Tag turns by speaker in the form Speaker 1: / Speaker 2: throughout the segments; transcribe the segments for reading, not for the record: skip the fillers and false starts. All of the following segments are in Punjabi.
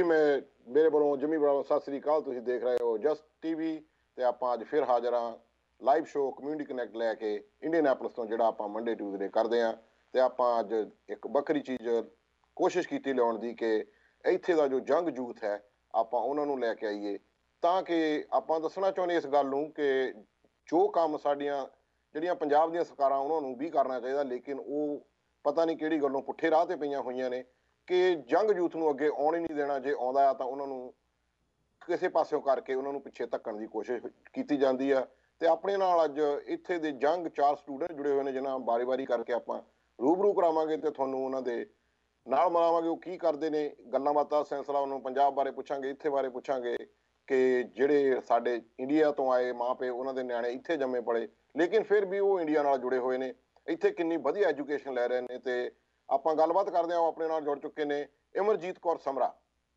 Speaker 1: ਮੈਂ ਮੇਰੇ ਵੱਲੋਂ ਜਿਮੀ ਬਰਾੜ ਸਤਿ ਸ੍ਰੀ ਅਕਾਲ। ਤੁਸੀਂ ਦੇਖ ਰਹੇ ਹੋ ਜਸਟ ਟੀਵੀ ਤੇ ਆਪਾਂ ਅੱਜ ਫਿਰ ਹਾਜ਼ਰ ਹਾਂ ਲਾਈਵ ਸ਼ੋਅ ਕਮਿਊਨਿਟੀ ਕਨੈਕਟ ਲੈ ਕੇ ਇੰਡੀਅਨੈਪੋਲਿਸ ਤੋਂ, ਜਿਹੜਾ ਆਪਾਂ ਮੰਡੇ ਟਿਊਜ਼ਡੇ ਕਰਦੇ ਹਾਂ। ਤੇ ਆਪਾਂ ਅੱਜ ਇੱਕ ਵੱਖਰੀ ਚੀਜ਼ ਕੋਸ਼ਿਸ਼ ਕੀਤੀ ਲਿਆਉਣ ਦੀ ਕਿ ਇੱਥੇ ਦਾ ਜੋ ਯੰਗ ਯੂਥ ਹੈ ਆਪਾਂ ਉਹਨਾਂ ਨੂੰ ਲੈ ਕੇ ਆਈਏ, ਤਾਂ ਕਿ ਆਪਾਂ ਦੱਸਣਾ ਚਾਹੁੰਦੇ ਇਸ ਗੱਲ ਨੂੰ ਕਿ ਜੋ ਕੰਮ ਸਾਡੀਆਂ ਜਿਹੜੀਆਂ ਪੰਜਾਬ ਦੀਆਂ ਸਰਕਾਰਾਂ ਉਹਨਾਂ ਨੂੰ ਵੀ ਕਰਨਾ ਚਾਹੀਦਾ, ਲੇਕਿਨ ਉਹ ਪਤਾ ਨਹੀਂ ਕਿਹੜੀ ਗੱਲੋਂ ਪੁੱਠੇ ਰਾਹ ਤੇ ਪਈਆਂ ਹੋਈਆਂ ਨੇ ਕਿ ਯੰਗ ਯੂਥ ਨੂੰ ਅੱਗੇ ਆਉਣ ਹੀ ਨਹੀਂ ਦੇਣਾ। ਜੇ ਆਉਂਦਾ ਆ ਤਾਂ ਉਹਨਾਂ ਨੂੰ ਕਿਸੇ ਪਾਸਿਓਂ ਕਰਕੇ ਉਹਨਾਂ ਨੂੰ ਪਿੱਛੇ ਧੱਕਣ ਦੀ ਕੋਸ਼ਿਸ਼ ਕੀਤੀ ਜਾਂਦੀ ਆ। ਤੇ ਆਪਣੇ ਨਾਲ ਅੱਜ ਇੱਥੇ ਦੇ ਯੰਗ 4 ਸਟੂਡੈਂਟ ਜੁੜੇ ਹੋਏ ਨੇ, ਜਿਹਨਾਂ ਵਾਰੀ ਕਰਕੇ ਆਪਾਂ ਰੂਬਰੂ ਕਰਾਵਾਂਗੇ ਤੇ ਤੁਹਾਨੂੰ ਉਹਨਾਂ ਦੇ ਨਾਲ ਮਿਲਾਵਾਂਗੇ। ਉਹ ਕੀ ਕਰਦੇ ਨੇ, ਗੱਲਾਂ ਬਾਤਾਂ ਸਿਲਸਿਲਾ ਉਹਨੂੰ ਪੰਜਾਬ ਬਾਰੇ ਪੁੱਛਾਂਗੇ, ਇੱਥੇ ਬਾਰੇ ਪੁੱਛਾਂਗੇ ਕਿ ਜਿਹੜੇ ਸਾਡੇ ਇੰਡੀਆ ਤੋਂ ਆਏ ਮਾਂ ਪਿਓ ਉਹਨਾਂ ਦੇ ਨਿਆਣੇ ਇੱਥੇ ਜੰਮੇ ਪਲੇ ਲੇਕਿਨ ਫਿਰ ਵੀ ਉਹ ਇੰਡੀਆ ਨਾਲ ਜੁੜੇ ਹੋਏ ਨੇ, ਇੱਥੇ ਕਿੰਨੀ ਵਧੀਆ ਐਜੂਕੇਸ਼ਨ ਲੈ ਰਹੇ ਨੇ। ਤੇ ਆਪਾਂ ਗੱਲਬਾਤ ਕਰਦੇ ਹਾਂ। ਆਪਣੇ ਨਾਲ ਜੁੜ ਚੁੱਕੇ ਨੇ ਇਮਰਜੀਤ ਕੌਰ ਸਮਰਾ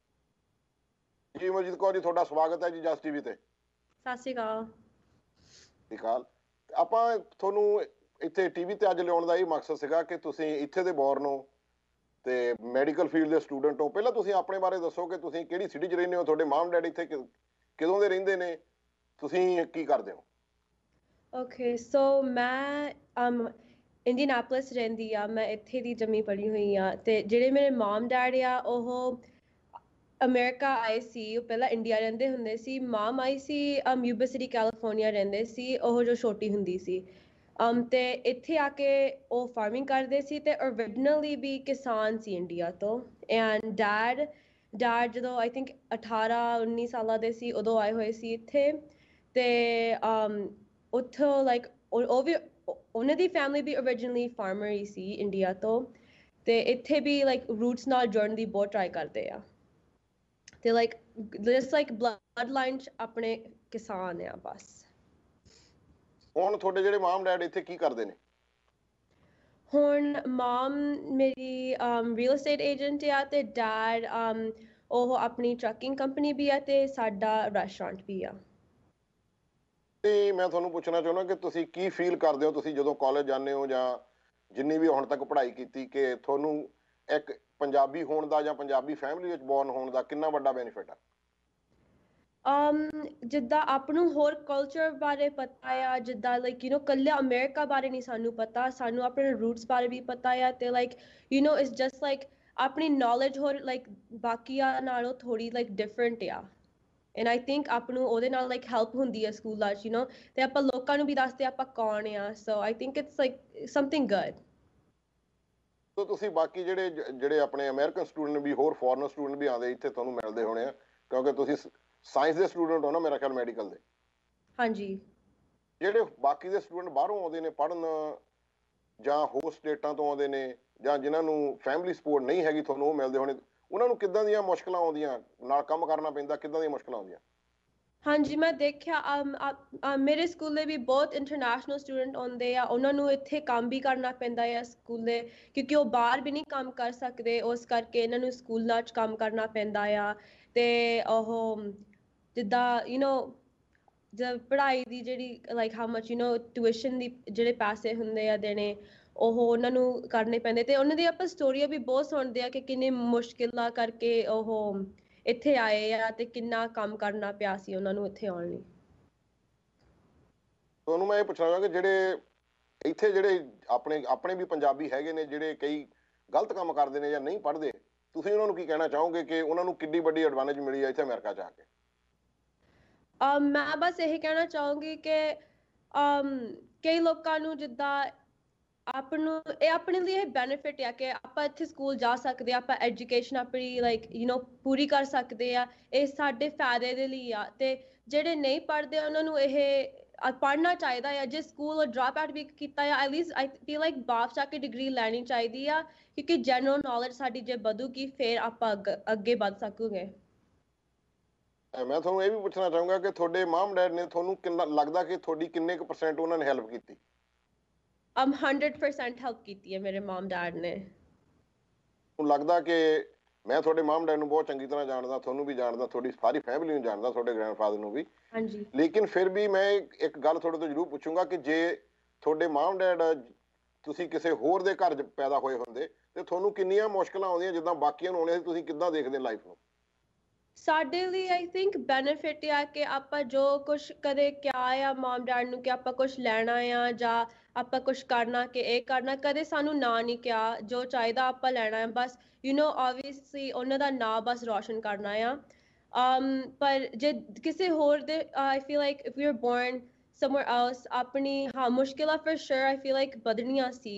Speaker 1: ਜੀ। ਇਮਰਜੀਤ ਕੌਰ ਜੀ, ਤੁਹਾਡਾ ਸਵਾਗਤ ਹੈ ਜੀ ਜਸ ਟੀਵੀ ਤੇ।
Speaker 2: ਸਤਿ ਸ਼੍ਰੀ ਅਕਾਲ।
Speaker 1: ਸਤਿ ਸ਼੍ਰੀ ਅਕਾਲ। ਆਪਾਂ ਤੁਹਾਨੂੰ ਇੱਥੇ ਟੀਵੀ ਤੇ ਅੱਜ ਲਿਆਉਣ ਦਾ ਇਹ ਮਕਸਦ ਸੀਗਾ ਕਿ ਤੁਸੀਂ ਇੱਥੇ ਦੇ ਬੋਰਨ ਹੋ ਤੇ ਮੈਡੀਕਲ ਫੀਲਡ ਦੇ ਸਟੂਡੈਂਟ ਹੋ। ਪਹਿਲਾਂ ਤੁਸੀਂ ਆਪਣੇ ਬਾਰੇ ਦੱਸੋ ਕਿ ਤੁਸੀਂ ਕਿਹੜੀ ਸਿਟੀ 'ਚ ਰਹਿੰਦੇ ਹੋ, ਤੁਹਾਡੇ ਮਾਮ ਡੈਡੀ ਇੱਥੇ ਕਦੋਂ ਦੇ ਰਹਿੰਦੇ ਨੇ, ਤੁਸੀਂ ਕੀ ਕਰਦੇ ਹੋ?
Speaker 2: ਓਕੇ, ਸੋ ਮੈਂ ਇੰਡੀਅਨਾਪੋਲਿਸ ਰਹਿੰਦੀ ਆ। ਮੈਂ ਇੱਥੇ ਦੀ ਜੰਮੀ ਪੜ੍ਹੀ ਹੋਈ ਆ। ਤੇ ਜਿਹੜੇ ਮੇਰੇ ਮਾਮ ਡੈਡ ਆ ਉਹ ਅਮਰੀਕਾ ਆਏ ਸੀ। ਉਹ ਪਹਿਲਾਂ ਇੰਡੀਆ ਰਹਿੰਦੇ ਹੁੰਦੇ ਸੀ। ਮਾਮ ਆਈ ਸੀ ਯੂਬਾ ਸਿਟੀ ਕੈਲੀਫੋਰਨੀਆ ਰਹਿੰਦੇ ਸੀ ਉਹ ਜੋ ਛੋਟੀ ਹੁੰਦੀ ਸੀ। ਤੇ ਇੱਥੇ ਆ ਕੇ ਉਹ ਫਾਰਮਿੰਗ ਕਰਦੇ ਸੀ ਤੇ ਓਰੀਜਨਲੀ ਵੀ ਕਿਸਾਨ ਸੀ ਇੰਡੀਆ ਤੋਂ। ਐਂਡ ਡੈਡ ਜਦੋਂ ਆਈ ਥਿੰਕ 18-19 ਸਾਲਾਂ ਦੇ ਸੀ ਉਦੋਂ ਆਏ ਹੋਏ ਸੀ ਇੱਥੇ। ਤੇ ਉੱਥੋਂ ਲਾਈਕ ਉਹ ਵੀ ਉਹਨਾਂ ਦੀ ਫੈਮਿਲੀ ਵੀ ਓਰੀਜਨਲੀ ਫਾਰਮਰ ਹੀ ਸੀ ਇੰਡੀਆ ਤੋਂ। ਤੇ ਇੱਥੇ ਵੀ ਲਾਈਕ ਰੂਟਸ ਨਾਲ ਜੁੜਨ ਦੀ ਬਹੁਤ ਟਰਾਈ ਕਰਦੇ ਆ। ਤੇ like just like blood line 'ਚ ਆਪਣੇ ਕਿਸਾਨ ਆ ਬਸ।
Speaker 1: ਹੁਣ ਤੁਹਾਡੇ ਜਿਹੜੇ ਮਾਮ ਡੈਡ ਇੱਥੇ ਕੀ ਕਰਦੇ ਨੇ?
Speaker 2: ਹੁਣ ਮਾਮ ਮੇਰੀ ਰੀਅਲ ਏਸਟੇਟ ਏਜੰਟ ਆ ਤੇ ਡੈਡ ਉਹ ਆਪਣੀ ਟਰੱਕਿੰਗ ਕੰਪਨੀ ਵੀ ਆ ਤੇ ਸਾਡਾ ਰੈਸਟੋਰੈਂਟ ਵੀ ਆ।
Speaker 1: ਤੇ ਮੈਂ ਤੁਹਾਨੂੰ ਪੁੱਛਣਾ ਚਾਹੁੰਦਾ ਕਿ ਤੁਸੀਂ ਕੀ ਫੀਲ ਕਰਦੇ ਹੋ ਤੁਸੀਂ ਜਦੋਂ ਕਾਲਜ ਜਾਂਦੇ ਹੋ ਜਾਂ ਜਿੰਨੀ ਵੀ ਹੁਣ ਤੱਕ ਪੜ੍ਹਾਈ ਕੀਤੀ, ਕਿ ਤੁਹਾਨੂੰ ਇੱਕ ਪੰਜਾਬੀ ਹੋਣ ਦਾ ਜਾਂ ਪੰਜਾਬੀ ਫੈਮਿਲੀ ਵਿੱਚ ਬੋਰਨ ਹੋਣ ਦਾ ਕਿੰਨਾ ਵੱਡਾ ਬੈਨੀਫਿਟ ਆ?
Speaker 2: ਜਿੱਦਾਂ ਆਪ ਨੂੰ ਹੋਰ ਕਲਚਰ ਬਾਰੇ ਪਤਾ ਆ, ਜਿੱਦਾਂ ਲਾਈਕ ਇਕੱਲੇ ਅਮਰੀਕਾ ਬਾਰੇ ਨਹੀਂ ਸਾਨੂੰ ਪਤਾ, ਸਾਨੂੰ ਆਪਣੇ ਰੂਟਸ ਬਾਰੇ ਵੀ ਪਤਾ ਆ। ਤੇ ਲਾਈਕ ਇਟਸ ਜਸਟ ਲਾਈਕ ਆਪਣੀ ਨੌਲੇਜ ਹੋਰ ਲਾਈਕ ਬਾਕੀਆਂ ਨਾਲੋਂ ਥੋੜੀ ਲਾਈਕ ਡਿਫਰੈਂਟ ਆ। ਐਂਡ ਆਈ ਥਿੰਕ ਆਪ ਨੂੰ ਉਹਦੇ ਨਾਲ ਲਾਈਕ ਹੈਲਪ ਹੁੰਦੀ ਹੈ ਸਕੂਲਾਂ 'ਚ ਤੇ ਆਪਾਂ ਲੋਕਾਂ ਨੂੰ ਵੀ ਦੱਸਦੇ ਆਪਾਂ ਕੌਣ ਆ। So I think it's like something good.
Speaker 1: So ਤੁਸੀਂ ਬਾਕੀ ਜਿਹੜੇ ਆਪਣੇ ਅਮਰੀਕਨ ਸਟੂਡੈਂਟ ਵੀ, ਹੋਰ ਫੋਰਨਰ ਸਟੂਡੈਂਟ ਵੀ ਆਉਂਦੇ ਇੱਥੇ ਤੁਹਾਨੂੰ ਮਿਲਦੇ ਹੋਣੇ ਆ, ਕਿਉਂਕਿ ਤੁਸੀਂ ਸਾਇੰਸ ਦੇ ਸਟੂਡੈਂਟ ਹੋ ਨਾ ਮੇਰਾ ਖਿਆਲ, ਮੈਡੀਕਲ ਦੇ।
Speaker 2: ਹਾਂਜੀ।
Speaker 1: ਜਿਹੜੇ ਬਾਕੀ ਦੇ ਸਟੂਡੈਂਟ ਬਾਹਰੋਂ ਆਉਂਦੇ ਨੇ ਪੜ੍ਹਨ ਜਾਂ ਹੋਰ ਸਟੇਟਾਂ ਤੋਂ ਆਉਂਦੇ ਨੇ ਜਾਂ ਜਿਨ੍ਹਾਂ ਨੂੰ ਫੈਮਿਲੀ ਸਪੋਰਟ ਨਹੀਂ ਹੈਗੀ, ਤੁਹਾਨੂੰ ਉਹ ਮਿਲਦੇ ਹੋਣੇ, ਉਹਨਾਂ ਨੂੰ ਕਿੱਦਾਂ ਦੀਆਂ ਮੁਸ਼ਕਲਾਂ ਆਉਂਦੀਆਂ, ਨਾਲ ਕੰਮ ਕਰਨਾ ਪੈਂਦਾ, ਕਿੱਦਾਂ ਦੀਆਂ ਮੁਸ਼ਕਲਾਂ ਆਉਂਦੀਆਂ?
Speaker 2: ਹਾਂਜੀ, ਮੈਂ ਦੇਖਿਆ ਮੇਰੇ ਸਕੂਲੇ ਵੀ ਬਹੁਤ ਇੰਟਰਨੈਸ਼ਨਲ ਸਟੂਡੈਂਟ ਆਉਂਦੇ ਆ। ਉਹਨਾਂ ਨੂੰ ਇੱਥੇ ਕੰਮ ਵੀ ਕਰਨਾ ਪੈਂਦਾ ਆ ਸਕੂਲੇ, ਕਿਉਂਕਿ ਉਹ ਬਾਹਰ ਵੀ ਨਹੀਂ ਕੰਮ ਕਰ ਸਕਦੇ। ਉਸ ਕਰਕੇ ਇਹਨਾਂ ਨੂੰ ਸਕੂਲਾਂ 'ਚ ਕੰਮ ਕਰਨਾ ਪੈਂਦਾ ਆ। ਤੇ ਉਹ ਜਿੱਦਾਂ ਜਦ ਪੜ੍ਹਾਈ ਦੀ ਜਿਹੜੀ ਲਾਈਕ ਹਾਊ ਮਚ ਟਿਊਸ਼ਨ ਦੀ ਜਿਹੜੇ ਪੈਸੇ ਹੁੰਦੇ ਆ ਦੇਣੇ, ਉਹ ਉਹਨਾਂ ਨੂੰ ਕਰਨੇ ਪੈਂਦੇ। ਤੇ ਉਹਨਾਂ ਦੀ ਆਪਾਂ ਸਟੋਰੀਆਂ ਵੀ ਬਹੁਤ ਸੁਣਦੇ ਆ ਕਿ ਕਿੰਨੇ ਮੁਸ਼ਕਿਲਾਂ ਕਰਕੇ ਉਹ ਇੱਥੇ ਆਏ ਆ ਤੇ ਕਿੰਨਾ ਕੰਮ ਕਰਨਾ ਪਿਆ ਸੀ ਉਹਨਾਂ ਨੂੰ ਇੱਥੇ ਆਉਣ ਲਈ।
Speaker 1: ਤੁਹਾਨੂੰ ਮੈਂ ਇਹ ਪੁੱਛਣਾ ਚਾਹਾਂਗਾ, ਜਿਹੜੇ ਇੱਥੇ ਜਿਹੜੇ ਆਪਣੇ ਆਪਣੇ ਵੀ ਪੰਜਾਬੀ ਹੈਗੇ ਨੇ ਜਿਹੜੇ ਕਈ ਗਲਤ ਕੰਮ ਕਰਦੇ ਨੇ ਜਾਂ ਨਹੀਂ ਪੜ੍ਹਦੇ, ਤੁਸੀਂ ਉਹਨਾਂ ਨੂੰ ਕੀ ਕਹਿਣਾ ਚਾਹੋਗੇ ਕਿ ਉਹਨਾਂ ਨੂੰ ਕਿੰਨੀ ਵੱਡੀ ਐਡਵਾਂਟੇਜ ਮਿਲੀ ਹੈ ਇੱਥੇ ਅਮਰੀਕਾ 'ਚ ਆ ਕੇ?
Speaker 2: ਮੈਂ ਬਸ ਇਹ ਕਹਿਣਾ ਚਾਹੂੰਗੀ ਕਿ ਕਈ ਲੋਕਾਂ ਨੂੰ ਜਿੱਦਾਂ ਆਪਣੇ ਲਈ ਇਹ ਬੈਨੀਫਿਟ ਆ ਕਿ ਆਪਾਂ ਇੱਥੇ ਸਕੂਲ ਜਾ ਸਕਦੇ ਆ, ਆਪਾਂ ਐਜੂਕੇਸ਼ਨ ਆਪਣੀ ਲਾਈਕ ਪੂਰੀ ਕਰ ਸਕਦੇ ਆ। ਇਹ ਸਾਡੇ ਫਾਇਦੇ ਦੇ ਲਈ ਆ। ਤੇ ਜਿਹੜੇ ਨਹੀਂ ਪੜ੍ਹਦੇ ਉਹਨਾਂ ਨੂੰ ਇਹ ਪੜ੍ਹਨਾ ਚਾਹੀਦਾ ਆ। ਜੇ ਸਕੂਲ ਡ੍ਰੌਪ ਆਊਟ ਵੀ ਕੀਤਾ ਆ, ਐਟਲੀਸਟ ਆਈ ਫੀਲ ਲਾਈਕ ਬਾਹਰ ਜਾ ਕੇ ਡਿਗਰੀ ਲੈਣੀ ਚਾਹੀਦੀ ਆ, ਕਿਉਂਕਿ ਜਨਰਲ ਨੌਲੇਜ ਸਾਡੀ ਜੇ ਵਧੂਗੀ ਫਿਰ ਆਪਾਂ ਅੱਗੇ ਵੱਧ ਸਕੂਗੇ।
Speaker 1: ਮੈਂ ਤੁਹਾਨੂੰ ਇਹ ਵੀ ਪੁੱਛਣਾ ਚਾਹੂੰਗਾ ਕਿ ਤੁਹਾਡੇ ਮਾਮ ਡੈਡ ਨੇ ਤੁਹਾਨੂੰ ਕਿੰਨਾ ਲੱਗਦਾ ਕਿ ਤੁਹਾਡੀ ਕਿੰਨੇ ਕੁ % ਉਹਨਾਂ ਨੇ ਹੈਲਪ ਕੀਤੀ?
Speaker 2: 100% ਹੈਲਪ ਕੀਤੀ ਹੈ ਮੇਰੇ ਮਾਮ ਡੈਡ ਨੇ।
Speaker 1: ਤੁਹਾਨੂੰ ਲੱਗਦਾ ਕਿ ਮੈਂ ਤੁਹਾਡੇ ਮਾਮ ਡੈਡ ਨੂੰ ਬਹੁਤ ਚੰਗੀ ਤਰ੍ਹਾਂ ਜਾਣਦਾ, ਤੁਹਾਨੂੰ ਵੀ ਜਾਣਦਾ, ਤੁਹਾਡੀ ਸਾਰੀ ਫੈਮਿਲੀ ਨੂੰ ਜਾਣਦਾ, ਤੁਹਾਡੇ ਗ੍ਰੈਂਡਫਾਦਰ ਨੂੰ ਵੀ।
Speaker 2: ਹਾਂਜੀ।
Speaker 1: ਲੇਕਿਨ ਫਿਰ ਵੀ ਮੈਂ ਇੱਕ ਗੱਲ ਤੁਹਾਡੇ ਤੋਂ ਜ਼ਰੂਰ ਪੁੱਛੂੰਗਾ ਕਿ ਜੇ ਤੁਹਾਡੇ ਮਾਮ ਡੈਡ ਤੁਸੀਂ ਕਿਸੇ ਹੋਰ ਦੇ ਘਰ 'ਚ ਪੈਦਾ ਹੋਏ ਹੁੰਦੇ ਤੇ ਤੁਹਾਨੂੰ ਕਿੰਨੀਆਂ ਮੁਸ਼ਕਲਾਂ ਆਉਂਦੀਆਂ ਜਿੱਦਾਂ ਬਾਕੀਆਂ ਨੂੰ ਆਉਂਦੀਆਂ ਸੀ? ਤੁਸੀਂ ਕਿੱਦਾਂ ਦੇਖਦੇ ਲਾਈਫ ਨੂੰ?
Speaker 2: ਸਾਡੇ ਲਈ ਆਈ ਥਿੰਕ ਬੈਨੀਫਿਟ ਆ ਕਿ ਆਪਾਂ ਜੋ ਕੁਝ ਕਦੇ ਕਿਹਾ ਆ ਮਮ ਡੈਡ ਨੂੰ ਕਿ ਆਪਾਂ ਕੁਝ ਲੈਣਾ ਆ ਜਾਂ ਆਪਾਂ ਕੁਝ ਕਰਨਾ ਕਿ ਇਹ ਕਰਨਾ ਕਦੇ ਸਾਨੂੰ ਨਾ ਨਹੀਂ ਕਿਹਾ ਜੋ ਚਾਹੀਦਾ ਆਪਾਂ ਲੈਣਾ ਹੈ ਬਸ ਆਬਵੀਅਸਲੀ ਉਹਨਾਂ ਦਾ ਨਾਂ ਬਸ ਰੋਸ਼ਨ ਕਰਨਾ ਆ ਪਰ ਜੇ ਕਿਸੇ ਹੋਰ ਦੇ I feel like if you are born somewhere else ਆਪਣੀ ਹਾਂ ਮੁਸ਼ਕਿਲਾਂ for sure I feel like ਵਧਣੀਆਂ ਸੀ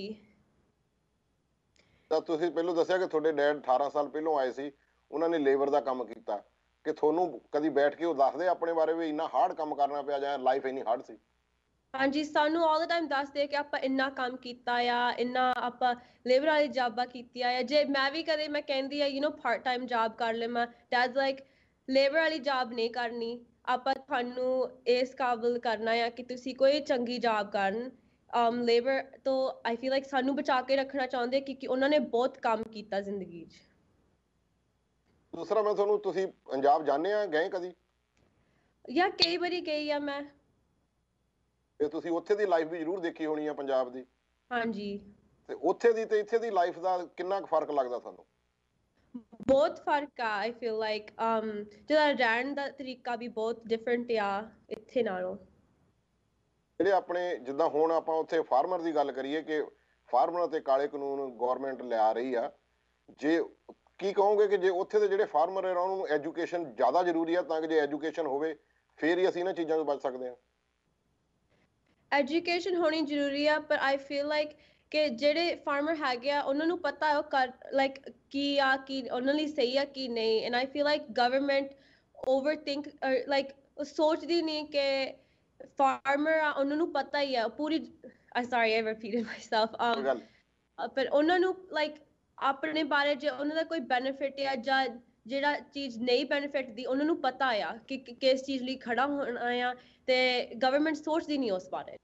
Speaker 1: ਤਾਂ ਤੁਸੀਂ ਪਹਿਲਾਂ ਦੱਸਿਆ ਕਿ ਤੁਹਾਡੇ ਡੈਡ 18 ਸਾਲ ਪਹਿਲਾਂ ਆਏ ਸੀ ਉਹਨਾਂ ਨੇ ਲੇਬਰ ਦਾ ਕੰਮ ਕੀਤਾ ਕਿ ਤੁਹਾਨੂੰ ਕਦੀ ਬੈਠ ਕੇ ਉਹ ਦੱਸਦੇ ਆਪਣੇ ਬਾਰੇ ਵੀ ਇੰਨਾ ਹਾਰਡ ਕੰਮ ਕਰਨਾ ਪਿਆ ਜਾਂ ਲਾਈਫ ਇੰਨੀ ਹਾਰਡ ਸੀ
Speaker 2: ਹਾਂਜੀ ਸਾਨੂੰ ਆਲ ਦ ਟਾਈਮ ਦੱਸਦੇ ਕਿ ਆਪਾਂ ਇੰਨਾ ਕੰਮ ਕੀਤਾ ਆ ਇੰਨਾ ਆਪਾਂ ਲੇਬਰ ਵਾਲੀ ਜੌਬਾਂ ਕੀਤੀਆਂ ਆ ਜੇ ਮੈਂ ਵੀ ਕਦੇ ਮੈਂ ਕਹਿੰਦੀ ਆ ਪਾਰਟ ਟਾਈਮ ਜੌਬ ਕਰ ਲਵਾਂ ਡੈਡਸ ਲਾਈਕ ਲੇਬਰ ਵਾਲੀ ਜੌਬ ਨਹੀਂ ਕਰਨੀ ਆਪਾਂ ਤੁਹਾਨੂੰ ਇਸ ਕਾਬਿਲ ਕਰਨਾ ਆ ਕਿ ਤੁਸੀਂ ਕੋਈ ਚੰਗੀ ਜੌਬ ਕਰਨ ਲੇਬਰ ਤੋਂ ਆਈ ਫੀਲ ਲਾਈਕ ਸਾਨੂੰ ਬਚਾ ਕੇ ਰੱਖਣਾ ਚਾਹੁੰਦੇ ਕਿਉਂਕਿ ਉਹਨਾਂ ਨੇ ਬਹੁਤ ਕੰਮ ਕੀਤਾ ਜ਼ਿੰਦਗੀ 'ਚ
Speaker 1: ਦੂਸਰਾ ਮੈਂ ਤੁਹਾਨੂੰ ਤੁਸੀਂ ਪੰਜਾਬ ਜਾਂਦੇ ਆ ਗਏ ਕਦੀ
Speaker 2: ਜਾਂ ਕਈ ਵਾਰੀ ਗਈ ਆ ਮੈਂ
Speaker 1: ਤੇ ਤੁਸੀਂ ਉੱਥੇ ਦੀ ਲਾਈਫ ਵੀ ਜ਼ਰੂਰ ਦੇਖੀ ਹੋਣੀ ਆ ਪੰਜਾਬ ਦੀ
Speaker 2: ਹਾਂਜੀ
Speaker 1: ਤੇ ਉੱਥੇ ਦੀ ਤੇ ਇੱਥੇ ਦੀ ਲਾਈਫ ਦਾ ਕਿੰਨਾ ਕੁ ਫਰਕ ਲੱਗਦਾ ਤੁਹਾਨੂੰ
Speaker 2: ਬਹੁਤ ਫਰਕ ਆ ਆਈ ਫੀਲ ਲਾਈਕ ਜਿਹੜਾ ਰਹਿਣ ਦਾ ਤਰੀਕਾ ਵੀ ਬਹੁਤ ਡਿਫਰੈਂਟ ਆ ਇੱਥੇ ਨਾਲੋਂ
Speaker 1: ਜਿਹੜੇ ਆਪਣੇ ਜਿੱਦਾਂ ਹੁਣ ਆਪਾਂ ਉੱਥੇ ਫਾਰਮਰ ਦੀ ਗੱਲ ਕਰੀਏ ਕਿ ਫਾਰਮਰਾਂ ਤੇ ਕਾਲੇ ਕਾਨੂੰਨ ਗਵਰਨਮੈਂਟ ਲਿਆ ਰਹੀ ਆ ਜੇ ਕੀ ਕਹੋਗੇ ਕਿ ਜੇ ਉੱਥੇ ਦੇ ਜਿਹੜੇ ਫਾਰਮਰ ਆ ਉਹਨਾਂ ਨੂੰ ਐਜੂਕੇਸ਼ਨ ਜ਼ਿਆਦਾ ਜ਼ਰੂਰੀ ਆ ਤਾਂ ਕਿ ਜੇ ਐਜੂਕੇਸ਼ਨ ਹੋਵੇ ਫਿਰ ਹੀ ਅਸੀਂ ਇਹਨਾਂ ਚੀਜ਼ਾਂ ਤੋਂ ਬਚ ਸਕਦੇ ਹਾਂ
Speaker 2: ਐਜੂਕੇਸ਼ਨ ਹੋਣੀ ਜ਼ਰੂਰੀ ਆ ਪਰ ਆਈ ਫੀਲ ਲਾਈਕ ਕਿ ਜਿਹੜੇ ਫਾਰਮਰ ਹੈਗੇ ਆ ਉਹਨਾਂ ਨੂੰ ਪਤਾ ਉਹ ਕਰ ਲਾਈਕ ਕੀ ਆ ਕੀ ਉਹਨਾਂ ਲਈ ਸਹੀ ਆ ਕੀ ਨਹੀਂ and I feel like government overthink like ਸੋਚਦੀ ਨਹੀਂ ਕਿ ਫਾਰਮਰ ਆ ਉਹਨਾਂ ਨੂੰ ਪਤਾ ਹੀ ਆ ਪੂਰੀ ਸੌਰੀ ਆਈ ਰਿਪੀਟਡ ਮਾਈਸੈਲਫ ਪਰ ਉਹਨਾਂ ਨੂੰ ਲਾਈਕ ਆਪਣੇ ਬਾਰੇ ਜੇ ਉਹਨਾਂ ਦਾ ਕੋਈ ਬੈਨੀਫਿਟ ਆ ਜਾਂ ਜਿਹੜਾ ਚੀਜ਼ ਨਹੀਂ ਬੈਨੀਫਿਟ ਦੀ ਉਹਨਾਂ ਨੂੰ ਪਤਾ ਆ ਕਿ ਕਿਸ ਚੀਜ਼ ਲਈ ਖੜਾ ਹੋਣਾ ਆ ਤੇ ਗਵਰਨਮੈਂਟ ਸੋਚਦੀ ਨਹੀਂ ਉਸ ਬਾਰੇ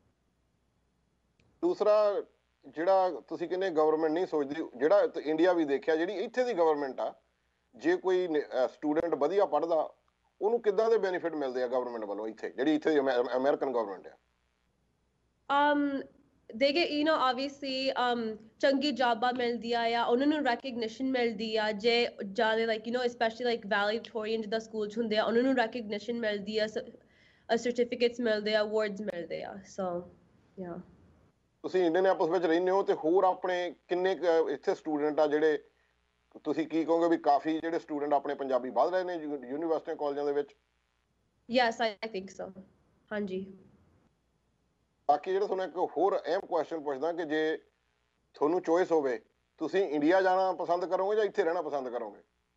Speaker 1: ਦੂਸਰਾ ਜਿਹੜਾ ਤੁਸੀਂ ਕਹਿੰਦੇ ਗਵਰਨਮੈਂਟ ਨਹੀਂ ਸੋਚਦੀ ਜਿਹੜਾ ਇੰਡੀਆ ਵੀ ਦੇਖਿਆ ਜਿਹੜੀ ਇੱਥੇ ਦੀ ਗਵਰਨਮੈਂਟ ਆ ਜੇ ਕੋਈ ਸਟੂਡੈਂਟ ਵਧੀਆ ਪੜ੍ਹਦਾ ਉਹਨੂੰ ਕਿੱਦਾਂ ਦੇ ਬੈਨੀਫਿਟ ਮਿਲਦੇ ਆ ਗਵਰਨਮੈਂਟ ਵੱਲੋਂ ਇੱਥੇ ਜਿਹੜੀ ਇੱਥੇ ਦੀ ਅਮਰੀਕਨ ਗਵਰਨਮੈਂਟ ਆ
Speaker 2: they get obviously ਚੰਗੀ ਜੌਬਾਂ ਮਿਲਦੀਆਂ ਆ ਉਹਨਾਂ ਨੂੰ recognition ਮਿਲਦੀ ਆ ਜੇ ਜ਼ਿਆਦਾ like especially like valedictorian ਜਿੱਦਾਂ ਸਕੂਲ 'ਚ ਹੁੰਦੇ ਆ ਉਹਨਾਂ ਨੂੰ recognition ਮਿਲਦੀ ਆ certificates ਮਿਲਦੇ ਆ awards ਮਿਲਦੇ ਆ so yeah
Speaker 1: ਤੁਸੀਂ ਇੰਡੀਅਨਐਪਲਸ ਵਿੱਚ ਰਹਿੰਦੇ ਹੋ ਤੇ ਹੋਰ ਆਪਣੇ ਕਿੰਨੇ ਇੱਥੇ ਸਟੂਡੈਂਟ ਆ ਜਿਹੜੇ ਤੁਸੀਂ ਕੀ ਕਹੋਗੇ ਵੀ ਕਾਫੀ ਜਿਹੜੇ ਸਟੂਡੈਂਟ ਆਪਣੇ ਪੰਜਾਬੀ ਵੱਧ ਰਹੇ ਨੇ ਯੂਨੀਵਰਸਿਟੀਆਂ ਕਾਲਜਾਂ ਦੇ ਵਿੱਚ
Speaker 2: yes I think so ਹਾਂਜੀ
Speaker 1: ਬਾਕੀ ਜਿਹੜਾ ਤੁਹਾਨੂੰ ਇੱਕ ਹੋਰ ਅਹਿਮ ਕੁਐਸਚਨ ਪੁੱਛਦਾ ਕਿ ਜੇ ਤੁਹਾਨੂੰ ਚੋਇਸ ਹੋਵੇ ਤੁਸੀਂ ਇੰਡੀਆ ਜਾਣਾ ਪਸੰਦ ਕਰੋਗੇ ਜਾਂ ਇੱਥੇ ਰਹਿਣਾ ਪਸੰਦ ਕਰੋਗੇ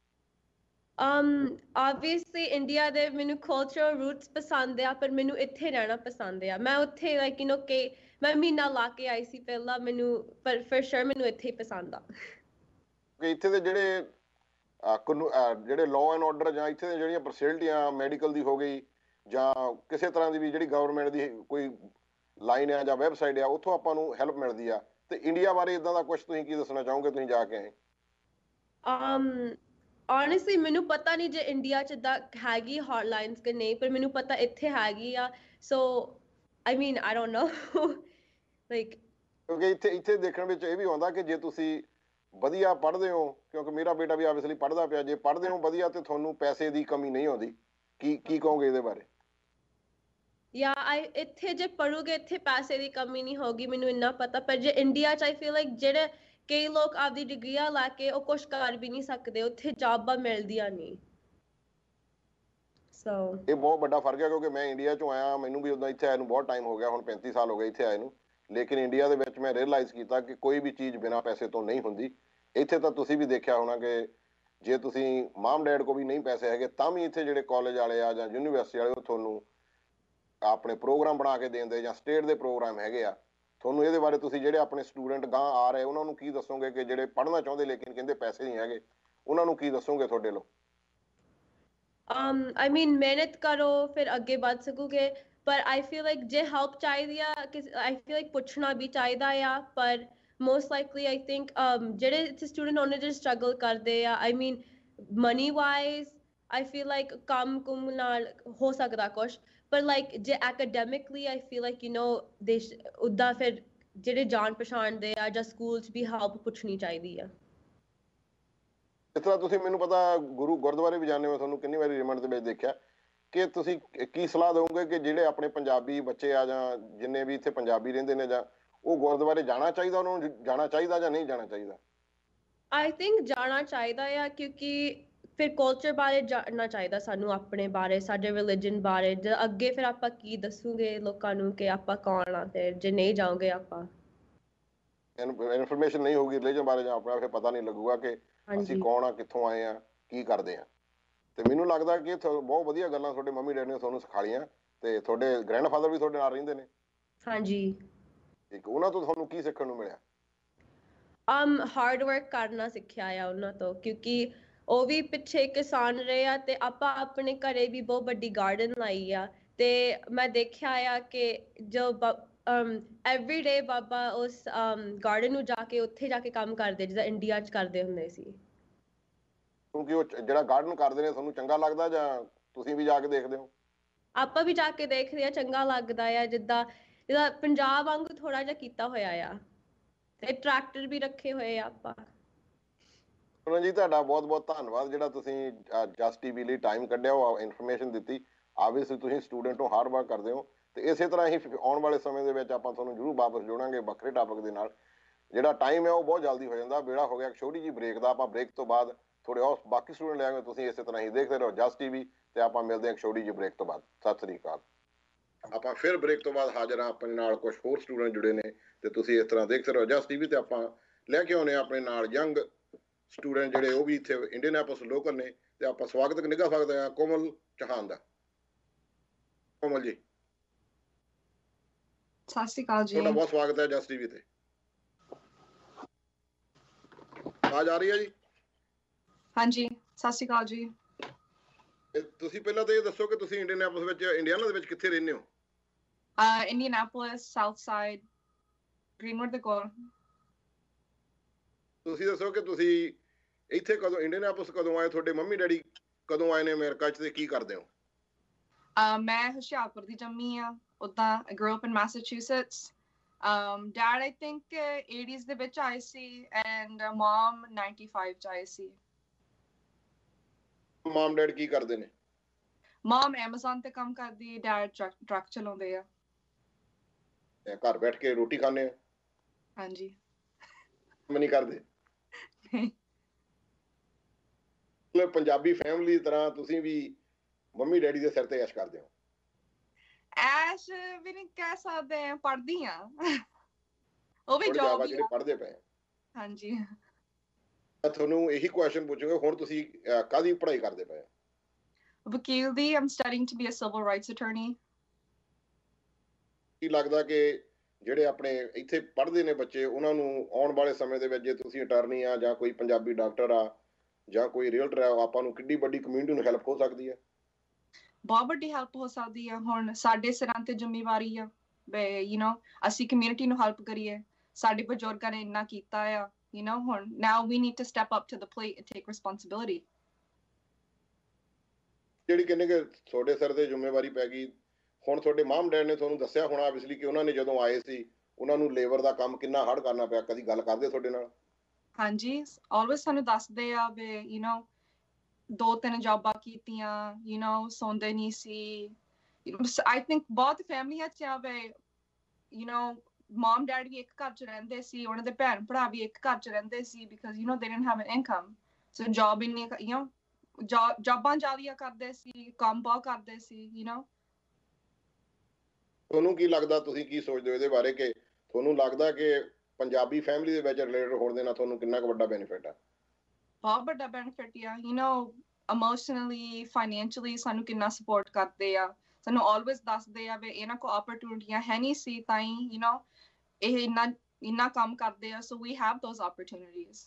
Speaker 2: obviously ਇੰਡੀਆ ਦੇ ਮੈਨੂੰ cultural roots ਪਸੰਦ ਆ ਪਰ ਮੈਨੂੰ ਇੱਥੇ ਰਹਿਣਾ ਪਸੰਦ ਆ ਮੈਂ ਉੱਥੇ like ਕਿ ਮੈਂ ਮਹੀਨਾ ਲਾ ਕੇ ਆਈ ਸੀ ਪਹਿਲਾਂ ਮੈਨੂੰ ਪਰ for sure ਮੈਨੂੰ ਇੱਥੇ ਹੀ ਪਸੰਦ ਆ
Speaker 1: ਕਿ ਇੱਥੇ ਦੇ ਜਿਹੜੇ ਜਿਹੜੇ ਲਾਅ ਐਂਡ ਆਰਡਰ ਜਾਂ ਇੱਥੇ ਦੀਆਂ ਜਿਹੜੀਆਂ ਫੈਸਿਲਿਟੀਆਂ ਮੈਡੀਕਲ ਦੀ ਹੋ ਗਈ ਜਾਂ ਕਿਸੇ ਤਰ੍ਹਾਂ ਦੀ ਵੀ ਜਿਹੜੀ ਗਵਰਨਮੈਂਟ ਦੀ ਕੋਈ ਲਾਈਨ ਆ ਜਾਂ ਵੈਬਸਾਈਟ ਆ ਉੱਥੋਂ ਆਪਾਂ ਨੂੰ ਹੈਲਪ ਮਿਲਦੀ ਆ ਤੇ ਇੰਡੀਆ ਬਾਰੇ ਇਦਾਂ ਦਾ ਕੁਝ ਤੁਸੀਂ ਕੀ ਦੱਸਣਾ ਚਾਹੋਗੇ ਤੁਸੀਂ ਜਾ ਕੇ ਆਏ
Speaker 2: honestly ਮੈਨੂੰ ਪਤਾ ਨਹੀਂ ਜੇ ਇੰਡੀਆ 'ਚ ਦਾ ਹੈਗੀ ਹੌਟਲਾਈਨਸ ਕਿ ਨਹੀਂ ਪਰ ਮੈਨੂੰ ਪਤਾ ਇੱਥੇ ਹੈਗੀ ਆ so I mean I don't know like
Speaker 1: ਕਿਉਂਕਿ ਇੱਥੇ ਦੇਖਣ ਵਿੱਚ ਇਹ ਵੀ ਆਉਂਦਾ ਕਿ ਜੇ ਤੁਸੀਂ ਵਧੀਆ ਪੜ੍ਹਦੇ ਹੋ ਕਿਉਂਕਿ ਮੇਰਾ ਬੇਟਾ ਵੀ ਆਬਵੀਅਸਲੀ ਪੜ੍ਹਦਾ ਪਿਆ ਜੇ ਪੜ੍ਹਦੇ ਹੋ ਵਧੀਆ ਤੇ ਤੁਹਾਨੂੰ ਪੈਸੇ ਦੀ ਕਮੀ ਨਹੀਂ ਆਉਂਦੀ ਕੀ ਕਹੋਗੇ ਇਹਦੇ ਬਾਰੇ
Speaker 2: ਇੱਥੇ ਜੇ ਪੜੋਗੇ ਇੱਥੇ ਪੈਸੇ ਦੀ ਕਮੀ ਨਹੀਂ ਹੋਗੀ ਮੈਨੂੰ ਇੰਨਾ ਪਤਾ ਪਰ ਜੇ ਇੰਡੀਆ 'ਚ ਆਈ ਫੀਲ ਲਾਈਕ ਜਿਹੜੇ ਕਈ ਲੋਕ ਆਪਦੀ ਡਿਗਰੀਆਂ ਲਾ ਕੇ ਉਹ ਕੁਛ ਕਰ ਵੀ ਨਹੀਂ ਸਕਦੇ ਉੱਥੇ ਜੌਬਾਂ ਮਿਲਦੀਆਂ ਨਹੀਂ ਸੋ
Speaker 1: ਇਹ ਬਹੁਤ ਵੱਡਾ ਫਰਕ ਹੈ ਕਿਉਂਕਿ ਮੈਂ ਇੰਡੀਆ 'ਚੋਂ ਆਇਆ ਮੈਨੂੰ ਵੀ ਉਦਾਂ ਇੱਥੇ ਆਏ ਨੂੰ ਬਹੁਤ ਟਾਈਮ ਹੋ ਗਿਆ ਹੁਣ 35 ਸਾਲ ਹੋ ਗਏ ਇੱਥੇ ਆਏ ਨੂੰ ਲੇਕਿਨ ਇੰਡੀਆ ਦੇ ਵਿੱਚ ਮੈਂ ਰਿਅਲਾਈਜ਼ ਕੀਤਾ ਕਿ ਕੋਈ ਵੀ ਚੀਜ਼ ਬਿਨਾਂ ਪੈਸੇ ਤੋਂ ਨਹੀਂ ਹੁੰਦੀ ਇੱਥੇ ਤਾਂ ਤੁਸੀਂ ਵੀ ਦੇਖਿਆ ਹੋਣਾ ਕਿ ਜੇ ਤੁਸੀਂ ਮਾਮ ਡੈਡ ਕੋ ਵੀ ਨਹੀਂ ਪੈਸੇ ਹੈਗੇ ਤਾਂ ਵੀ ਇੱਥੇ ਜਿਹੜੇ ਕਾਲਜ ਵਾਲੇ ਆ ਜਾਂ ਯੂਨੀਵਰਸਿਟੀ ਵਾਲੇ ਉਹ ਤੁਹਾਨੂੰ ਆਪਣੇ ਪ੍ਰੋਗਰਾਮ ਬਣਾ ਕੇ ਦੇਂਦੇ ਜਾਂ ਸਟੇਟ ਦੇ ਪ੍ਰੋਗਰਾਮ ਹੈਗੇ ਆ ਤੁਹਾਨੂੰ ਇਹਦੇ ਬਾਰੇ ਤੁਸੀਂ ਜਿਹੜੇ ਆਪਣੇ ਸਟੂਡੈਂਟ ਗਾਂ ਆ ਰਹੇ ਉਹਨਾਂ ਨੂੰ ਕੀ ਦੱਸੋਗੇ ਕਿ ਜਿਹੜੇ ਪੜ੍ਹਨਾ ਚਾਹੁੰਦੇ ਲੇਕਿਨ ਕਹਿੰਦੇ ਪੈਸੇ ਨਹੀਂ ਹੈਗੇ ਉਹਨਾਂ ਨੂੰ ਕੀ ਦੱਸੋਗੇ ਤੁਹਾਡੇ ਲੋ
Speaker 2: I mean ਮਿਹਨਤ ਕਰੋ ਫਿਰ ਅੱਗੇ ਵੱਧ ਸਕੋਗੇ ਪਰ I feel like ਜੇ help ਚਾਹੀਦੀ ਆ ਕਿ I feel like ਪੁੱਛਣਾ ਵੀ ਚਾਹੀਦਾ ਆ ਪਰ most likely I think ਜਿਹੜੇ ਇੱਥੇ ਸਟੂਡੈਂਟ ਉਹਨੇ ਜਿਹੜੇ struggle ਕਰਦੇ ਆ I mean money wise I feel like ਕੰਮ ਕੁਮ ਨਾਲ ਹੋ ਸਕਦਾ ਕੁਛ ਪਰ like ਜੇ academically I feel like they ਉੱਦਾਂ ਫਿਰ ਜਿਹੜੇ ਜਾਣ ਪਛਾਣ ਦੇ ਆ ਜਾਂ ਸਕੂਲ 'ਚ ਵੀ help ਪੁੱਛਣੀ ਚਾਹੀਦੀ ਆ
Speaker 1: ਇਸ ਤਰ੍ਹਾਂ ਤੁਸੀਂ ਮੈਨੂੰ ਪਤਾ ਗੁਰਦੁਆਰੇ ਵੀ ਜਾਂਦੇ ਹੋ, ਤੁਹਾਨੂੰ ਕਿੰਨੀ ਵਾਰੀ ਰਿਮਾਂਡ ਦੇ ਵਿੱਚ ਦੇਖਿਆ, ਕਿ ਤੁਸੀਂ ਕੀ ਸਲਾਹ ਦਿਓਗੇ ਕਿ ਜਿਹੜੇ ਆਪਣੇ ਪੰਜਾਬੀ ਬੱਚੇ ਆ ਜਾਂ ਜਿੰਨੇ ਵੀ ਇੱਥੇ ਪੰਜਾਬੀ ਰਹਿੰਦੇ ਨੇ, ਜਾਂ ਉਹ ਗੁਰਦੁਆਰੇ ਜਾਣਾ ਚਾਹੀਦਾ, ਉਹਨਾਂ ਨੂੰ ਜਾਣਾ ਚਾਹੀਦਾ ਜਾਂ ਨਹੀਂ ਜਾਣਾ ਚਾਹੀਦਾ?
Speaker 2: ਆਈ ਥਿੰਕ ਜਾਣਾ ਚਾਹੀਦਾ ਆ, ਕਿਉਂਕਿ ਫਿਰ ਕਲਚਰ ਬਾਰੇ ਜਾਣਨਾ ਚਾਹੀਦਾ ਸਾਨੂੰ, ਆਪਣੇ ਬਾਰੇ, ਸਾਡੇ ਰਿਲੀਜਨ ਬਾਰੇ। ਅੱਗੇ ਫਿਰ ਆਪਾਂ ਕੀ ਦੱਸੂਗੇ ਲੋਕਾਂ ਨੂੰ ਕਿ ਆਪਾਂ ਕੌਣ ਆ, ਫਿਰ ਜੇ ਨਹੀਂ ਜਾਓਗੇ ਆਪਾਂ।
Speaker 1: ਇਨਫੋਰਮੇਸ਼ਨ ਨਹੀਂ ਹੋਊਗੀ ਰਿਲੀਜਨ ਬਾਰੇ ਜਾਂ ਆਪਣਾ, ਫਿਰ ਪਤਾ ਨਹੀਂ ਲੱਗੂਗਾ ਕਿ ਅਸੀਂ
Speaker 2: ਹਾਂਜੀ
Speaker 1: ਕੌਣ ਆ, ਕਿੱਥੋਂ ਆਏ ਆ, ਕੀ ਕਰਦੇ ਆ। ਤੇ ਮੈਨੂੰ ਲੱਗਦਾ ਕਿ ਬਹੁਤ ਵਧੀਆ ਗੱਲਾਂ ਤੁਹਾਡੇ ਮੰਮੀ ਡੈਡੀ ਨੇ ਤੁਹਾਨੂੰ ਸਿਖਾਈਆਂ, ਤੇ ਤੁਹਾਡੇ ਗ੍ਰੈਂਡਫਾਦਰ ਵੀ ਤੁਹਾਡੇ ਨਾਲ ਰਹਿੰਦੇ ਨੇ।
Speaker 2: ਹਾਂਜੀ।
Speaker 1: ਠੀਕ, ਉਹਨਾਂ ਤੋਂ ਤੁਹਾਨੂੰ ਕੀ ਸਿੱਖਣ ਨੂੰ ਮਿਲਿਆ?
Speaker 2: ਹਾਰਡ ਵਰਕ ਕਰਨਾ ਸਿੱਖਿਆ ਆ ਉਹਨਾਂ ਤੋਂ, ਕਿਉਂਕਿ ਉਹ ਵੀ ਪਿੱਛੇ ਕਿਸਾਨ ਰਹੇ ਆ, ਤੇ ਆਪਾਂ ਆਪਣੇ ਘਰੇ ਵੀ ਬਹੁਤ ਵੱਡੀ ਗਾਰਡਨ ਲਾਈ ਆ। ਤੇ ਮੈਂ ਦੇਖਿਆ ਆ ਕਿ ਜੋ ਐਵਰੀ ਡੇ ਬਾਬਾ ਉਸ ਗਾਰਡਨ ਨੂੰ ਜਾ ਕੇ ਉੱਥੇ ਜਾ ਕੇ ਕੰਮ ਕਰਦੇ, ਜਿੱਦਾਂ ਇੰਡੀਆ 'ਚ ਕਰਦੇ ਹੁੰਦੇ ਸੀ।
Speaker 1: ਕਿਉਂਕਿ ਉਹ ਜਿਹੜਾ ਗਾਰਡਨ ਕਰਦੇ ਨੇ ਤੁਹਾਨੂੰ ਚੰਗਾ ਲੱਗਦਾ, ਜਾਂ ਤੁਸੀਂ ਵੀ ਜਾ ਕੇ ਦੇਖਦੇ ਹੋ?
Speaker 2: ਆਪਾਂ ਵੀ ਜਾ ਕੇ ਦੇਖਦੇ ਆ, ਚੰਗਾ ਲੱਗਦਾ ਆ। ਜਿੱਦਾਂ ਪੰਜਾਬ ਵਾਂਗੂ ਥੋੜਾ ਜਿਹਾ ਕੀਤਾ ਹੋਇਆ ਆ, ਤੇ ਟਰੈਕਟਰ ਵੀ ਰੱਖੇ ਹੋਏ ਆ ਆਪਾਂ।
Speaker 1: ਸੁਮਨ ਜੀ, ਤੁਹਾਡਾ ਬਹੁਤ ਬਹੁਤ ਧੰਨਵਾਦ, ਜਿਹੜਾ ਤੁਸੀਂ ਜਸਟ ਟੀਵੀ ਲਈ ਟਾਈਮ ਕੱਢਿਆ, ਉਹ ਇਨਫੋਰਮੇਸ਼ਨ ਦਿੱਤੀ। ਆਬਵੀਅਸਲੀ ਤੁਸੀਂ ਸਟੂਡੈਂਟ ਹੋ, ਹਾਰਡ ਵਰਕ ਕਰਦੇ ਹੋ, ਤੇ ਇਸੇ ਤਰ੍ਹਾਂ ਹੀ ਆਉਣ ਵਾਲੇ ਸਮੇਂ ਦੇ ਵਿੱਚ ਆਪਾਂ ਤੁਹਾਨੂੰ ਜ਼ਰੂਰ ਵਾਪਸ ਜੋੜਾਂਗੇ ਵੱਖਰੇ ਟਾਪਿਕ ਦੇ ਨਾਲ। ਜਿਹੜਾ ਟਾਈਮ ਹੈ ਉਹ ਬਹੁਤ ਜਲਦੀ ਹੋ ਜਾਂਦਾ, ਵੇਲਾ ਹੋ ਗਿਆ ਇੱਕ ਛੋਟੀ ਜਿਹੀ ਬ੍ਰੇਕ ਦਾ। ਆਪਾਂ ਬ੍ਰੇਕ ਤੋਂ ਬਾਅਦ ਥੋੜੇ ਹੋਰ ਬਾਕੀ ਸਟੂਡੈਂਟ ਲੈ ਆਵਾਂਗੇ। ਤੁਸੀਂ ਇਸੇ ਤਰ੍ਹਾਂ ਹੀ ਦੇਖਦੇ ਰਹੋ ਜਸਟ ਟੀਵੀ, ਤੇ ਆਪਾਂ ਮਿਲਦੇ ਹਾਂ ਇੱਕ ਛੋਟੀ ਜਿਹੀ ਬ੍ਰੇਕ ਤੋਂ ਬਾਅਦ। ਸਤਿ ਸ੍ਰੀ ਅਕਾਲ। ਆਪਾਂ ਫਿਰ ਬ੍ਰੇਕ ਤੋਂ ਬਾਅਦ ਹਾਜ਼ਰ ਹਾਂ, ਆਪਣੇ ਨਾਲ ਕੁਝ ਹੋਰ ਸਟੂਡੈਂਟ ਜੁੜੇ ਨੇ, ਤੇ ਤੁਸੀਂ ਇਸ ਤਰ੍ਹਾਂ ਦੇਖਦੇ ਰਹੋ ਜਸਟ ਟੀਵੀ, ਤੇ ਆਪਾਂ ਲੈ ਕੇ ਆਉਂਦੇ ਹਾਂ ਆਪਣੇ ਨਾਲ ਯੰਗ ਸਟੂਡੈਂਟ ਜਿਹੜੇ ਉਹ ਵੀ ਇੱਥੇ ਇੰਡੀਅਨਾਪੋਲਿਸ ਲੋਕਲ ਨੇ, ਤੇ ਆਪਾਂ ਸਵਾਗਤ ਨਿੱਘਾ ਸਕਦੇ ਹਾਂ ਕੋਮਲ ਚੌਹਾਨ ਦਾ। ਕੋਮਲ ਜੀ,
Speaker 3: ਸਤਿ ਸ਼੍ਰੀ ਅਕਾਲ ਜੀ।
Speaker 1: ਤੁਹਾਡਾ ਬਹੁਤ ਸਵਾਗਤ ਹੈ ਜਸਟ ਟੀਵੀ ਤੇ। ਆਵਾਜ਼ ਆ ਰਹੀ ਹੈ ਜੀ?
Speaker 3: ਹਾਂਜੀ, ਸਤਿ ਸ਼੍ਰੀ ਅਕਾਲ ਜੀ।
Speaker 1: ਤੁਸੀਂ ਪਹਿਲਾਂ ਤਾਂ ਇਹ ਦੱਸੋ ਕਿ ਤੁਸੀਂ ਇੰਡੀਅਨਾਪੋਲਿਸ ਵਿੱਚ, ਇੰਡੀਆਨਾ ਦੇ ਵਿੱਚ ਕਿੱਥੇ ਰਹਿੰਦੇ ਹੋ?
Speaker 3: ਇੰਡੀਅਨਾਪੋਲਿਸ, ਸਾਊਥ ਸਾਈਡ, ਗ੍ਰੀਨਵੁੱਡ ਦੇ ਕੋਲ।
Speaker 1: ਤੁਸੀਂ ਦੱਸੋ ਕਿ ਤੁਸੀਂ ਇੱਥੇ ਕਦੋਂ, ਇੰਡੀਅਨਾਪੋਲਿਸ ਕਦੋਂ ਆਏ? ਤੁਹਾਡੇ ਮੰਮੀ ਡੈਡੀ ਕਦੋਂ ਆਏ ਨੇ ਅਮਰੀਕਾ 'ਚ, ਤੇ ਕੀ ਕਰਦੇ ਹੋ?
Speaker 3: ਮੈਂ ਹੁਸ਼ਿਆਰਪੁਰ ਦੀ ਜੰਮੀ ਆ। ਉੱਦਾਂ I grew up in Massachusetts. Dad I think 80s ਦੇ ਵਿੱਚ ਆਏ ਸੀ, and mom 95 'ਚ ਆਏ ਸੀ।
Speaker 1: ਮਮ ਡੈਡ ਕੀ ਕਰਦੇ ਨੇ?
Speaker 3: Mom Amazon ਤੇ ਕੰਮ ਕਰਦੀ, ਡੈਡ ਟਰੱਕ ਚਲਾਉਂਦੇ ਆ।
Speaker 1: ਘਰ ਬੈਠ ਕੇ ਰੋਟੀ ਖਾਂਦੇ ਆ?
Speaker 3: ਹਾਂਜੀ।
Speaker 1: ਕੰਮ ਨਹੀਂ ਕਰਦੇ? ਮਤਲਬ ਪੰਜਾਬੀ ਫੈਮਿਲੀ ਦੀ ਤਰ੍ਹਾਂ ਤੁਸੀਂ ਵੀ ਮੰਮੀ ਡੈਡੀ ਦੇ ਸਿਰ ਤੇ ਐਸ਼ ਕਰਦੇ ਹੋ?
Speaker 3: ਐਸ਼ ਵੀ ਨਹੀਂ ਕਹਿ ਸਕਦੇ, ਪੜ੍ਹਦੀ ਆ। ਉਹ ਵੀ ਜੌਬ ਹੀ
Speaker 1: ਜਿਹੜੇ ਪੜ੍ਹਦੇ ਪਏ ਆ।
Speaker 3: ਹਾਂਜੀ।
Speaker 1: ਮੈਂ ਤੁਹਾਨੂੰ ਇਹੀ ਕੁਐਸਚਨ ਪੁੱਛੂੰਗਾ, ਹੁਣ ਤੁਸੀਂ ਕਾਹਦੀ ਪੜ੍ਹਾਈ ਕਰਦੇ ਪਏ ਹੋ?
Speaker 3: ਵਕੀਲ ਦੀ। I'm studying to be a civil rights attorney.
Speaker 1: ਕੀ ਲੱਗਦਾ ਕਿ ਜਿਹੜੇ ਆਪਣੇ ਇੱਥੇ ਪੜ੍ਹਦੇ ਨੇ ਬੱਚੇ, ਉਹਨਾਂ ਨੂੰ ਆਉਣ ਵਾਲੇ ਸਮੇਂ ਦੇ ਵਿੱਚ, ਜੇ ਤੁਸੀਂ ਅਟਾਰਨੀ ਆ ਜਾਂ ਕੋਈ ਪੰਜਾਬੀ ਡਾਕਟਰ ਆ ਜਾਂ ਕੋਈ ਰੀਅਲਟਰ ਆ, ਆਪਾਂ ਨੂੰ ਕਿੰਨੀ ਵੱਡੀ ਕਮਿਊਨਿਟੀ ਨੂੰ ਹੈਲਪ ਹੋ ਸਕਦੀ ਹੈ?
Speaker 3: ਬਹੁਤ ਵੱਡੀ ਹੈਲਪ ਹੋ ਸਕਦੀ ਆ। ਹੁਣ ਸਾਡੇ ਸਿਰਾਂ ਤੇ ਜ਼ਿੰਮੇਵਾਰੀ ਆ ਵੀ ਅਸੀਂ ਕਮਿਊਨਿਟੀ ਨੂੰ ਹੈਲਪ ਕਰੀਏ। ਸਾਡੇ ਬਜ਼ੁਰਗਾਂ ਨੇ ਇੰਨਾ ਕੀਤਾ ਆ, ਹੁਣ now we need to step up to the plate and take responsibility.
Speaker 1: ਜਿਹੜੀ ਕਿੰਨੇ ਕਿ ਤੁਹਾਡੇ ਸਿਰ ਤੇ ਜ਼ਿੰਮੇਵਾਰੀ ਪੈ ਗਈ। ਹੁਣ ਤੁਹਾਡੇ ਮਾਮ ਡੈਡ ਨੇ ਤੁਹਾਨੂੰ ਦੱਸਿਆ ਹੋਣਾ ਆਬਵੀਅਸਲੀ ਕਿ ਉਹਨਾਂ ਨੇ ਜਦੋਂ ਆਏ ਸੀ ਉਹਨਾਂ ਨੂੰ ਲੇਬਰ ਦਾ ਕੰਮ ਕਿੰਨਾ ਹਾਰਡ ਕਰਨਾ ਪਿਆ, ਕਦੀ ਗੱਲ ਕਰਦੇ ਤੁਹਾਡੇ ਨਾਲ?
Speaker 3: ਹਾਂਜੀ, ਆਲਵੇਜ਼ ਸਾਨੂੰ ਦੱਸਦੇ ਆ ਵੀ 2-3 ਜੌਬਾਂ ਕੀਤੀਆਂ, ਸੌਂਦੇ ਨਹੀਂ ਸੀ। I think ਬਹੁਤ ਫੈਮਲੀਆਂ 'ਚ ਆ ਵੀ mom dad ਵੀ ਇੱਕ ਘਰ 'ਚ ਰਹਿੰਦੇ ਸੀ, ਉਹਨਾਂ ਦੇ ਭੈਣ ਭਰਾ ਵੀ ਇੱਕ ਘਰ 'ਚ ਰਹਿੰਦੇ ਸੀ, because they didn't have an income. So job ਇੰਨੀ ਜੌਬਾਂ ਜ਼ਿਆਦੀਆਂ ਕਰਦੇ ਸੀ, ਕੰਮ ਬਹੁਤ ਕਰਦੇ ਸੀ।
Speaker 1: ਤੁਹਾਨੂੰ ਕੀ ਲੱਗਦਾ, ਤੁਸੀਂ ਕੀ ਸੋਚਦੇ ਹੋ ਇਹਦੇ ਬਾਰੇ, ਕਿ ਤੁਹਾਨੂੰ ਲੱਗਦਾ ਕਿ ਪੰਜਾਬੀ ਫੈਮਿਲੀ ਦੇ ਵਿੱਚ ਰਿਲੇਟਡ ਹੋਣ ਦੇ ਨਾਲ ਤੁਹਾਨੂੰ ਕਿੰਨਾ ਕੁ ਵੱਡਾ ਬੈਨੀਫਿਟ ਆ?
Speaker 3: ਬਹੁਤ ਵੱਡਾ ਬੈਨੀਫਿਟ ਆ। ਇਮੋਸ਼ਨਲੀ, ਫਾਈਨੈਂਸ਼ੀਅਲੀ ਸਾਨੂੰ ਕਿੰਨਾ ਸਪੋਰਟ ਕਰਦੇ ਆ। ਸਾਨੂੰ ਆਲਵੇਜ਼ ਦੱਸਦੇ ਆ ਵੀ ਇਹਨਾਂ ਕੋਲ ਓਪਰਚੁਨਿਟੀਆਂ ਹੈ ਨਹੀਂ ਸੀ, ਤਾਂ ਹੀ ਇਹ ਇੰਨਾ ਕੰਮ ਕਰਦੇ ਆ। So we have those opportunities.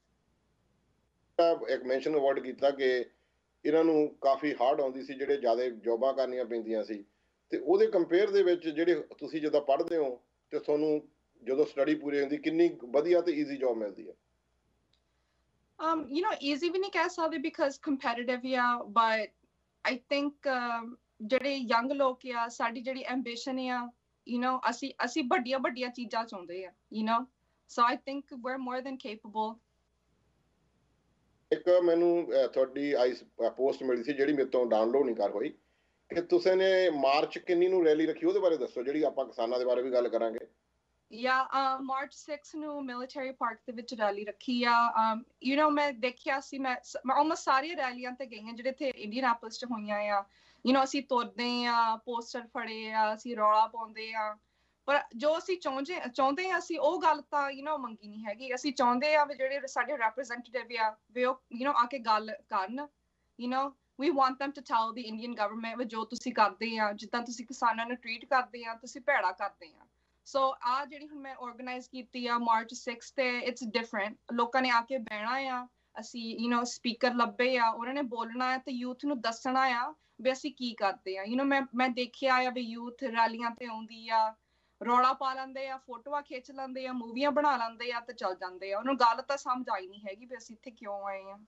Speaker 1: ਇੱਕ ਮੈਂਸ਼ਨ ਅਵਾਰਡ ਕੀਤਾ ਕਿ ਇਹਨਾਂ ਨੂੰ ਕਾਫੀ ਹਾਰਡ ਆਉਂਦੀ ਸੀ, ਜਿਹੜੇ ਜ਼ਿਆਦਾ ਜੌਬਾਂ ਕਰਨੀਆਂ ਪੈਂਦੀਆਂ ਸੀ, ਤੇ ਉਹਦੇ ਕੰਪੇਅਰ ਦੇ ਵਿੱਚ ਜਿਹੜੇ ਤੁਸੀਂ ਜਦੋਂ ਪੜ੍ਹਦੇ ਹੋ ਤੇ ਤੁਹਾਨੂੰ ਜਦੋਂ ਸਟੱਡੀ ਪੂਰੀ ਹੁੰਦੀ, ਕਿੰਨੀ ਵਧੀਆ ਤੇ ਈਜ਼ੀ ਜੌਬ ਮਿਲਦੀ ਹੈ?
Speaker 3: Easy ਵੀ ਨਹੀਂ ਕਹਿ ਸਕਦੇ because competitive ਆ, but I think ਜਿਹੜੇ young ਲੋਕ ਆ, ਸਾਡੀ ਜਿਹੜੀ ambition ਆ, ਅਸੀਂ ਵੱਡੀਆਂ ਚੀਜ਼ਾਂ ਚਾਹੁੰਦੇ ਆ, so I think we're more than capable.
Speaker 1: ਇੱਕ ਮੈਨੂੰ ਤੁਹਾਡੀ ਆਈਸ ਪੋਸਟ ਮਿਲੀ ਸੀ ਜਿਹੜੀ ਮੇਰੇ ਤੋਂ ਡਾਊਨਲੋਡ ਨਹੀਂ ਕਰ ਹੋਈ, ਕਿ ਤੁਸੀਂ ਨੇ ਮਾਰਚ ਕਿੰਨੀ ਨੂੰ ਰੈਲੀ ਰੱਖੀ, ਉਹਦੇ ਬਾਰੇ ਦੱਸੋ, ਜਿਹੜੀ ਆਪਾਂ ਕਿਸਾਨਾਂ ਦੇ ਬਾਰੇ ਵੀ ਗੱਲ ਕਰਾਂਗੇ।
Speaker 3: March 6 ਨੂੰ ਮਿਲਟਰੀ ਪਾਰਕ ਦੇ ਵਿੱਚ ਰੈਲੀ ਰੱਖੀ ਆ। ਮੈਂ ਦੇਖਿਆ ਸੀ, ਮੈਂ ਆਲਮੋਸਟ ਸਾਰੀਆਂ ਰੈਲੀਆਂ ਤੇ ਗਈ ਹਾਂ ਜਿਹੜੇ ਇੱਥੇ ਇੰਡੀਅਨਾਪੋਲਿਸ 'ਚ ਹੋਈਆਂ ਆ। ਅਸੀਂ ਤੁਰਦੇ ਆ, ਪੋਸਟਰ ਫੜੇ ਆ, ਅਸੀਂ ਰੌਲਾ ਪਾਉਂਦੇ ਆ, ਪਰ ਜੋ ਅਸੀਂ ਚਾਹੁੰਦੇ ਆ ਅਸੀਂ ਉਹ ਗੱਲ ਤਾਂ ਮੰਗੀ ਨਹੀਂ ਹੈਗੀ। ਅਸੀਂ ਚਾਹੁੰਦੇ ਆ ਵੀ ਜਿਹੜੇ ਸਾਡੇ ਰੈਪਰੈਜ਼ੈਂਟੇਟਿਵ ਆ ਵੀ ਉਹ ਆ ਕੇ ਗੱਲ ਕਰਨ। We want them to tell the Indian government ਵੀ ਜੋ ਤੁਸੀਂ ਕਰਦੇ ਆ, ਜਿੱਦਾਂ ਤੁਸੀਂ ਕਿਸਾਨਾਂ ਨੂੰ ਟ੍ਰੀਟ ਕਰਦੇ ਆ, ਤੁਸੀਂ ਭੈੜਾ ਕਰਦੇ ਆ। ਸੋ ਆ ਜਿਹੜੀ ਹੁਣ ਮੈਂ ਆਰਗੇਨਾਈਜ਼ ਕੀਤੀ ਆ March 6 ਤੇ ਇਟਸ ਡਿਫਰੈਂਟ। ਲੋਕਾਂ ਨੇ ਆ ਕੇ ਬਹਿਣਾ ਆ, ਅਸੀਂ ਸਪੀਕਰ ਲੱਭੇ ਆ, ਉਹਨਾਂ ਨੇ ਬੋਲਣਾ ਤੇ ਯੂਥ ਨੂੰ ਦੱਸਣਾ ਆ ਵੀ ਅਸੀਂ ਕੀ ਕਰਦੇ ਆ। ਮੈਂ ਦੇਖਿਆ ਆ ਵੀ ਯੂਥ ਰੈਲੀਆਂ ਤੇ ਆਉਂਦੀ ਆ, ਰੌਲਾ ਪਾ ਲੈਂਦੇ ਆ, ਫੋਟੋਆਂ ਖਿੱਚ ਲੈਂਦੇ ਆ, ਮੂਵੀਆਂ ਬਣਾ ਲੈਂਦੇ ਆ ਤੇ ਚੱਲ ਜਾਂਦੇ ਆ। ਉਹਨੂੰ ਗੱਲ ਤਾਂ ਸਮਝ ਆਈ ਨਹੀਂ ਹੈਗੀ ਵੀ ਅਸੀਂ ਇੱਥੇ ਕਿਉਂ ਆਏ ਆ।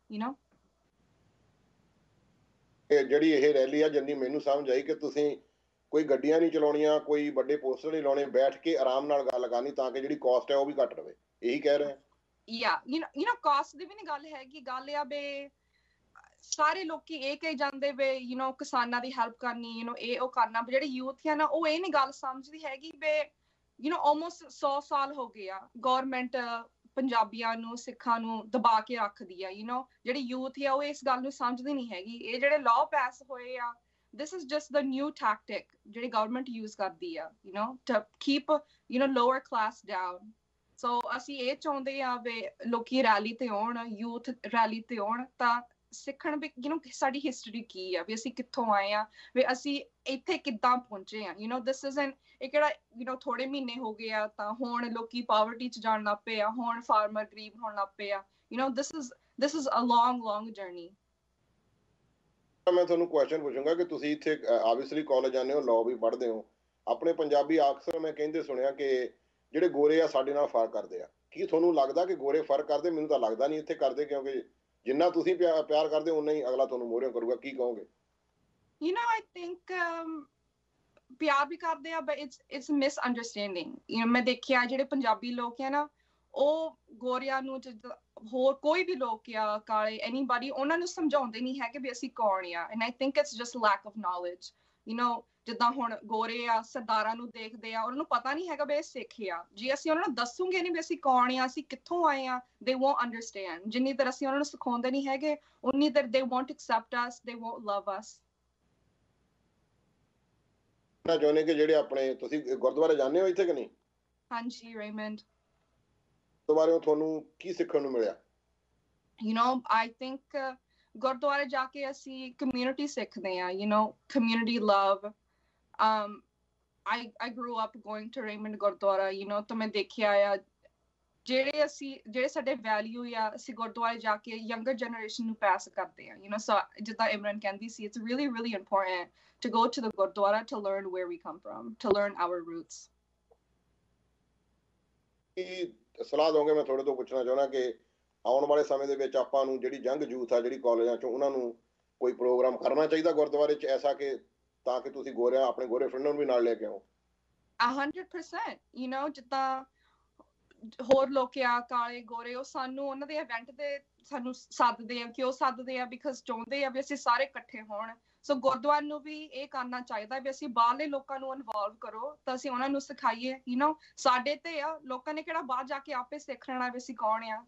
Speaker 1: ਜਿਹੜੀ ਇਹ ਰੈਲੀ ਆ, ਜਿੰਨੀ ਮੈਨੂੰ ਸਮਝ ਆਈ ਕਿ ਤੁਸੀਂ ਕੋਈ ਗੱਡੀਆਂ ਨਹੀਂ ਚਲਾਉਣੀਆਂ, ਕੋਈ ਵੱਡੇ ਪੋਸਟਰ ਨਹੀਂ ਲਾਉਣੇ, ਬੈਠ ਕੇ ਆਰਾਮ ਨਾਲ ਗੱਲ ਕਰਨੀ ਤਾਂ ਕਿ ਜਿਹੜੀ ਕਾਸਟ ਹੈ ਉਹ ਵੀ ਘੱਟ ਰਵੇ, ਇਹੀ ਕਹਿ ਰਹੇ
Speaker 3: ਕਾਸਟ ਦੀ ਵੀ ਨਹੀਂ ਗੱਲ ਹੈਗੀ। ਗੱਲ ਆ ਵੀ ਸਾਰੇ ਲੋਕੀ ਇਹ ਕਹੀ ਜਾਂਦੇ ਵੀ ਕਿਸਾਨਾਂ ਦੀ ਹੈਲਪ ਕਰਨੀ, ਇਹ ਉਹ ਕਰਨਾ। ਜਿਹੜੇ ਯੂਥ ਆ ਨਾ, ਉਹ ਇਹ ਨਹੀਂ ਗੱਲ ਸਮਝਦੀ ਹੈਗੀ ਵੀ ਆਲਮੋਸਟ 100 ਸਾਲ ਹੋ ਗਏ ਆ ਗਵਰਨਮੈਂਟ ਪੰਜਾਬੀਆਂ ਨੂੰ, ਸਿੱਖਾਂ ਨੂੰ ਦਬਾ ਕੇ ਰੱਖਦੀ ਆ। ਜਿਹੜੀ ਯੂਥ ਆ ਉਹ ਇਸ ਗੱਲ ਨੂੰ ਸਮਝਦੀ ਨਹੀਂ ਹੈਗੀ। ਇਹ ਜਿਹੜੇ ਲਾਅ ਪਾਸ ਹੋਏ ਆ, this is just the new tactic ਜਿਹੜੀ government use ਕਰਦੀ ਆ to keep lower class down. So ਅਸੀਂ ਇਹ ਚਾਹੁੰਦੇ ਆ ਵੀ ਲੋਕੀ ਰੈਲੀ ਤੇ ਆਉਣ, ਯੂਥ ਰੈਲੀ ਤੇ ਆਉਣ ਤਾਂ ਸਿੱਖਣ ਵੀ ਸਾਡੀ ਹਿਸਟਰੀ ਕੀ ਆ, ਵੀ ਅਸੀਂ ਕਿੱਥੋਂ ਆਏ ਆ, ਵੀ ਅਸੀਂ ਇੱਥੇ ਕਿੱਦਾਂ ਪਹੁੰਚੇ ਆ। this isn't ਇਹ ਕਿਹੜਾ ਥੋੜੇ ਮਹੀਨੇ ਹੋ ਗਏ ਆ ਤਾਂ ਹੁਣ ਲੋਕੀ ਪਾਵਰਟੀ 'ਚ ਜਾਣ ਲੱਗ ਪਏ ਆ, ਹੁਣ ਫਾਰਮਰ ਗਰੀਬ ਹੋਣ ਲੱਗ ਪਏ ਆ। this is a long journey.
Speaker 1: ਮੈਂ ਤੁਹਾਨੂੰ ਕੁਐਸਚਨ ਪੁੱਛੂੰਗਾ ਕਿ ਤੁਸੀਂ ਇੱਥੇ ਆਬਵੀਅਸਲੀ ਕਾਲਜ ਜਾਂਦੇ ਹੋ, ਲਾਅ ਵੀ ਪੜ੍ਹਦੇ ਹੋ। ਆਪਣੇ ਪੰਜਾਬੀ ਅਕਸਰ ਮੈਂ ਕਹਿੰਦੇ ਸੁਣਿਆ ਕਿ ਜਿਹੜੇ ਗੋਰੇ ਆ ਸਾਡੇ ਨਾਲ ਫਰਕ ਕਰਦੇ ਆ। ਕੀ ਤੁਹਾਨੂੰ ਲੱਗਦਾ ਕਿ ਗੋਰੇ ਫਰਕ ਕਰਦੇ? ਮੈਨੂੰ ਤਾਂ ਲੱਗਦਾ ਨਹੀਂ ਇੱਥੇ ਕਰਦੇ, ਕਿਉਂਕਿ ਜਿੰਨਾ ਤੁਸੀਂ ਪਿਆਰ ਕਰਦੇ ਹੋ ਉਨਾ ਹੀ ਅਗਲਾ ਤੁਹਾਨੂੰ ਮੋਹਰੇ ਕਰੂਗਾ। ਕੀ ਕਹੋਗੇ?
Speaker 3: I think ਪਿਆਰ ਵੀ ਕਰਦੇ ਆ, but it's misunderstanding. ਮੈਂ ਦੇਖਿਆ ਜਿਹੜੇ ਪੰਜਾਬੀ ਲੋਕ ਆ ਨਾ, ਉਹ ਗੋਰਿਆਂ ਨੂੰ, ਹੋਰ ਕੋਈ ਵੀ ਲੋਕ ਆ, ਕਾਲੇ, anybody, ਉਹਨਾਂ ਨੂੰ ਸਮਝਾਉਂਦੇ ਨਹੀਂ ਹੈਗੇ ਵੀ ਅਸੀਂ ਕੌਣ ਆ। and I think it's just lack of knowledge. ਜਿੱਦਾਂ ਹੁਣ ਗੋਰੇ ਆ ਸਰਦਾਰਾਂ ਨੂੰ ਦੇਖਦੇ ਆ, ਉਹਨਾਂ ਨੂੰ ਪਤਾ ਨਹੀਂ ਹੈਗਾ ਵੀ ਇਹ ਸਿੱਖ ਆ। ਜੇ ਅਸੀਂ ਉਹਨਾਂ ਨੂੰ ਦੱਸੂਗੇ ਨਹੀਂ ਵੀ ਅਸੀਂ ਕੌਣ ਆ, ਅਸੀਂ ਕਿੱਥੋਂ ਆਏ ਆ, they won't understand. ਜਿੰਨੀ ਦੇਰ ਅਸੀਂ ਉਹਨਾਂ ਨੂੰ ਸਿਖਾਉਂਦੇ ਨਹੀਂ ਹੈਗੇ, ਉਨੀ ਦੇਰ they won't accept us, they won't love us.
Speaker 1: ਮੈਂ ਚਾਹੁੰਦੇ ਕਿ ਜਿਹੜੇ ਆਪਣੇ ਤੁਸੀਂ ਗੁਰਦੁਆਰੇ ਜਾਂਦੇ ਹੋ ਇੱਥੇ ਕਿ ਨਹੀਂ?
Speaker 3: ਹਾਂਜੀ ਰੇਮੰਡ।
Speaker 1: ਗੁਰਦੁਆਰੇ ਤੁਹਾਨੂੰ ਕੀ ਸਿੱਖਣ ਨੂੰ ਮਿਲਿਆ?
Speaker 3: I think ਗੁਰਦੁਆਰੇ ਜਾ ਕੇ ਅਸੀਂ community ਸਿੱਖਦੇ ਆ, community love. I grew up going to Raymond Gurdwara, ਤਾਂ ਮੈਂ ਦੇਖਿਆ ਆ ਜਿਹੜੇ ਸਾਡੇ ਵੈਲਿਊ ਆ, ਅਸੀਂ ਗੁਰਦੁਆਰੇ ਜਾ ਕੇ younger generation ਨੂੰ ਪਾਸ ਕਰਦੇ ਆ। so ਜਿੱਦਾਂ ਇਮਰਨ ਕਹਿੰਦੀ ਸੀ, it's really really important to go to the Gurdwara to learn where we come from, to learn our roots.
Speaker 1: ਕੀ ਸਲਾਹ ਦੋਗੇ? ਮੈਂ ਤੁਹਾਡੇ ਤੋਂ ਪੁੱਛਣਾ ਚਾਹੁੰਦਾ ਕਿ ਆਉਣ ਵਾਲੇ ਸਮੇਂ ਦੇ ਵਿੱਚ ਆਪਾਂ ਨੂੰ ਜਿਹੜੀ ਯੰਗ ਯੂਥ ਆ ਜਿਹੜੀ ਕਾਲਜਾਂ 'ਚੋਂ, ਉਹਨਾਂ ਨੂੰ ਕੋਈ ਪ੍ਰੋਗਰਾਮ ਕਰਨਾ ਚਾਹੀਦਾ ਗੁਰਦੁਆਰੇ 'ਚ ਐਸਾ ਕਿ ਤਾਂ ਕਿ ਤੁਸੀਂ ਆਪਣੇ ਗੋਰੇ ਫਰੈਂਡ ਨੂੰ ਵੀ ਨਾਲ ਲੈ ਕੇ ਆਓ?
Speaker 3: 100%। ਜਿੱਦਾਂ ਹੋਰ ਲੋਕ ਆ, ਕਾਲੇ ਗੋਰੇ, ਉਹ ਸਾਨੂੰ ਉਹਨਾਂ ਦੇ ਇਵੈਂਟ ਤੇ ਸਾਨੂੰ ਸੱਦਦੇ ਆ। ਕਿਉਂ ਸੱਦਦੇ ਆ? ਬਿਕਾਜ਼ ਚਾਹੁੰਦੇ ਆ ਵੀ ਅਸੀਂ ਸਾਰੇ ਇਕੱਠੇ ਹੋਣ। ਸੋ ਗੁਰਦੁਆਰੇ ਨੂੰ ਵੀ ਇਹ ਕਰਨਾ ਚਾਹੀਦਾ ਵੀ ਅਸੀਂ ਬਾਹਰਲੇ ਲੋਕਾਂ ਨੂੰ ਇਨਵੋਲਵ ਕਰੋ ਤਾਂ ਅਸੀਂ ਉਹਨਾਂ ਨੂੰ ਸਿਖਾਈਏ। ਸਾਡੇ ਤੇ ਆ, ਲੋਕਾਂ ਨੇ ਕਿਹੜਾ ਬਾਹਰ ਜਾ ਕੇ ਆਪੇ ਸਿੱਖ ਲੈਣਾ ਵੀ ਅਸੀਂ ਕੌਣ ਆ।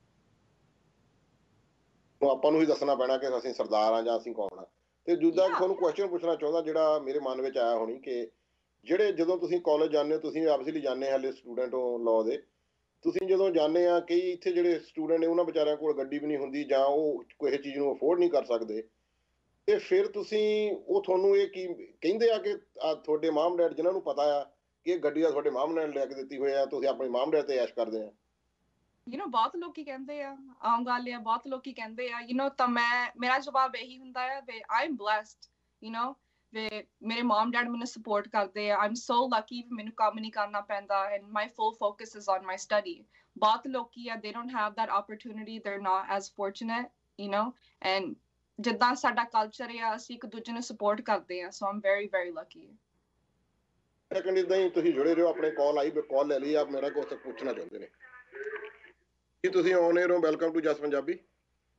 Speaker 1: ਆਪਾਂ ਨੂੰ ਹੀ ਦੱਸਣਾ ਪੈਣਾ ਕਿ ਅਸੀਂ ਸਰਦਾਰ ਆ ਜਾਂ ਅਸੀਂ ਕੌਣ ਆ। ਤੇ ਦੂਜਾ ਤੁਹਾਨੂੰ ਕੁਐਸਚਨ ਪੁੱਛਣਾ ਚਾਹੁੰਦਾ ਜਿਹੜਾ ਮੇਰੇ ਮਨ ਵਿੱਚ ਆਇਆ ਹੋਣੀ, ਕਿ ਜਿਹੜੇ ਜਦੋਂ ਤੁਸੀਂ ਕਾਲਜ ਜਾਂਦੇ ਹੋ, ਤੁਸੀਂ ਆਬਵੀਅਸਲੀ ਜਾਂਦੇ ਹਾਲੇ ਸਟੂਡੈਂਟ ਹੋ ਲਾਅ ਦੇ, ਤੁਸੀਂ ਜਦੋਂ ਜਾਂਦੇ ਆ, ਕਈ ਇੱਥੇ ਜਿਹੜੇ ਸਟੂਡੈਂਟ ਨੇ ਉਹਨਾਂ ਵਿਚਾਰਿਆਂ ਕੋਲ ਗੱਡੀ ਵੀ ਨਹੀਂ ਹੁੰਦੀ ਜਾਂ ਉਹ ਕਿਸੇ ਚੀਜ਼ ਨੂੰ ਅਫੋਰਡ ਨਹੀਂ ਕਰ ਸਕਦੇ, ਤੇ ਫਿਰ ਤੁਸੀਂ ਉਹ ਤੁਹਾਨੂੰ ਇਹ ਕੀ ਕਹਿੰਦੇ ਆ ਕਿ ਤੁਹਾਡੇ ਮਾਮ ਡੈਡ ਜਿਨ੍ਹਾਂ ਨੂੰ ਪਤਾ ਆ ਕਿ ਇਹ ਗੱਡੀ ਆ ਤੁਹਾਡੇ ਮਾਮ ਡੈਡ ਲੈ ਕੇ ਦਿੱਤੀ ਹੋਈ ਆ, ਤੁਸੀਂ ਆਪਣੇ ਮਾਮ ਡੈਡ ਤੇ ਐਸ਼ ਕਰਦੇ ਆ?
Speaker 3: ਬਹੁਤ ਲੋਕੀ ਕਹਿੰਦੇ ਆ, ਆਮ ਗੱਲ ਆ, ਬਹੁਤ ਲੋਕੀ ਕਹਿੰਦੇ ਆ। ਤਾਂ ਮੇਰਾ ਜਵਾਬ ਇਹੀ ਹੁੰਦਾ ਹੈ ਵੀ I'm blessed, ਵੀ ਮੇਰੇ ਮਮ ਡੈਡ ਮੈਨੂੰ ਸਪੋਰਟ ਕਰਦੇ ਆ। I'm so lucky ਵੀ ਮੈਨੂੰ ਕੰਮ ਨਹੀਂ ਕਰਨਾ ਪੈਂਦਾ and my full focus is on my study. ਬਹੁਤ ਲੋਕੀ ਆ, they don't have that opportunity, they're not as fortunate, and ਜਿੱਦਾਂ ਸਾਡਾ ਕਲਚਰ ਆ, ਅਸੀਂ ਇੱਕ ਦੂਜੇ ਨੂੰ ਸਪੋਰਟ ਕਰਦੇ ਆ। so I'm very very lucky.
Speaker 1: Second ਇਦਾਂ ਹੀ ਤੁਸੀਂ ਜੁੜੇ ਰਹੋ, ਆਪਣੇ ਕਾਲ ਆਈ, ਕਾਲ ਲੈ ਲਈ। ਆਪ ਮੇਰਾ ਕੁਝ ਪੁੱਛਣਾ ਚਾਹੁੰਦੇ ਨੇ? ਕੀ ਤੁਸੀਂ ਆਨ 에ਅਰ ਹੋ? Welcome to Jus Punjabi.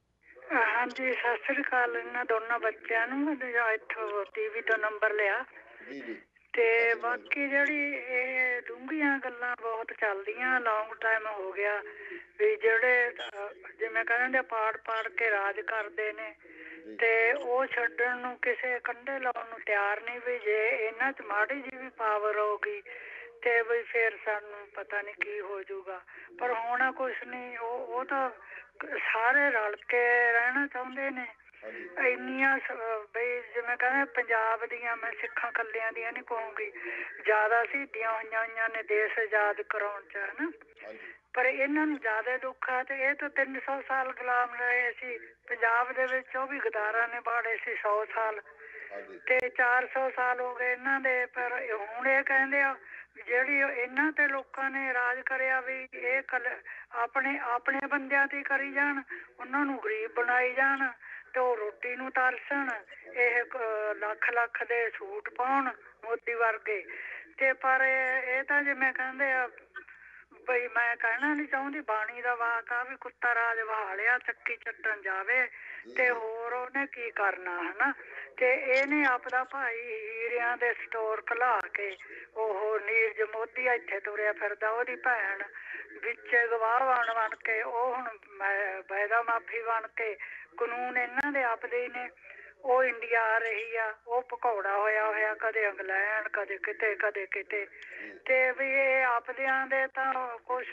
Speaker 4: ਹਾਂਜੀ ਸਤਿ ਸ੍ਰੀ ਅਕਾਲ ਇਹਨਾਂ ਦੋਨਾਂ ਬੱਚਿਆਂ ਨੂੰ ਇੱਥੋਂ ਟੀਵੀ ਤੋਂ ਨੰਬਰ ਲਿਆ
Speaker 1: ਜੀ ਜੀ
Speaker 4: ਤੇ ਬਾਕੀ ਜਿਹੜੀ ਇਹ ਡੂੰਘੀਆਂ ਗੱਲਾਂ ਬਹੁਤ ਚੱਲਦੀਆਂ ਲੌਂਗ ਟਾਈਮ ਹੋ ਗਿਆ ਵੀ ਜਿਹੜੇ ਜਿਵੇਂ ਕਹਿੰਦੇ ਪਾੜ ਕੇ ਰਾਜ ਕਰਦੇ ਨੇ ਤੇ ਉਹ ਛੱਡਣ ਨੂੰ ਕਿਸੇ ਕੰਢੇ ਲਾਉਣ ਨੂੰ ਤਿਆਰ ਨਹੀਂ ਵੀ ਜੇ ਇਹਨਾਂ 'ਚ ਮਾੜੀ ਜਿਹੀ ਵੀ ਪਾਵਰ ਹੋਊਗੀ ਤੇ ਵੀ ਫਿਰ ਸਾਨੂੰ ਪਤਾ ਨਹੀਂ ਕੀ ਹੋ ਜਾਊਗਾ ਪਰ ਹੋਣਾ ਕੁਛ ਨਹੀਂ ਉਹ ਤਾਂ ਸਾਰੇ ਰਲ ਕੇ ਰਹਿਣਾ ਚਾਹੁੰਦੇ ਨੇ ਇੰਨੀਆਂ ਬਈ ਜਿਵੇਂ ਕਹਿੰਦੇ ਪੰਜਾਬ ਦੀਆਂ ਮੈਂ ਸਿੱਖਾਂ ਕੱਲਿਆਂ ਦੀਆਂ ਨਹੀਂ ਕਹੂੰਗੀ ਜ਼ਿਆਦਾ ਸ਼ਹੀਦੀਆਂ ਹੋਈਆਂ ਨੇ ਦੇਸ਼ ਆਜ਼ਾਦ ਕਰਾਉਣ 'ਚ ਹਨਾ ਪਰ ਇਹਨਾਂ ਨੂੰ ਜ਼ਿਆਦਾ ਦੁੱਖ ਹੈ ਤੇ ਇਹ ਤਾਂ 300 ਸਾਲ ਗੁਲਾਮ ਰਹੇ ਸੀ ਪੰਜਾਬ ਦੇ ਵਿੱਚ ਉਹ ਵੀ ਗਦਾਰਾਂ ਨੇ ਬਾੜੇ ਸੀ 100 ਸਾਲ ਤੇ 400 ਸਾਲ ਹੋ ਗਏ ਇਹਨਾਂ ਦੇ ਪਰ ਹੁਣ ਇਹ ਕਹਿੰਦੇ ਆ ਜਿਹੜੀ ਇਹਨਾਂ ਤੇ ਲੋਕਾਂ ਨੇ ਰਾਜ ਕਰਿਆ ਵੀ ਇਹ ਆਪਣੇ ਬੰਦਿਆਂ ਤੇ ਕਰੀ ਜਾਣ ਉਹਨਾਂ ਨੂੰ ਗਰੀਬ ਬਣਾਈ ਜਾਣ ਤੇ ਉਹ ਰੋਟੀ ਨੂੰ ਤਰਸਣ ਇਹ ਲੱਖ ਦੇ ਸੂਟ ਪਾਉਣ ਮੋਦੀ ਵਰਗੇ ਤੇ ਪਰ ਇਹ ਤਾਂ ਜਿਵੇਂ ਕਹਿੰਦੇ ਆ ਬਈ ਮੈਂ ਕਹਿਣਾ ਨਹੀਂ ਚਾਹੁੰਦੀ ਬਾਣੀ ਦਾ ਵਾਕ ਆ ਵੀ ਕੁੱਤਾ ਰਾਜ ਵਹਾਲਿਆ ਚੱਕੀ ਚੱਟਣ ਜਾਵੇ ਤੇ ਹੋਰ ਉਹਨੇ ਕੀ ਕਰਨਾ ਹਨਾ ਤੇ ਇਹਨੇ ਆਪਦਾ ਭਾਈ ਹੀਰਿਆਂ ਦੇ ਸਟੋਰ ਘਲਾ ਕੇ ਉਹ ਨੀਰਜ ਮੋਦੀ ਇੱਥੇ ਤੁਰਿਆ ਫਿਰਦਾ ਉਹਦੀ ਭੈਣ ਵਿੱਚ ਗਵਾਹ ਬਣ ਕੇ ਉਹ ਹੁਣ ਵਾਅਦਾ ਮਾਫੀ ਬਣ ਕੇ ਕਾਨੂੰਨ ਇਹਨਾਂ ਦੇ ਆਪਦੇ ਹੀ ਨੇ ਉਹ ਇੰਡੀਆ ਆ ਰਹੀ ਆ ਉਹ ਭਕੌੜਾ ਹੋਇਆ ਕਦੇ ਇੰਗਲੈਂਡ ਕਦੇ ਕਿਤੇ ਤੇ ਵੀ ਇਹ ਆਪਦਿਆਂ ਦੇ ਤਾਂ ਕੁਛ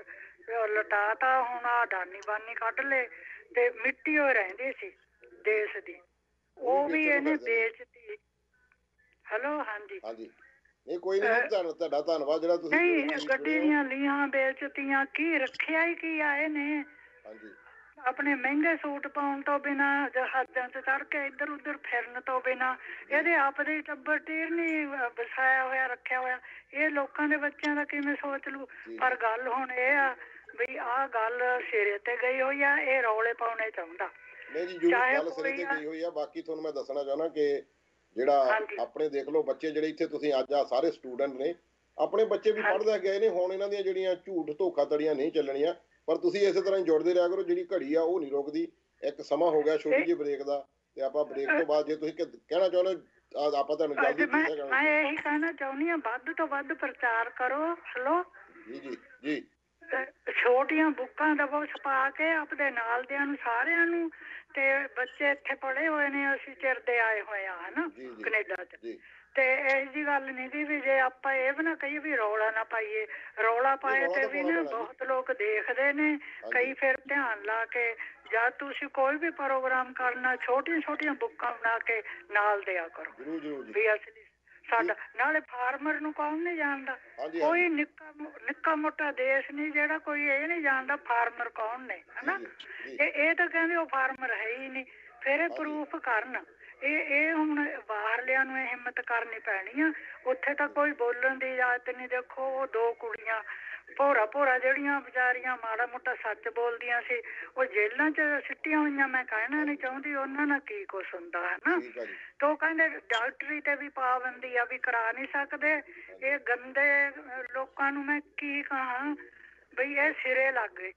Speaker 4: ਲਟਾਤਾ ਹੁਣ ਆ ਦਾਨੀ ਬਾਨੀ ਕੱਢ ਲਏ ਤੇ ਮਿੱਟੀ ਹੋ ਰਹਿੰਦੀ ਸੀ ਦੇਸ਼ ਦੀ ਉਹ ਵੀ ਇਹਨੇ ਵੇਚਤੀ ਹੈਲੋ ਹਾਂਜੀ
Speaker 1: ਨਹੀਂ ਕੋਈ ਨਹੀਂ ਤੁਹਾਡਾ ਧੰਨਵਾਦ ਜਿਹੜਾ ਤੁਸੀਂ
Speaker 4: ਨਹੀਂ ਗੱਡੀ ਦੀਆਂ ਲੀਹਾਂ ਵੇਚਤੀਆਂ ਕੀ ਰੱਖਿਆ ਹੀ ਕੀ ਆ ਇਹਨੇ ਆਪਣੇ ਮਹਿੰਗੇ ਸੂਟ ਪਾਉਣ ਤੋਂ ਬਿਨਾ ਜਹਾਜ਼ਾਂ 'ਚ ਚੜ੍ਹ ਕੇ ਇੱਧਰ ਉੱਧਰ ਫਿਰਨ ਤੋਂ ਬਿਨਾ ਇਹਦੇ ਆਪਦੇ ਟੱਬਰ ਟੀਰ ਨੀ ਵਸਾਇਆ ਹੋਇਆ ਰੱਖਿਆ ਹੋਇਆ ਇਹ ਲੋਕਾਂ ਦੇ ਬੱਚਿਆਂ ਦਾ ਕਿਵੇਂ ਸੋਚ ਲੂ ਪਰ ਗੱਲ ਹੁਣ ਇਹ ਆ ਵੀ ਆਹ ਗੱਲ ਸਿਰੇ ਤੇ ਗਈ ਹੋਈ ਆ ਇਹ ਰੌਲੇ ਪਾਉਣੇ ਚਾਹੁੰਦਾ
Speaker 1: ਨਹੀਂ ਜੀ ਗੱਲ ਸਿਰੇ ਤੇ ਗਈ ਹੋਈ ਆ ਬਾਕੀ ਤੁਹਾਨੂੰ ਮੈਂ ਦੱਸਣਾ ਚਾਹੁੰਦਾ ਕਿ ਜਿਹੜਾ ਆਪਣੇ ਦੇਖ ਲਓ ਬੱਚੇ ਜਿਹੜੇ ਇੱਥੇ ਤੁਸੀਂ ਅੱਜ ਆ ਸਾਰੇ ਸਟੂਡੈਂਟ ਨੇ ਆਪਣੇ ਬੱਚੇ ਵੀ ਪੜ੍ਹਦੇ ਗਏ ਨੇ ਹੁਣ ਇਹਨਾਂ ਦੀਆਂ ਜਿਹੜੀਆਂ ਝੂਠ ਧੋਖਾਧੜੀਆਂ ਨਹੀਂ ਚੱਲਣੀਆਂ ਪਰ ਤੁਸੀਂ ਇਸੇ ਤਰ੍ਹਾਂ ਹੀ ਜੁੜਦੇ ਰਿਹਾ ਕਰੋ ਜਿਹੜੀ ਘੜੀ ਆ ਉਹ ਨਹੀਂ ਰੁਕਦੀ ਇੱਕ ਸਮਾਂ ਹੋ ਗਿਆ ਛੋਟੀ ਜਿਹੀ ਬ੍ਰੇਕ ਦਾ ਤੇ ਆਪਾਂ ਬ੍ਰੇਕ ਤੋਂ ਬਾਅਦ ਜੇ ਤੁਸੀਂ ਕਹਿਣਾ ਚਾਹੁੰਦੇ ਆਪਾਂ ਤੁਹਾਨੂੰ ਜਲਦੀ
Speaker 4: ਮੈਂ ਇਹੀ ਕਹਿਣਾ ਚਾਹੁੰਦੀ ਹਾਂ ਵੱਧ ਤੋਂ ਵੱਧ ਪ੍ਰਚਾਰ ਕਰੋ ਹੈਲੋ
Speaker 1: ਜੀ
Speaker 4: ਛੋਟੀਆਂ ਬੁੱਕਾਂ ਦਵੋ ਛਪਾ ਕੇ ਆਪਣੇ ਨਾਲ ਦਿਆਂ ਨੂੰ ਸਾਰਿਆਂ ਨੂੰ ਤੇ ਬੱਚੇ ਇੱਥੇ ਪੜ੍ਹੇ ਹੋਏ ਨੇ ਅਸੀਂ ਚਿਰ ਦੇ ਆਏ ਹੋਏ ਆ ਹਨਾ ਕੈਨੇਡਾ 'ਚ ਤੇ ਇਹ ਜੀ ਗੱਲ ਨਹੀਂ ਗੀ ਵੀ ਜੇ ਆਪਾਂ ਇਹ ਵੀ ਨਾ ਕਹੀਏ ਵੀ ਰੌਲਾ ਨਾ ਪਾਈਏ ਰੌਲਾ ਪਾਏ ਤੇ ਵੀ ਨਾ ਬਹੁਤ ਲੋਕ ਦੇਖਦੇ ਨੇ ਕਈ ਫਿਰ ਧਿਆਨ ਲਾ ਕੇ ਜਦ ਤੁਸੀਂ ਕੋਈ ਵੀ ਪ੍ਰੋਗਰਾਮ ਕਰਨਾ ਛੋਟੀਆਂ ਬੁੱਕਾਂ ਬਣਾ ਕੇ ਨਾਲ ਦਿਆ ਕਰੋ ਵੀ ਅਸਲੀ ਸਾਡਾ ਨਾਲੇ ਫਾਰਮਰ ਨੂੰ ਕੌਣ ਨਹੀਂ ਜਾਣਦਾ ਕੋਈ ਨਿੱਕਾ ਮੋਟਾ ਦੇਸ਼ ਨਹੀਂ ਜਿਹੜਾ ਕੋਈ ਇਹ ਨਹੀਂ ਜਾਣਦਾ ਫਾਰਮਰ ਕੌਣ ਨੇ ਹਨਾ ਇਹ ਤਾਂ ਕਹਿੰਦੇ ਉਹ ਫਾਰਮਰ ਹੈ ਹੀ ਨਹੀਂ ਫਿਰ ਇਹ ਪ੍ਰੂਫ ਕਰਨ ਇਹ ਹੁਣ ਬਾਹਰਲਿਆਂ ਨੂੰ ਇਹ ਹਿੰਮਤ ਕਰਨੀ ਪੈਣੀ ਆ ਉੱਥੇ ਤਾਂ ਕੋਈ ਬੋਲਣ ਦੀ ਇਜਾਜ਼ਤ ਨਹੀਂ ਦੇਖੋ ਉਹ ਦੋ ਕੁੜੀਆਂ ਭੋਰਾ ਜਿਹੜੀਆਂ ਵਿਚਾਰੀਆਂ ਮਾੜਾ ਮੋਟਾ ਸੱਚ ਬੋਲਦੀਆਂ ਸੀ ਉਹ ਜੇਲ੍ਹਾਂ 'ਚ ਸਿੱਟੀਆਂ ਹੋਈਆਂ ਮੈਂ ਕਹਿਣਾ ਨਹੀਂ ਚਾਹੁੰਦੀ ਉਹਨਾਂ ਨਾਲ ਕੀ ਕੁਛ ਹੁੰਦਾ ਹਨਾ ਤੇ ਉਹ ਕਹਿੰਦੇ ਡਾਕਟਰੀ ਤੇ ਵੀ ਪਾਬੰਦੀ ਆ ਵੀ ਕਰਾ ਨਹੀਂ ਸਕਦੇ ਇਹ ਗੰਦੇ ਲੋਕਾਂ ਨੂੰ ਮੈਂ ਕੀ ਕਹਾਂ ਬਈ ਇਹ ਸਿਰੇ ਲੱਗ ਗਏ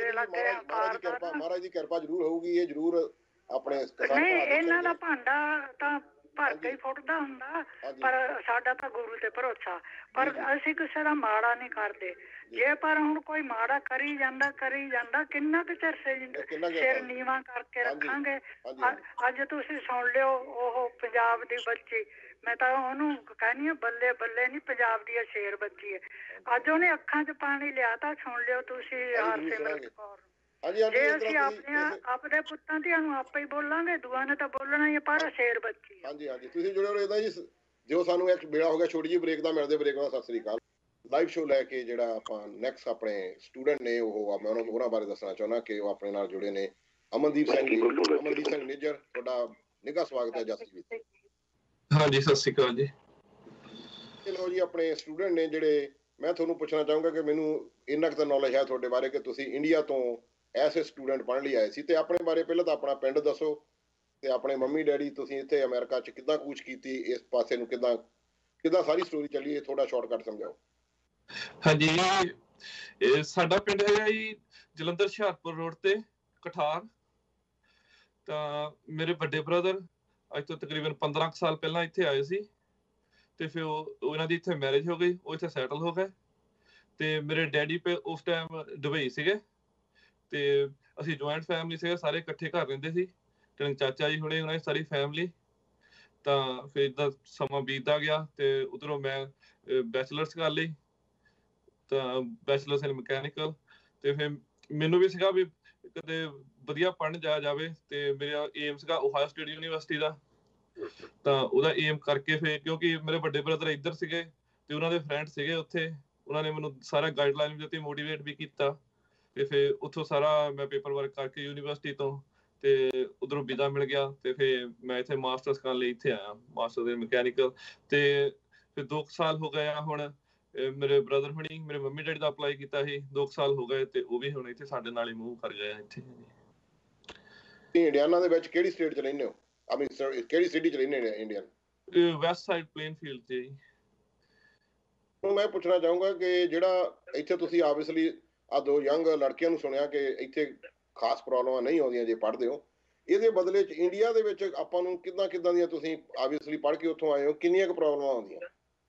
Speaker 1: ਮਹਾਰਾਜ ਦੀ ਕਿਰਪਾ ਜ਼ਰੂਰ ਹੋਊਗੀ ਇਹ ਜ਼ਰੂਰ ਆਪਣੇ
Speaker 4: ਨਹੀਂ ਇਹਨਾਂ ਦਾ ਭਾਂਡਾ ਤਾਂ ਭਰ ਕੇ ਹੀ ਫੁੱਟਦਾ ਹੁੰਦਾ ਪਰ ਸਾਡਾ ਤਾਂ ਗੁਰੂ ਤੇ ਭਰੋਸਾ ਪਰ ਅਸੀਂ ਕਿਸੇ ਦਾ ਮਾੜਾ ਨਹੀਂ ਕਰਦੇ ਜੇ ਪਰ ਹੁਣ ਕੋਈ ਮਾੜਾ ਕਰੀ ਜਾਂਦਾ ਕਿੰਨਾ ਕੁ ਚਿਰ ਸਿਰ ਨੀਵਾਂ ਕਰਕੇ ਰੱਖਾਂਗੇ ਅੱਜ ਤੁਸੀਂ ਸੁਣ ਲਿਓ ਉਹ ਪੰਜਾਬ ਦੀ ਬੱਚੀ ਮੈਂ ਤਾਂ ਉਹਨੂੰ ਕਹਿੰਦੀ ਹਾਂ ਬੱਲੇ ਨਹੀਂ ਪੰਜਾਬ ਦੀ ਸ਼ੇਰ ਬੱਚੀ ਹੈ ਅੱਜ ਉਹਨੇ ਅੱਖਾਂ 'ਚ ਪਾਣੀ ਲਿਆ ਤਾਂ ਸੁਣ ਲਿਓ ਤੁਸੀਂ ਹਰਸਿਮਰਤ ਕੌਰ ਜੇ ਅਸੀਂ ਆਪਣੇ ਪੁੱਤਾਂ ਧੀਆਂ ਨੂੰ ਆਪੇ ਹੀ ਬੋਲਾਂਗੇ ਦੁਆ ਨੇ ਤਾਂ ਬੋਲਣਾ ਹੀ ਪਰ ਸ਼ੇਰ ਬੱਚੀ
Speaker 1: ਹਾਂਜੀ ਤੁਸੀਂ ਜੁੜੇ ਰਹੋ ਇਹਦਾ ਜੀ ਜੋ ਸਾਨੂੰ ਇੱਕ ਵੇਲਾ ਹੋ ਗਿਆ ਛੋਟੀ ਜਿਹੀ ਬ੍ਰੇਕ ਦਾ ਮਿਲਦੇ ਬ੍ਰੇਕ ਨਾਲ ਸਤਿ ਸ੍ਰੀ ਅਕਾਲ ਲਾਈਵ ਸ਼ੋ ਲੈ ਕੇ ਜਿਹੜਾ ਆਪਾਂ ਨੈਕਸਟ ਆਪਣੇ ਸਟੂਡੈਂਟ ਨੇ ਉਹ ਮੈਂ ਉਹਨਾਂ ਬਾਰੇ ਦੱਸਣਾ ਚਾਹੁੰਦਾ ਕਿ ਉਹ ਆਪਣੇ ਨਾਲ ਜੁੜੇ ਨੇ ਅਮਨਦੀਪ ਸਿੰਘ ਨਿੱਜਰ ਤੁਹਾਡਾ ਨਿੱਘਾ ਸਵਾਗਤ ਹੈ ਜਸਪ੍ਰੀਤ ਜੀ
Speaker 5: ਹਾਂਜੀ ਸਤਿ ਸ੍ਰੀ ਅਕਾਲ ਜੀ
Speaker 1: ਚਲੋ ਜੀ ਆਪਣੇ ਸਟੂਡੈਂਟ ਨੇ ਜਿਹੜੇ ਮੈਂ ਤੁਹਾਨੂੰ ਪੁੱਛਣਾ ਚਾਹੂੰਗਾ ਕਿ ਮੈਨੂੰ ਇੰਨਾ ਕੁ ਤਾਂ ਨੌਲੇਜ ਹੈ ਤੁਹਾਡੇ ਬਾਰੇ ਕਿ ਤੁਸੀਂ ਇੰਡੀਆ ਤੋਂ ਐਸੇ ਸਟੂਡੈਂਟ ਪੜ੍ਹਨ ਲਈ ਆਏ ਸੀ ਤੇ ਆਪਣੇ ਬਾਰੇ ਪਹਿਲਾਂ ਤਾਂ ਆਪਣਾ ਪਿੰਡ ਦੱਸੋ ਤੇ ਆਪਣੇ ਮੰਮੀ ਡੈਡੀ ਤੁਸੀਂ ਇੱਥੇ ਅਮਰੀਕਾ 'ਚ ਕਿੱਦਾਂ ਕੂਚ ਕੀਤੀ ਇਸ ਪਾਸੇ ਨੂੰ ਕਿੱਦਾਂ ਸਾਰੀ ਸਟੋਰੀ ਚੱਲੀ ਹੈ ਥੋੜਾ ਸ਼ਾਰਟਕਟ ਸਮਝਾਓ
Speaker 5: ਹਾਂਜੀ ਇਹ ਸਾਡਾ ਪਿੰਡ ਹੈਗਾ ਜੀ ਜਲੰਧਰ ਹੁਸ਼ਿਆਰਪੁਰ ਰੋਡ ਤੇ ਕਠਾਰ ਤਾਂ ਮੇਰੇ ਵੱਡੇ ਬ੍ਰਦਰ ਅੱਜ ਤੋਂ ਤਕਰੀਬਨ 15 ਸਾਲ ਪਹਿਲਾਂ ਇੱਥੇ ਆਏ ਸੀ ਤੇ ਫਿਰ ਉਹਨਾਂ ਦੀ ਇੱਥੇ ਮੈਰਿਜ ਹੋ ਗਈ, ਉਹ ਇੱਥੇ ਸੈਟਲ ਹੋ ਗਏ। ਤੇ ਮੇਰੇ ਡੈਡੀ ਉਸ ਟਾਈਮ ਦੁਬਈ ਸੀਗੇ ਤੇ ਅਸੀਂ ਜੁਆਇੰਟ ਫੈਮਿਲੀ ਸੀਗੇ, ਸਾਰੇ ਇਕੱਠੇ ਘਰ ਰਹਿੰਦੇ ਸੀ ਤੇ ਚਾਚਾ ਜੀ ਹੁਣੇ ਉਹਨਾਂ ਦੀ ਸਾਰੀ ਫੈਮਿਲੀ। ਤਾਂ ਫਿਰ ਏਦਾਂ ਸਮਾਂ ਬੀਤਦਾ ਗਿਆ ਤੇ ਉਧਰੋਂ ਮੈਂ ਬੈਚਲਰਸ ਕਰ ਲਈ, ਤਾਂ ਬੈਚਲਰਸ ਇਨ ਮਕੈਨੀਕਲ। ਤੇ ਫਿਰ ਮੈਨੂੰ ਵੀ ਸੀਗਾ ਵੀ ਕਦੇ ਵਧੀਆ ਪੜ੍ਹਨ ਜਾਇਆ ਜਾਵੇ ਤੇ ਮੇਰਾ ਏਮ ਸੀਗਾ ਓਹਾਇਓ ਸਟੇਟ ਯੂਨੀਵਰਸਿਟੀ ਦਾ। ਤਾਂ ਉਹਦਾ ਏਮ ਕਰਕੇ ਫਿਰ ਕਿਉਂਕਿ ਮੇਰੇ ਵੱਡੇ ਬ੍ਰਦਰ ਇੱਧਰ ਸੀਗੇ ਤੇ ਉਹਨਾਂ ਦੇ ਫਰੈਂਡ ਸੀਗੇ ਉੱਥੇ, ਉਹਨਾਂ ਨੇ ਮੈਨੂੰ ਸਾਰਾ ਗਾਈਡਲਾਈਨ ਵੀ ਦਿੱਤੀ, ਮੋਟੀਵੇਟ ਵੀ ਕੀਤਾ। ਤੇ ਫਿਰ ਉੱਥੋਂ ਸਾਰਾ ਮੈਂ ਪੇਪਰ ਵਰਕ ਕਰਕੇ ਯੂਨੀਵਰਸਿਟੀ ਤੋਂ ਤੇ ਉਧਰੋਂ ਵੀਜ਼ਾ ਮਿਲ ਗਿਆ ਤੇ ਫਿਰ ਮੈਂ ਇੱਥੇ ਮਾਸਟਰਸ ਕਰਨ ਲਈ ਇੱਥੇ ਆਇਆ, ਮਾਸਟਰ ਇਨ ਮਕੈਨੀਕਲ। ਤੇ ਫਿਰ 2 ਸਾਲ ਹੋ ਗਏ ਆ ਹੁਣ। ਮੇਰੇ ਬ੍ਰਦਰ ਹੁਣੀ ਮੇਰੇ ਮੰਮੀ ਡੈਡੀ ਦਾ ਅਪਲਾਈ ਕੀਤਾ ਸੀ, 2 ਸਾਲ ਹੋ ਗਏ ਤੇ ਉਹ ਵੀ ਹੁਣ ਇੱਥੇ ਸਾਡੇ ਨਾਲ ਹੀ ਮੂਵ ਕਰ ਗਏ ਆ ਇੱਥੇ।
Speaker 1: ਇੰਡੀਆਨਾ ਦੇ ਵਿੱਚ ਕਿਹੜੀ ਸਟੇਟ ਚ ਰਹਿੰਦੇ ਹੋ? ਕਿਹੜੀ ਸਿਟੀ ਚ ਰਹਿੰਦੇ ਨੇ ਇੰਡੀਆ?
Speaker 5: ਵੈਸਟ ਸਾਈਡ ਪਲੇਨਫੀਲਡ ਤੇ ਜੀ।
Speaker 1: ਮੈਂ ਪੁੱਛਣਾ ਚਾਹੂੰਗਾ ਕਿ ਜਿਹੜਾ ਇੱਥੇ ਤੁਸੀਂ ਆਬਵੀਅਸਲੀ ਆ 2 ਯੰਗ ਲੜਕੀਆਂ ਨੂੰ ਸੁਣਿਆ ਕਿ ਇੱਥੇ ਖਾਸ ਪ੍ਰੋਬਲਮਾਂ ਨਹੀਂ ਆਉਂਦੀਆਂ ਜੇ ਪੜ੍ਹਦੇ ਹੋ, ਇਹਦੇ ਬਦਲੇ ਚ ਇੰਡੀਆ ਦੇ ਵਿੱਚ ਆਪਾਂ ਨੂੰ ਕਿੱਦਾਂ ਦੀਆਂ, ਤੁਸੀਂ ਆਬਵੀਅਸਲੀ ਪੜ੍ਹ ਕੇ ਉੱਥੋਂ ਆਏ ਹੋ, ਕਿੰਨੀਆਂ ਕੁ ਪ੍ਰੋਬਲਮਾਂ ਆਉਂਦੀਆਂ?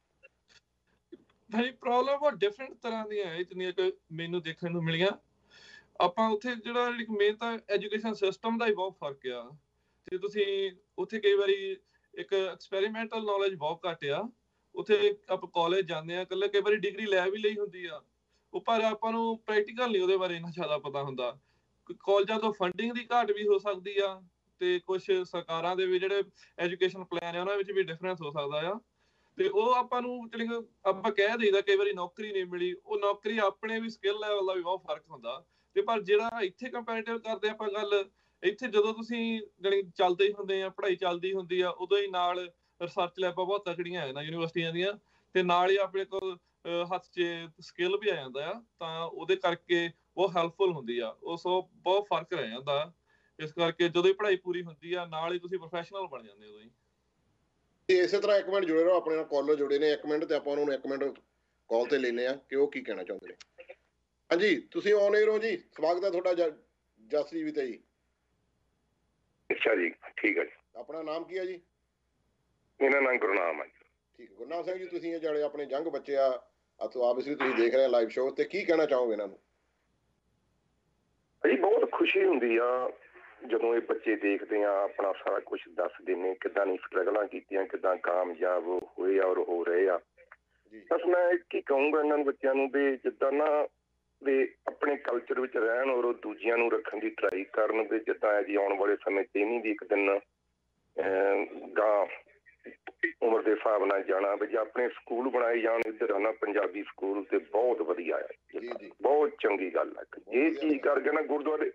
Speaker 5: ਭਾਈ ਪ੍ਰੋਬਲਮ ਉਹ ਡਿਫਰੈਂਟ ਤਰ੍ਹਾਂ ਦੀਆਂ ਹੈ, ਜਿੰਨੀਆਂ ਕਿ ਮੈਨੂੰ ਦੇਖਣ ਨੂੰ ਮਿਲੀਆਂ। ਆਪਾਂ ਉੱਥੇ ਜਿਹੜਾ ਮੇਨ ਤਾਂ ਐਜੂਕੇਸ਼ਨ ਸਿਸਟਮ ਦਾ ਹੀ ਬਹੁਤ ਫਰਕ ਆ। ਤੇ ਤੁਸੀਂ ਉੱਥੇ ਕਈ ਵਾਰੀ ਇੱਕ ਐਕਸਪੈਰੀਮੈਂਟਲ ਨੌਲੇਜ ਬਹੁਤ ਘੱਟ ਆ। ਉੱਥੇ ਆਪਾਂ ਕਾਲਜ ਜਾਂਦੇ ਆ, ਇਕੱਲੇ ਕਈ ਵਾਰੀ ਡਿਗਰੀ ਲੈ ਵੀ ਲਈ ਹੁੰਦੀ ਆ ਉਹ, ਪਰ ਆਪਾਂ ਨੂੰ ਪ੍ਰੈਕਟੀਕਲ ਨਹੀਂ ਉਹਦੇ ਬਾਰੇ ਇੰਨਾ ਜ਼ਿਆਦਾ ਪਤਾ ਹੁੰਦਾ। ਕਾਲਜਾਂ ਤੋਂ ਫੰਡਿੰਗ ਦੀ ਘਾਟ ਵੀ ਹੋ ਸਕਦੀ ਆ ਤੇ ਕੁਝ ਸਰਕਾਰਾਂ ਦੇ ਵੀ ਜਿਹੜੇ ਐਜੂਕੇਸ਼ਨ ਪਲਾਨ ਆ ਉਹਨਾਂ ਵਿੱਚ ਵੀ ਡਿਫਰੈਂਸ ਹੋ ਸਕਦਾ ਆ। ਤੇ ਉਹ ਆਪਾਂ ਨੂੰ ਜਿਹੜੀ ਆਪਾਂ ਕਹਿ ਦਈਦਾ ਕਈ ਵਾਰੀ ਨੌਕਰੀ ਨਹੀਂ ਮਿਲੀ, ਉਹ ਨੌਕਰੀ ਆਪਣੇ ਵੀ ਸਕਿੱਲ ਲੈਵਲ ਦਾ ਵੀ ਬਹੁਤ ਫਰਕ ਹੁੰਦਾ। ਤੇ ਪਰ ਜਿਹੜਾ ਇੱਥੇ ਕੰਪੈਰੀਟਿਵ ਕਰਦੇ ਆਪਾਂ ਗੱਲ, ਇੱਥੇ ਜਦੋਂ ਤੁਸੀਂ ਜਿਹੜੀ ਚੱਲਦੇ ਹੀ ਹੁੰਦੇ ਆ, ਪੜ੍ਹਾਈ ਚੱਲਦੀ ਹੁੰਦੀ ਆ, ਉਦੋਂ ਹੀ ਨਾਲ ਰਿਸਰਚ ਲੈਬਾਂ ਬਹੁਤ ਤਕੜੀਆਂ ਆ ਯੂਨੀਵਰਸਿਟੀਆਂ ਦੀਆਂ, ਤੇ ਨਾਲ ਹੀ ਆਪਣੇ ਕੋਲ ਹੱਥ 'ਚ ਸਕਿੱਲ ਵੀ ਆ ਜਾਂਦਾ ਆ, ਤਾਂ ਉਹਦੇ ਕਰਕੇ ਬਹੁਤ ਹੈਲਪਫੁਲ ਹੁੰਦੀ ਆ। ਉਹ ਸੋ ਬਹੁਤ ਫਰਕ ਰਹਿ ਜਾਂਦਾ। ਇਸ ਕਰਕੇ ਜਦੋਂ ਹੀ ਪੜ੍ਹਾਈ ਪੂਰੀ ਹੁੰਦੀ ਆ ਨਾਲ ਹੀ ਤੁਸੀਂ ਪ੍ਰੋਫੈਸ਼ਨਲ ਬਣ ਜਾਂਦੇ ਉਦੋਂ ਹੀ।
Speaker 1: ਤੇ ਇਸੇ ਤਰ੍ਹਾਂ 1 ਮਿੰਟ ਜੁੜੇ ਰਹੋ ਆਪਣੇ ਨਾਲ, ਕਾਲਰ ਜੁੜੇ ਨੇ 1 ਮਿੰਟ, ਤੇ ਆਪਾਂ ਉਹਨਾਂ ਨੂੰ 1 ਮਿੰਟ ਕਾਲ ਤੇ ਲੈਂਦੇ ਆ ਕਿ ਉਹ ਕੀ ਕਹਿਣਾ ਚਾਹੁੰਦੇ ਨੇ। ਹਾਂਜੀ, ਤੁਸੀਂ ਔਨ 에ਅਰ ਹੋ ਜੀ, ਸਵਾਗਤ ਹੈ ਤੁਹਾਡਾ ਜਸਰੀ ਵੀ ਤੇ ਜੀ।
Speaker 6: ਅੱਛਾ ਜੀ, ਠੀਕ ਹੈ ਜੀ।
Speaker 1: ਆਪਣਾ ਨਾਮ ਕੀ ਹੈ ਜੀ?
Speaker 6: ਮੇਰਾ ਨਾਮ ਗੁਰਨਾਮ ਹੈ।
Speaker 1: ਠੀਕ ਹੈ ਗੁਰਨਾਮ ਸਿੰਘ ਜੀ, ਤੁਸੀਂ ਇਹ ਜਿਹੜੇ ਆਪਣੇ ਯੰਗ ਬੱਚੇ ਆ ਆਬਵੀਅਸਲੀ ਤੁਸੀਂ ਦੇਖ ਰਹੇ ਲਾਈਵ ਸ਼ੋਅ, ਤੇ ਕੀ ਕਹਿਣਾ ਚਾਹੋਗੇ ਇਹਨਾਂ ਨੂੰ?
Speaker 6: ਜੀ ਬਹੁਤ ਖੁਸ਼ੀ ਹੁੰਦੀ ਆ ਜਦੋਂ ਇਹ ਬੱਚੇ ਦੇਖਦੇ ਆ, ਆਪਣਾ ਸਾਰਾ ਕੁਝ ਦੱਸਦੇ ਨੇ, ਕਿੱਦਾਂ ਦੀ ਸਟਰਗਲਾਂ ਕੀਤੀਆਂ, ਕਿੱਦਾਂ ਕਾਮਯਾਬ ਹੋਏ ਆ ਔਰ ਹੋ ਰਹੇ ਆ। ਬਸ ਮੈਂ ਕੀ ਕਹੂੰਗਾ ਇਹਨਾਂ ਨੂੰ ਬੱਚਿਆਂ ਨੂੰ ਵੀ ਜਿੱਦਾਂ ਨਾ ਵੀ ਆਪਣੇ ਕਲਚਰ ਵਿੱਚ ਰਹਿਣ ਔਰ ਦੂਜਿਆਂ ਨੂੰ ਰੱਖਣ ਦੀ ਟਰਾਈ ਕਰਨ, ਵੀ ਜਿੱਦਾਂ ਜੀ ਆਉਣ ਵਾਲੇ ਸਮੇਂ ਤੇ ਨਹੀਂ ਵੀ ਇੱਕ ਦਿਨ ਗਾਂ ਉਮਰ ਦੇ ਹਿਸਾਬ ਨਾਲ ਜਾਣਾ, ਵੀ ਜੇ ਆਪਣੇ ਸਕੂਲ ਬਣਾਏ ਜਾਣ ਇੱਧਰ ਹੈ ਨਾ ਪੰਜਾਬੀ ਸਕੂਲ, ਤੇ ਬਹੁਤ ਵਧੀਆ ਹੈ, ਬਹੁਤ ਚੰਗੀ ਗੱਲ ਹੈ। ਇਹ ਚੀਜ਼ ਕਰਕੇ ਨਾ ਗੁਰਦੁਆਰੇ,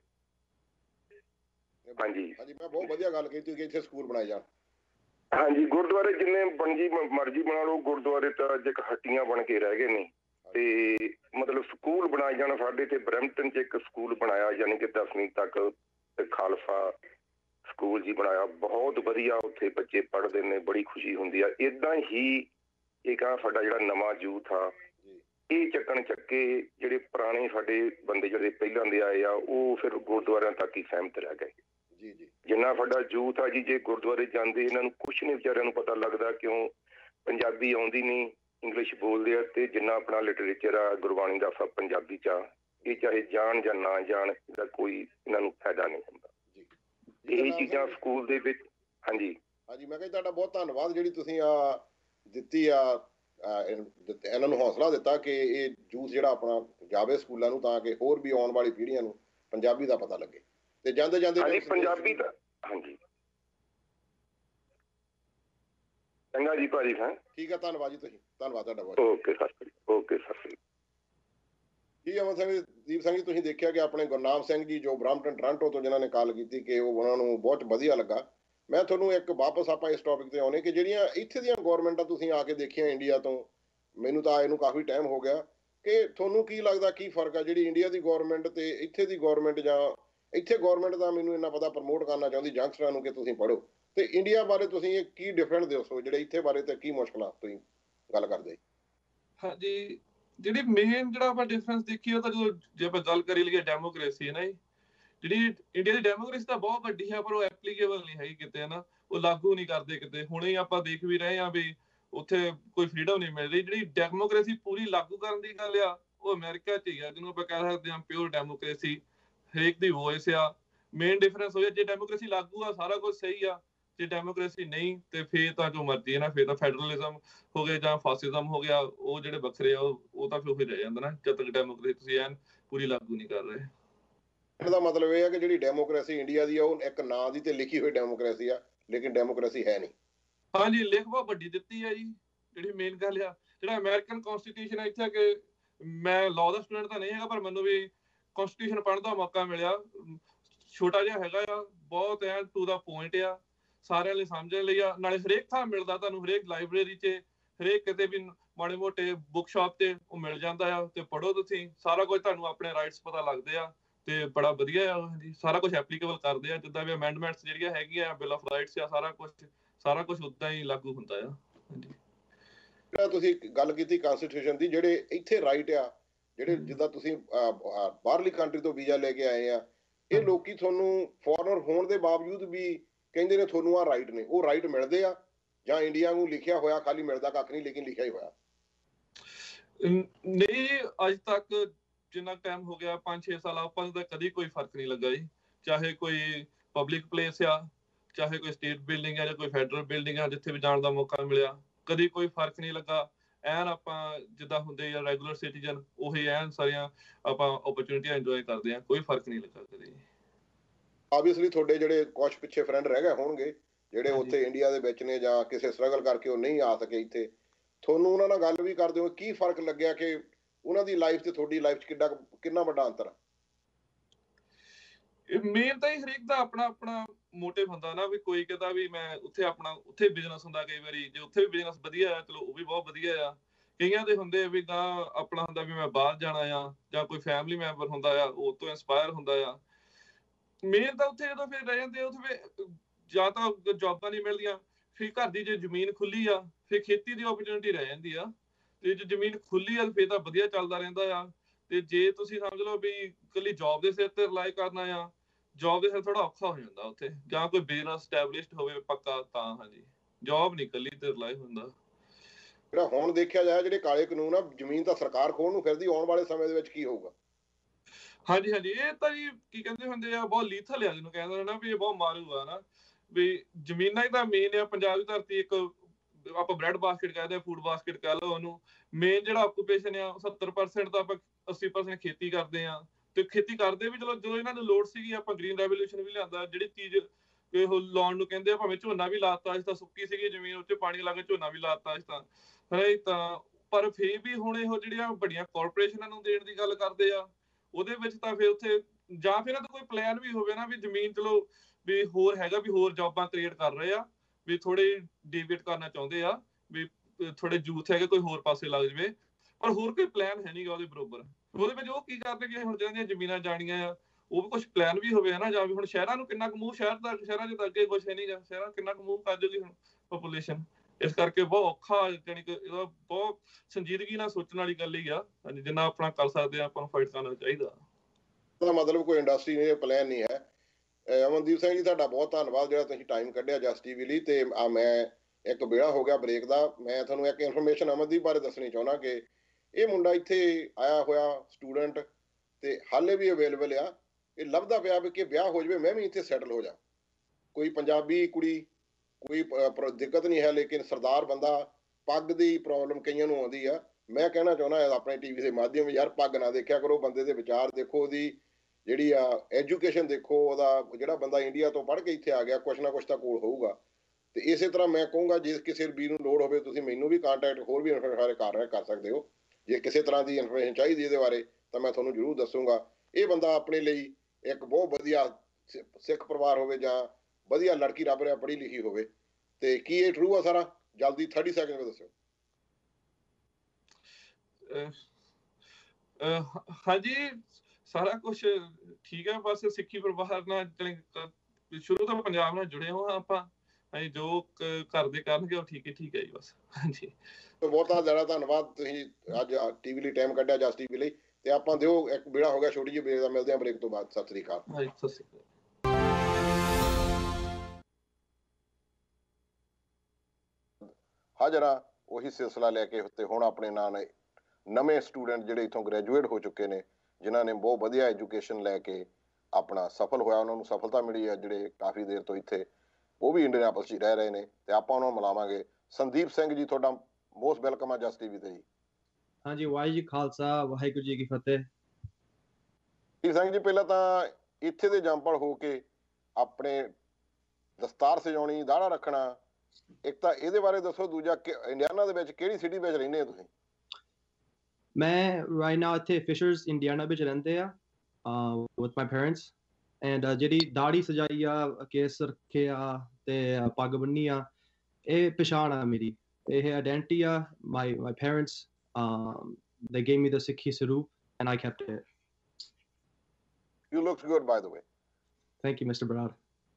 Speaker 6: ਹਾਂਜੀ
Speaker 1: ਮੈਂ ਬਹੁਤ ਵਧੀਆ ਗੱਲ ਕੀਤੀ ਕਿ ਇੱਥੇ ਸਕੂਲ ਬਣਾਏ ਜਾਣ।
Speaker 6: ਹਾਂਜੀ, ਗੁਰਦੁਆਰੇ ਜਿੰਨੇ ਮਰਜ਼ੀ ਬਣਾ ਲਓ, ਗੁਰਦੁਆਰੇ ਤਾਂ ਅੱਜ ਇੱਕ ਹੱਟੀਆਂ ਬਣ ਕੇ ਰਹਿ ਗਏ ਨੇ। ਤੇ ਮਤਲਬ ਸਕੂਲ ਬਣਾਏ ਜਾਣ। ਸਾਡੇ ਤੇ ਬਰੈਂਪਟਨ 'ਚ ਇੱਕ ਸਕੂਲ ਬਣਾਇਆ, ਯਾਨੀ ਕਿ 10ਵੀਂ ਤੱਕ ਖਾਲਸਾ ਸਕੂਲ ਜੀ ਬਣਾਇਆ, ਬਹੁਤ ਵਧੀਆ, ਉੱਥੇ ਬੱਚੇ ਪੜ੍ਹਦੇ ਨੇ, ਬੜੀ ਖੁਸ਼ੀ ਹੁੰਦੀ ਆ। ਏਦਾਂ ਹੀ ਇੱਕ ਆ ਸਾਡਾ ਜਿਹੜਾ ਨਵਾਂ ਯੂਥ ਆ, ਇਹ ਚੱਕੇ ਜਿਹੜੇ ਪੁਰਾਣੇ ਸਾਡੇ ਬੰਦੇ ਜਿਹੜੇ ਪਹਿਲਾਂ ਦੇ ਆਏ ਆ, ਉਹ ਫਿਰ ਗੁਰਦੁਆਰਿਆਂ ਤੱਕ ਹੀ ਸਹਿਮਤ ਰਹਿ ਗਏ। ਜਿੰਨਾ ਸਾਡਾ ਯੂਥ ਆ ਜੀ, ਜੇ ਗੁਰਦੁਆਰੇ ਜਾਂਦੇ ਇਹਨਾਂ ਨੂੰ ਕੁਛ ਨਹੀਂ ਵਿਚਾਰਿਆਂ ਨੂੰ ਪਤਾ ਲੱਗਦਾ, ਕਿਉਂ ਪੰਜਾਬੀ ਆਉਂਦੀ ਨਹੀਂ, ਇੰਗਲਿਸ਼ ਬੋਲਦੇ ਆ, ਤੇ ਜਿੰਨਾ ਆਪਣਾ ਲਿਟਰੇਚਰ ਆ ਗੁਰਬਾਣੀ ਦਾ ਸਭ ਪੰਜਾਬੀ 'ਚ ਆ, ਇਹ ਚਾਹੇ ਜਾਣ ਜਾਂ ਨਾ ਜਾਣ, ਇਹਦਾ ਕੋਈ ਇਹਨਾਂ ਨੂੰ ਫਾਇਦਾ ਨਹੀਂ ਹੁੰਦਾ। ਇਹ ਚੀਜ਼ਾਂ ਸਕੂਲ ਦੇ ਵਿੱਚ। ਹਾਂਜੀ
Speaker 1: ਹਾਂਜੀ, ਮੈਂ ਕਿਹਾ ਤੁਹਾਡਾ ਬਹੁਤ ਧੰਨਵਾਦ ਜਿਹੜੀ ਤੁਸੀਂ ਦਿੱਤੀ ਆ, ਇਹਨਾਂ ਨੂੰ ਹੌਸਲਾ ਦਿੱਤਾ ਕਿ ਇਹ ਯੂਥ ਜਿਹੜਾ ਆਪਣਾ ਜਾਵੇ ਸਕੂਲਾਂ ਨੂੰ, ਤਾਂ ਕਿ ਹੋਰ ਵੀ ਆਉਣ ਵਾਲੀ ਪੀੜ੍ਹੀਆਂ ਨੂੰ ਪੰਜਾਬੀ ਦਾ ਪਤਾ ਲੱਗੇ। ਤੇ ਜਾਂਦੇ
Speaker 6: ਪੰਜਾਬੀ ਦਾ। ਹਾਂਜੀ, ਚੰਗਾ ਜੀ ਭਾਜੀ। ਹਾਂ
Speaker 1: ਠੀਕ ਆ, ਧੰਨਵਾਦ ਜੀ, ਤੁਸੀਂ ਧੰਨਵਾਦ ਤੁਹਾਡਾ ਬਹੁਤ।
Speaker 6: ਓਕੇ ਸਤਿ ਸ਼੍ਰੀ ਅਕਾਲ। ਓਕੇ ਸਤਿ ਸ਼੍ਰੀ ਅਕਾਲ
Speaker 1: ਜੀ। ਅਮਨ ਸਿੰਘ, ਦੀਪ ਸਿੰਘ ਜੀ, ਤੁਸੀਂ ਦੇਖਿਆ ਕਿ ਆਪਣੇ ਗੁਰਨਾਮ ਸਿੰਘ ਜੀ ਜੋ ਬਰੈਂਪਟਨ ਟੋਰਾਂਟੋ ਤੋਂ ਜਿਨ੍ਹਾਂ ਨੇ ਕਾਲ ਕੀਤੀ, ਕਿ ਉਹ ਉਹਨਾਂ ਨੂੰ ਬਹੁਤ ਵਧੀਆ ਲੱਗਾ। ਮੈਂ ਤੁਹਾਨੂੰ ਇੱਕ ਵਾਪਸ ਆਪਾਂ ਇਸ ਟੌਪਿਕ ਤੇ ਆਉਣੇ ਕਿ ਜਿਹੜੀਆਂ ਇੱਥੇ ਦੀਆਂ ਗੌਰਮੈਂਟਾਂ ਤੁਸੀਂ ਆ ਕੇ ਦੇਖੀਆਂ ਇੰਡੀਆ ਤੋਂ, ਮੈਨੂੰ ਤਾਂ ਆਏ ਨੂੰ ਕਾਫੀ ਟਾਈਮ ਹੋ ਗਿਆ, ਕਿ ਤੁਹਾਨੂੰ ਕੀ ਲੱਗਦਾ ਕੀ ਫਰਕ ਆ ਜਿਹੜੀ ਇੰਡੀਆ ਦੀ ਗੌਰਮੈਂਟ ਤੇ ਇੱਥੇ ਦੀ ਗੌਰਮੈਂਟ? ਜਾਂ ਇੱਥੇ ਗੌਰਮੈਂਟ ਦਾ ਮੈਨੂੰ ਇੰਨਾ ਪਤਾ ਪ੍ਰਮੋਟ ਕਰਨਾ ਚਾਹੁੰਦੀ ਯੰਗਸਟਰਾਂ ਨੂੰ ਕਿ ਤੁਸੀਂ ਪੜ੍ਹੋ, ਤੇ ਇੰਡੀਆ ਬਾਰੇ ਤੁਸੀਂ ਇਹ ਕੀ ਡਿਫਰੈਂਟ ਦੱਸੋ ਜਿਹੜੇ ਇੱਥੇ ਬਾਰੇ, ਤੇ ਕੀ ਮੁਸ਼ਕਲਾਂ ਤੁਸੀਂ ਗੱਲ ਕਰਦੇ?
Speaker 5: ਹਾਂਜੀ, ਜਿਹੜੀ ਮੇਨ ਜਿਹੜਾ ਆਪਾਂ ਡਿਫਰੈਂਸ ਦੇਖੀਏ ਉਹ ਤਾਂ ਜਦੋਂ ਜੇ ਆਪਾਂ ਗੱਲ ਕਰੀ ਲਈਏ ਡੈਮੋਕ੍ਰੇਸੀ ਹੈ ਨਾ ਜੀ, ਜਿਹੜੀ ਇੰਡੀਆ ਦੀ ਡੈਮੋਕ੍ਰੇਸੀ ਤਾਂ ਬਹੁਤ ਵੱਡੀ ਹੈ, ਪਰ ਉਹ ਐਪਲੀਕੇਬਲ ਨਹੀਂ ਹੈਗੀ ਕਿਤੇ, ਹਨਾ, ਉਹ ਲਾਗੂ ਨਹੀਂ ਕਰਦੇ ਕਿਤੇ। ਹੁਣੇ ਆਪਾਂ ਦੇਖ ਵੀ ਰਹੇ ਆ ਵੀ ਉੱਥੇ ਕੋਈ ਫਰੀਡਮ ਨਹੀਂ ਮਿਲ ਰਹੀ। ਜਿਹੜੀ ਡੈਮੋਕ੍ਰੇਸੀ ਪੂਰੀ ਲਾਗੂ ਕਰਨ ਦੀ ਗੱਲ ਆ, ਉਹ ਅਮਰੀਕਾ 'ਚ ਹੀ ਆ, ਜਿਹਨੂੰ ਆਪਾਂ ਕਹਿ ਸਕਦੇ ਹਾਂ ਪਿਓਰ ਡੈਮੋਕ੍ਰੇਸੀ, ਹਰੇਕ ਦੀ ਵੋਇਸ ਆ। ਮੇਨ ਡਿਫਰੈਂਸ ਹੋਇਆ ਜੇ ਡੈਮੋਕ੍ਰੇਸੀ ਲਾਗੂ ਆ ਸਾਰਾ ਕੁਝ ਸਹੀ ਆ, ਜੇ ਡੈਮੋਕ੍ਰੇਸੀ ਨਹੀਂ ਤੇ ਫੇਰ ਤਾਂ ਜੋ ਮਰਜ਼ੀ ਹੈ ਨਾ, ਫੇਰ ਤਾਂ ਫੈਡਰਲਿਜ਼ਮ ਹੋ ਗਿਆ ਜਾਂ ਫਾਸਿਜ਼ਮ ਹੋ ਗਿਆ, ਉਹ ਜਿਹੜੇ ਵੱਖਰੇ ਆ ਉਹ ਤਾਂ ਫਿਰ ਉਹੀ ਰਹਿ ਜਾਂਦਾ ਨਾ, ਜਦ ਤੱਕ ਡੈਮੋਕ੍ਰੇਸੀ ਤੁਸੀਂ ਐਨ ਪੂਰੀ ਲਾਗੂ ਨਹੀਂ ਕਰ ਰਹੇ।
Speaker 1: ਇਹਦਾ ਮਤਲਬ ਇਹ ਹੈ ਕਿ ਜਿਹੜੀ ਡੈਮੋਕ੍ਰੇਸੀ ਇੰਡੀਆ ਦੀ ਆ ਉਹ ਇੱਕ ਨਾਂ ਦੀ ਤੇ ਲਿਖੀ ਹੋਈ ਡੈਮੋਕ੍ਰੇਸੀ ਆ, ਲੇਕਿਨ ਡੈਮੋਕ੍ਰੇਸੀ ਹੈ ਨਹੀਂ।
Speaker 5: ਹਾਂਜੀ, ਲਿਖ ਬਹੁਤ ਵੱਡੀ ਦਿੱਤੀ ਹੈ ਜੀ, ਜਿਹੜੀ ਮੇਨ ਗੱਲ ਆ। ਜਿਹੜਾ ਅਮਰੀਕਨ ਕਨਸਟੀਟਿਊਸ਼ਨ ਹੈ ਇੱਥੇ ਕਿ ਮੈਂ ਲਾਅ ਦਾ ਸਟੂਡੈਂਟ ਤਾਂ ਨਹੀਂ ਹੈਗਾ, ਪਰ ਮੈਨੂੰ ਵੀ ਕਨਸਟੀਟਿਊਸ਼ਨ ਪੜ੍ਹਨ ਦਾ ਮੌਕਾ ਮਿਲਿਆ। ਛੋਟਾ ਜਿਹਾ ਹੈਗਾ ਆ, ਬਹੁਤ ਐਨ ਟੂ ਦਾ ਪੁਆਇੰਟ ਆ, ਸਾਰਿਆਂ ਲਈ ਸਮਝਣ ਲਈ ਆ। ਨਾਲੇ ਹਰੇਕ ਥਾਂ ਮਿਲਦਾ ਤੁਹਾਨੂੰ, ਹਰੇਕ ਲਾਇਬ੍ਰੇਰੀ 'ਚ, ਹਰੇਕ ਕਿਤੇ ਵੀ ਮਾੜੇ ਮੋਟੇ ਬੁੱਕ ਸ਼ਾਪ ਤੇ ਉਹ ਮਿਲ ਜਾਂਦਾ ਆ, ਤੇ ਪੜ੍ਹੋ ਤੁਸੀਂ, ਸਾਰਾ ਕੁਝ ਤੁਹਾਨੂੰ ਆਪਣੇ ਰਾਈਟਸ ਪਤਾ ਲੱਗਦੇ ਆ, ਤੇ ਬੜਾ ਵਧੀਆ ਆ। ਹਾਂਜੀ, ਸਾਰਾ ਕੁਝ ਐਪਲੀਕੇਬਲ ਕਰਦੇ ਆ, ਜਿੱਦਾਂ ਵੀ ਅਮੈਂਡਮੈਂਟਸ ਜਿਹੜੀਆਂ ਹੈਗੀਆਂ, ਬਿੱਲ ਆਫ ਰਾਈਟਸ ਆ, ਸਾਰਾ ਕੁਝ ਉਦਾਂ ਹੀ ਲਾਗੂ ਹੁੰਦਾ ਆ। ਹਾਂਜੀ,
Speaker 1: ਜਿਹੜਾ ਤੁਸੀਂ ਗੱਲ ਕੀਤੀ ਕਨਸਟੀਟਿਊਸ਼ਨ ਦੀ, ਜਿਹੜੇ ਇੱਥੇ ਰਾਈਟ ਆ, ਜਿਹੜੇ ਜਿੱਦਾਂ ਤੁਸੀਂ ਬਾਹਰਲੀ ਕੰਟਰੀ ਤੋਂ ਵੀਜ਼ਾ ਲੈ ਕੇ ਆਏ ਆ, ਇਹ ਲੋਕੀ ਤੁਹਾਨੂੰ ਫੋਰਨਰ ਹੋਣ ਦੇ ਬਾਵਜੂਦ ਵੀ ਕਹਿੰਦੇ ਨੇ ਤੁਹਾਨੂੰ ਆਹ ਰਾਈਟ ਨੇ, ਉਹ ਰਾਈਟ ਮਿਲਦੇ ਆ ਜਾਂ ਇੰਡੀਆ ਨੂੰ ਲਿਖਿਆ ਹੋਇਆ ਖਾਲੀ ਮਿਲਦਾ ਕੱਖ ਨਹੀਂ, ਲੇਕਿਨ ਲਿਖਿਆ ਹੀ ਹੋਇਆ?
Speaker 5: ਨਹੀਂ, ਅੱਜ ਤੱਕ ਜਿੰਨਾ ਟਾਈਮ ਹੋ ਗਿਆ 5-6 ਸਾਲ, ਆਪਾਂ ਨੂੰ ਤਾਂ ਕਦੀ ਕੋਈ ਫਰਕ ਨਹੀਂ ਲੱਗਾ ਜੀ। ਚਾਹੇ ਕੋਈ ਪਬਲਿਕ ਪਲੇਸ ਆ, ਚਾਹੇ ਕੋਈ ਸਟੇਟ ਬਿਲਡਿੰਗ ਆ ਜਾਂ ਕੋਈ ਫੈਡਰਲ ਬਿਲਡਿੰਗ ਆ, ਜਿੱਥੇ ਵੀ ਜਾਣ ਦਾ ਮੌਕਾ ਮਿਲਿਆ, ਕਦੀ ਕੋਈ ਫਰਕ ਨਹੀਂ ਲੱਗਾ। ਐਨ ਆਪਾਂ ਜਿੱਦਾਂ ਹੁੰਦੇ ਆ ਰੈਗੂਲਰ ਸਿਟੀਜ਼ਨ, ਉਹੀ ਐਨ ਸਾਰੀਆਂ ਆਪਾਂ ਓਪਰਚੁਨਿਟੀਆਂ ਇੰਜੋਏ ਕਰਦੇ ਆ, ਕੋਈ ਫਰਕ ਨਹੀਂ ਲੱਗਾ ਕਦੀ।
Speaker 1: ਆਬਵੀਅਸਲੀ ਤੁਹਾਡੇ ਜਿਹੜੇ ਕੁਛ ਪਿੱਛੇ ਫਰੈਂਡ ਰਹਿ ਗਏ ਹੋਣਗੇ ਜਿਹੜੇ ਉੱਥੇ ਇੰਡੀਆ ਦੇ ਵਿੱਚ ਨੇ, ਜਾਂ ਕਿਸੇ ਸਟਰਗਲ ਕਰਕੇ ਉਹ ਨਹੀਂ ਆ ਸਕੇ ਇੱਥੇ, ਤੁਹਾਨੂੰ ਉਹਨਾਂ ਨਾਲ ਗੱਲ ਵੀ ਕਰਦੇ ਹੋ, ਕੀ ਫਰਕ ਲੱਗਿਆ ਕਿ ਉਹਨਾਂ ਦੀ ਲਾਈਫ ਤੇ ਤੁਹਾਡੀ ਲਾਈਫ 'ਚ ਕਿੰਨਾ ਵੱਡਾ ਅੰਤਰ ਆ?
Speaker 5: ਮੇਨ ਤਾਂ ਹਰੇਕ ਦਾ ਆਪਣਾ ਆਪਣਾ ਮੋਟਿਵ ਹੁੰਦਾ ਨਾ, ਵੀ ਕੋਈ ਕਹਿੰਦਾ ਵੀ ਮੈਂ ਉੱਥੇ ਬਿਜ਼ਨਸ ਹੁੰਦਾ, ਕਈ ਵਾਰੀ ਜੇ ਉੱਥੇ ਵੀ ਬਿਜ਼ਨਸ ਵਧੀਆ ਆ, ਚਲੋ ਉਹ ਵੀ ਬਹੁਤ ਵਧੀਆ ਆ। ਕਈਆਂ ਦੇ ਹੁੰਦੇ ਵੀ ਤਾਂ ਆਪਣਾ ਹੁੰਦਾ ਵੀ ਮੈਂ ਬਾਹਰ ਜਾਣਾ ਆ, ਜਾਂ ਕੋਈ ਫੈਮਿਲੀ ਮੈਂਬਰ ਹੁੰਦਾ ਆ, ਉਹ ਤੋਂ ਇੰਸਪਾਇਰ ਹੁੰਦਾ ਆ। ਮੇਨ ਤਾਂ ਉੱਥੇ ਜਦੋਂ ਫਿਰ ਰਹਿ ਜਾਂਦੇ, ਉੱਥੇ ਜਾਂ ਤਾਂ ਜੌਬਾਂ ਨਹੀਂ ਮਿਲਦੀਆਂ, ਫਿਰ ਘਰ ਦੀ ਜੇ ਜ਼ਮੀਨ ਖੁੱਲੀ ਆ, ਫਿਰ ਖੇਤੀ ਦੀ ਓਪਰਚੁਨਿਟੀ ਰਹਿ ਜਾਂਦੀ ਆ, ਤੇ ਜੇ ਜ਼ਮੀਨ ਖੁੱਲੀ ਆ ਫਿਰ ਤਾਂ ਵਧੀਆ ਚੱਲਦਾ ਰਹਿੰਦਾ ਆ। ਤੇ ਜੇ ਤੁਸੀਂ ਸਮਝ ਲਓ ਵੀ ਇਕੱਲੀ ਜੌਬ ਦੇ ਸਿਰ ਤੇ ਰਿਲਾਈ ਕਰਨਾ ਆ, ਜੌਬ ਦੇ ਸਿਰ ਥੋੜਾ ਔਖਾ ਹੋ ਜਾਂਦਾ ਉੱਥੇ, ਜਾਂ ਕੋਈ ਬਿਜ਼ਨਸ ਸਟੈਬਲਿਸ਼ਡ ਹੋਵੇ ਪੱਕਾ ਤਾਂ। ਹਾਂਜੀ, ਜੌਬ ਨਹੀਂ ਇਕੱਲੀ ਤੇ ਰਿਲਾਈ ਹੁੰਦਾ।
Speaker 1: ਜਿਹੜਾ ਹੁਣ ਦੇਖਿਆ ਜਾਏ ਜਿਹੜੇ ਕਾਲੇ ਕਾਨੂੰਨ ਆ, ਜ਼ਮੀਨ ਤਾਂ ਸਰਕਾਰ ਖੋਹਣ ਨੂੰ ਫਿਰਦੀ, ਆਉਣ ਵਾਲੇ ਸਮੇਂ ਦੇ ਵਿੱਚ ਕੀ ਹੋਊਗਾ?
Speaker 5: ਹਾਂਜੀ, ਇਹ ਤਾਂ ਜੀ ਕੀ ਕਹਿੰਦੇ ਹੁੰਦੇ ਆ, ਬਹੁਤ ਲੀਥਲ ਆ, ਜਿਹਨੂੰ ਕਹਿੰਦੇ ਨਾ ਵੀ ਇਹ ਬਹੁਤ ਮਾਰੂ ਆ ਨਾ, ਵੀ ਜ਼ਮੀਨਾਂ ਹੀ ਤਾਂ ਮੇਨ ਆ। ਪੰਜਾਬ ਦੀ ਧਰਤੀ ਇੱਕ ਆਪਾਂ ਬ੍ਰੈਡ ਬਾਸਕਟ ਕਹਿੰਦੇ, ਫੂਡ ਬਾਸਕਟ ਕਹਿ ਲਓ ਉਹਨੂੰ। ਮੇਨ ਜਿਹੜਾ ਆਕੂਪੇਸ਼ਨ ਆ 70% ਤਾਂ ਆਪਾਂ 80% ਖੇਤੀ ਕਰਦੇ ਆ, ਤੇ ਖੇਤੀ ਕਰਦੇ ਵੀ ਚਲੋ ਜਦੋਂ ਇਹਨਾਂ ਨੂੰ ਲੋੜ ਸੀਗੀ, ਆਪਾਂ ਗ੍ਰੀਨ ਰੈਵੋਲੂਸ਼ਨ ਵੀ ਲਿਆਂਦਾ, ਜਿਹੜੀ ਚੀਜ਼ ਉਹ ਲਾਉਣ ਨੂੰ ਕਹਿੰਦੇ ਆ, ਭਾਵੇਂ ਝੋਨਾ ਵੀ ਲਾਤਾ, ਅੱਜ ਤਾਂ ਸੁੱਕੀ ਸੀਗੀ ਜ਼ਮੀਨ, ਉੱਤੇ ਪਾਣੀ ਲਾ ਕੇ ਝੋਨਾ ਵੀ ਲਾਤਾ ਅੱਜ ਤਾਂ, ਤਾਂ ਪਰ ਫੇਰ ਵੀ ਹੁਣ ਇਹੋ ਜਿਹੜੀਆਂ ਵੱਡੀਆਂ ਕਾਰਪੋਰੇਸ਼ਨਾਂ ਨੂੰ ਦੇਣ ਦੀ ਗੱਲ ਕਰਦੇ ਆ, ਉਹਦੇ ਵਿੱਚ ਤਾਂ ਫਿਰ ਉੱਥੇ ਜਾਂ ਫਿਰ ਇਹਨਾਂ ਦਾ ਕੋਈ ਪਲਾਨ ਵੀ ਹੋਵੇ ਨਾ, ਵੀ ਜ਼ਮੀਨ ਚਲੋ ਵੀ ਹੋਰ ਹੈਗਾ, ਵੀ ਹੋਰ ਜੌਬਾਂ ਕ੍ਰੀਏਟ ਕਰ ਰਹੇ ਆ, ਵੀ ਥੋੜੇ ਡਿਵੀਏਟ ਕਰਨਾ ਚਾਹੁੰਦੇ ਆ, ਵੀ ਥੋੜੇ ਯੂਥ ਹੈਗੇ ਕੋਈ ਹੋਰ ਪਾਸੇ ਲੱਗ ਜਾਵੇ, ਪਰ ਹੋਰ ਕੋਈ ਪਲਾਨ ਹੈ ਨਹੀਂਗਾ ਉਹਦੇ ਬਰੋਬਰ। ਉਹਦੇ ਵਿੱਚ ਉਹ ਕੀ ਕਰਦੇ ਕਿ ਹੁਣ ਜਿਹੜੀਆਂ ਜ਼ਮੀਨਾਂ ਜਾਣੀਆਂ ਆ, ਉਹ ਵੀ ਕੁਛ ਪਲਾਨ ਵੀ ਹੋਵੇ ਹਨਾ, ਜਾਂ ਵੀ ਹੁਣ ਸ਼ਹਿਰਾਂ ਨੂੰ ਕਿੰਨਾ ਕੁ ਮੂਵ, ਸ਼ਹਿਰਾਂ 'ਚ ਤਾਂ ਅੱਗੇ ਕੁਛ ਹੈ ਨਹੀਂਗਾ, ਸ਼ਹਿਰਾਂ ਕਿੰਨਾ ਕੁ ਮੂਵ ਕਰ ਜਾਊਗੀ ਹੁਣ ਪੋਪੂਲੇਸ਼ਨ। ਇਸ ਕਰਕੇ ਬਹੁਤ ਔਖਾ, ਜਾਣੀ ਕਿ ਇਹਦਾ ਬਹੁਤ ਸੰਜੀਦਗੀ ਨਾਲ ਸੋਚਣ ਵਾਲੀ ਗੱਲ ਹੀ ਆ। ਹਾਂਜੀ, ਜਿੰਨਾ ਆਪਣਾ ਕਰ ਸਕਦੇ ਆ ਆਪਾਂ ਨੂੰ ਫਾਈਟ ਕਰਨਾ ਚਾਹੀਦਾ।
Speaker 1: ਇਹਦਾ ਮਤਲਬ ਕੋਈ ਇੰਡਸਟਰੀ ਨਹੀਂ, ਪਲਾਨ ਨਹੀਂ ਹੈ। ਅਮਨਦੀਪ ਸਿੰਘ ਜੀ, ਤੁਹਾਡਾ ਬਹੁਤ ਧੰਨਵਾਦ ਜਿਹੜਾ ਤੁਸੀਂ ਟਾਈਮ ਕੱਢਿਆ ਜਸ ਟੀਵੀ ਲਈ। ਤੇ ਮੈਂ ਇੱਕ ਵੇਲਾ ਹੋ ਗਿਆ ਬ੍ਰੇਕ ਦਾ, ਮੈਂ ਤੁਹਾਨੂੰ ਇੱਕ ਇਨਫੋਰਮੇਸ਼ਨ ਅਮਨਦੀਪ ਬਾਰੇ ਦੱਸਣੀ ਚਾਹੁੰਦਾ ਕਿ ਇਹ ਮੁੰਡਾ ਇੱਥੇ ਆਇਆ ਹੋਇਆ ਸਟੂਡੈਂਟ ਤੇ ਹਾਲੇ ਵੀ ਅਵੇਲੇਬਲ ਆ। ਇਹ ਲੱਭਦਾ ਪਿਆ ਵੀ ਕਿ ਵਿਆਹ ਹੋ ਜਾਵੇ, ਮੈਂ ਵੀ ਇੱਥੇ ਸੈਟਲ ਹੋ ਜਾ। ਕੋਈ ਪੰਜਾਬੀ ਕੁੜੀ, ਕੋਈ ਦਿੱਕਤ ਨਹੀਂ ਹੈ, ਲੇਕਿਨ ਸਰਦਾਰ ਬੰਦਾ, ਪੱਗ ਦੀ ਪ੍ਰੋਬਲਮ ਕਈਆਂ ਨੂੰ ਆਉਂਦੀ ਆ। ਮੈਂ ਕਹਿਣਾ ਚਾਹੁੰਦਾ ਆਪਣੇ ਟੀਵੀ ਦੇ ਮਾਧਿਅਮ, ਯਾਰ ਪੱਗ ਨਾ ਦੇਖਿਆ ਕਰੋ, ਬੰਦੇ ਦੇ ਵਿਚਾਰ ਦੇਖੋ, ਉਹਦੀ ਜਿਹੜੀ ਆ ਐਜੂਕੇਸ਼ਨ ਦੇਖੋ, ਉਹਦਾ ਜਿਹੜਾ ਬੰਦਾ ਇੰਡੀਆ ਤੋਂ ਪੜ੍ਹ ਕੇ ਇੱਥੇ ਆ ਗਿਆ, ਕੁਛ ਨਾ ਕੁਛ ਤਾਂ ਕੋਲ ਹੋਊਗਾ। ਤੇ ਇਸੇ ਤਰ੍ਹਾਂ ਮੈਂ ਕਹੂੰਗਾ ਜੇ ਕਿਸੇ ਵੀਰ ਨੂੰ ਲੋੜ ਹੋਵੇ, ਤੁਸੀਂ ਮੈਨੂੰ ਵੀ ਕੰਟੈਕਟ ਹੋਰ ਵੀ ਇਨਫੋਰਮੇਸ਼ਨ ਕਰ ਸਕਦੇ ਹੋ। ਜੇ ਕਿਸੇ ਤਰ੍ਹਾਂ ਦੀ ਇਨਫੋਰਮੇਸ਼ਨ ਚਾਹੀਦੀ ਇਹਦੇ ਬਾਰੇ ਤਾਂ ਮੈਂ ਤੁਹਾਨੂੰ ਜ਼ਰੂਰ ਦੱਸੂਗਾ। ਇਹ ਬੰਦਾ ਆਪਣੇ ਲਈ ਇੱਕ ਬਹੁਤ ਵਧੀਆ ਸਿੱਖ ਪਰਿਵਾਰ ਹੋਵੇ ਜਾਂ ਵਧੀਆ ਲੜਕੀ ਰੱਬ ਰਿਹਾ ਪੜ੍ਹੀ ਲਿਖੀ ਹੋਵੇ। ਤੇ ਕੀ ਇਹ ਟਰੂ ਆ ਸਾਰਾ? ਜਲਦੀ 30 ਸੈਕਿੰਡ ਵਿੱਚ ਦੱਸਿਓ।
Speaker 5: ਹਾਂਜੀ, ਸਾਰਾ ਕੁਝ ਠੀਕ ਹੈ, ਬਸ ਸਿੱਖੀ ਪਰਿਵਾਰ ਨਾਲ ਸ਼ੁਰੂ ਤੋਂ ਪੰਜਾਬ ਨਾਲ ਜੁੜੇ ਹੋ ਆਪਾਂ। ਹਾਂਜੀ, ਜੋ ਘਰ ਦੇ ਕਰਨਗੇ ਉਹ ਠੀਕ ਹੈ ਜੀ, ਬਸ। ਹਾਂਜੀ,
Speaker 1: ਬਹੁਤ ਜ਼ਿਆਦਾ ਧੰਨਵਾਦ, ਤੁਸੀਂ ਅੱਜ ਟੀਵੀ ਲਈ ਟਾਈਮ ਕੱਢਿਆ, ਜਸ ਟੀਵੀ ਲਈ। ਤੇ ਆਪਾਂ ਦਿਓ ਇੱਕ ਵੇਲਾ ਹੋ ਗਿਆ ਛੋਟੀ ਜਿਹੀ ਬ੍ਰੇਕ ਦਾ, ਮਿਲਦੇ ਹਾਂ ਬ੍ਰੇਕ ਤੋਂ ਬਾਅਦ। ਸਤਿ ਸ੍ਰੀ ਅਕਾਲ।
Speaker 5: ਹਾਂਜੀ, ਸਤਿ ਸ੍ਰੀ ਅਕਾਲ।
Speaker 1: ਹਾਜ਼ਰਾਂ ਉਹੀ ਸਿਲਸਿਲਾ ਲੈ ਕੇ ਤੇ ਹੁਣ ਆਪਣੇ ਨਾਲ ਨਵੇਂ ਸਟੂਡੈਂਟ ਜਿਹੜੇ ਇੱਥੋਂ ਗ੍ਰੈਜੂਏਟ ਹੋ ਚੁੱਕੇ ਨੇ, ਜਿਨ੍ਹਾਂ ਨੇ ਬਹੁਤ ਵਧੀਆ ਐਜੂਕੇਸ਼ਨ ਲੈ ਕੇ ਆਪਣਾ ਸਫਲ ਹੋਇਆ, ਉਹਨਾਂ ਨੂੰ ਸਫਲਤਾ ਮਿਲੀ ਹੈ, ਜਿਹੜੇ ਕਾਫੀ ਦੇਰ ਤੋਂ ਇੱਥੇ ਉਹ ਵੀ ਇੰਡੀਆਨਾਪੋਲਿਸ 'ਚ ਰਹਿ ਰਹੇ ਨੇ, ਤੇ ਆਪਾਂ ਉਹਨਾਂ ਨੂੰ ਮਿਲਾਵਾਂਗੇ। ਸੰਦੀਪ ਸਿੰਘ ਜੀ, ਤੁਹਾਡਾ ਮੋਸਟ ਵੈਲਕਮ ਆ ਜਸ ਟੀਵੀ ਤੇ ਜੀ।
Speaker 7: ਹਾਂਜੀ, ਵਾਹਿਗੁਰੂ ਜੀ ਖਾਲਸਾ, ਵਾਹਿਗੁਰੂ ਜੀ ਕੀ ਫਤਿਹ।
Speaker 1: ਸੰਦੀਪ ਸਿੰਘ ਜੀ, ਪਹਿਲਾਂ ਤਾਂ ਇੱਥੇ ਦੇ ਜੰਮਪਲ ਹੋ ਕੇ ਆਪਣੇ ਦਸਤਾਰ ਸਜਾਉਣੀ, ਦਾੜਾ ਰੱਖਣਾ, ਇੱਕ ਤਾਂ ਇਹਦੇ ਬਾਰੇ ਦੱਸੋ, ਦੂਜਾ ਇੰਡੀਆਨਾ ਦੇ ਵਿੱਚ ਕਿਹੜੀ ਸਿਟੀ ਵਿੱਚ ਰਹਿੰਦੇ ਹੋ ਤੁਸੀਂ?
Speaker 7: ਮੈਂ ਰਾਈਟ ਨਾਓ ਇੱਥੇ ਫਿਸ਼ਰਸ ਇੰਡੀਆਨਾ ਵਿੱਚ ਰਹਿੰਦੇ ਆ ਵਿਦ ਮਾਈ ਪੇਰੈਂਟਸ, ਐਂਡ ਜਿਹੜੀ ਦਾੜੀ ਸਜਾਈ ਆ, ਕੇਸ ਰੱਖੇ ਆ ਤੇ ਪੱਗ ਬੰਨੀ ਆ, ਇਹ ਪਛਾਣ ਆ ਮੇਰੀ, ਇਹ ਆਇਡੈਂਟੀ ਆ। My parents they gave me the Sikhi saroop and I kept it.
Speaker 1: You look good, by the way.
Speaker 7: Thank you, Mr. Barad.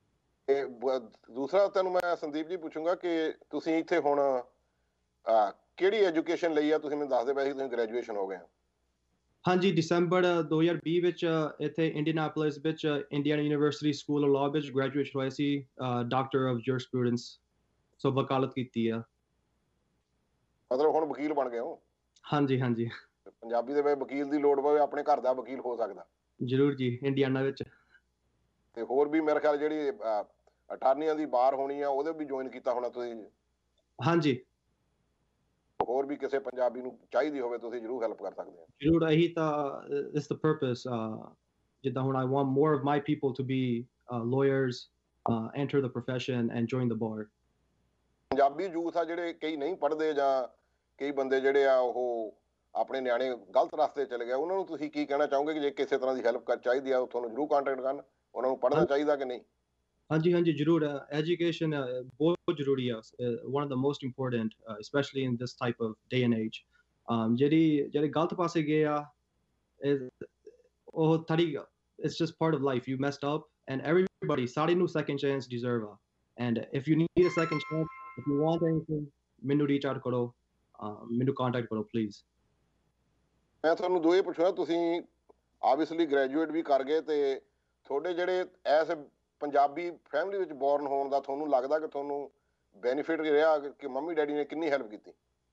Speaker 1: ਦੂਸਰਾ ਤੈਨੂੰ ਮੈਂ ਸੰਦੀਪ ਜੀ ਪੁੱਛੂੰਗਾ ਕਿ ਤੁਸੀਂ ਇੱਥੇ ਹੁਣ ਕਿਹੜੀ ਐਜੂਕੇਸ਼ਨ ਲਈ ਆ? ਤੁਸੀਂ ਮੈਨੂੰ ਦੱਸਦੇ ਪਏ ਸੀ ਤੁਸੀਂ ਗ੍ਰੈਜੂਏਸ਼ਨ ਹੋ ਗਏ ਆ।
Speaker 7: ਹਾਂਜੀ, ਦਸੰਬਰ 2020 ਵਿੱਚ ਇੱਥੇ ਇੰਡੀਅਨਾਪੋਲਿਸ ਵਿੱਚ Indiana University school of law ਵਿੱਚ ਗ੍ਰੈਜੂਏਸ਼ਨ ਹੋਇਆ ਸੀ, ਡਾਕਟਰ ਆਫ ਜੂਰਿਸਪ੍ਰੂਡੈਂਸ, ਸੋ ਵਕਾਲਤ ਕੀਤੀ ਆ।
Speaker 1: ਮਤਲਬ ਹੁਣ ਵਕੀਲ ਬਣ ਗਏ ਹੋ? ਹਾਂਜੀ
Speaker 7: ਹਾਂਜੀ।
Speaker 1: ਪੰਜਾਬੀ ਦੇ ਵਿੱਚ ਵਕੀਲ ਦੀ ਲੋੜ ਪਵੇ, ਆਪਣੇ ਘਰ ਦਾ ਵਕੀਲ ਹੋ ਸਕਦਾ?
Speaker 7: ਜ਼ਰੂਰ ਜੀ, ਇੰਡੀਆਨਾ ਵਿੱਚ।
Speaker 1: ਤੇ ਹੋਰ ਵੀ ਮੇਰੇ ਖਿਆਲ ਜਿਹੜੀ ਅਟਾਰਨੀਆਂ ਦੀ ਬਾਰ ਹੋਣੀ ਆ, ਉਹਦੇ ਵੀ ਜੁਆਇਨ ਕੀਤਾ ਹੋਣਾ ਤੁਸੀਂ?
Speaker 7: ਹਾਂਜੀ।
Speaker 1: ਹੋਰ ਵੀ ਕਿਸੇ ਪੰਜਾਬੀ ਨੂੰ ਚਾਹੀਦੀ ਹੋਵੇ, ਤੁਸੀਂ ਜ਼ਰੂਰ ਹੈਲਪ ਕਰ ਸਕਦੇ ਹੋ।
Speaker 7: ਜ਼ਰੂਰ, ਇਹੀ ਤਾਂ ਇਸ ਦਾ ਪਰਪਸ, ਜਿੱਦਾਂ ਹੁਣ I want more of my people to be lawyers, enter the profession and join the bar.
Speaker 1: Punjabi youth ਆ ਜਿਹੜੇ ਕਈ ਨਹੀਂ ਪੜ੍ਹਦੇ, ਜਾਂ ਕਈ ਬੰਦੇ ਜਿਹੜੇ ਆ ਉਹ ਆਪਣੇ ਨਿਆਣੇ ਗਲਤ ਰਸਤੇ ਚਲੇ ਗਏ, ਉਹਨਾਂ ਨੂੰ ਤੁਸੀਂ ਕੀ ਕਹਿਣਾ ਚਾਹੋਗੇ ਕਿ ਜੇ ਕਿਸੇ ਤਰ੍ਹਾਂ ਦੀ ਹੈਲਪ ਚਾਹੀਦੀ ਆ, ਤੁਹਾਨੂੰ ਜ਼ਰੂਰ ਕੰਟੈਕਟ ਕਰਨ, ਉਹਨਾਂ ਨੂੰ ਪੜ੍ਹਨਾ ਚਾਹੀਦਾ ਕਿ ਨਹੀਂ?
Speaker 7: ਹਾਂਜੀ, ਜ਼ਰੂਰ। ਐਜੂਕੇਸ਼ਨ ਬਹੁਤ ਜ਼ਰੂਰੀ ਆ, one of the most important, especially in this type of day and age. ਜਿਹੜੇ ਗਲਤ ਪਾਸੇ ਗਏ ਆ, ਉਹ it's just part of life. You messed up, and everybody, ਸਾਰੇ ਨੂੰ second chance deserve ਆ, and if you need a second chance, if you want anything, ਮੈਨੂੰ reach out ਕਰੋ, ਮੈਨੂੰ contact ਕਰੋ please.
Speaker 1: ਮੈਂ ਤੁਹਾਨੂੰ ਦੋ ਇਹ ਪੁੱਛਣਾ, ਤੁਸੀਂ ਆਬਵੀਅਸਲੀ ਗ੍ਰੈਜੂਏਟ ਵੀ ਕਰ ਗਏ, ਤੇ ਤੁਹਾਡੇ ਜਿਹੜੇ ਐਸ ਪੰਜਾਬੀ ਫੈਮਿਲੀ ਵਿੱਚ ਬੋਰਨ ਹੋਣ ਦਾ ਤੁਹਾਨੂੰ ਲੱਗਦਾ ਕਿ ਤੁਹਾਨੂੰ ਬੈਨੀਫਿਟ ਰਿਹਾ ਕਿ ਮੰਮੀ ਡੈਡੀ ਨੇ ਕਿੰਨੀ ਹੈਲਪ ਕੀਤੀ?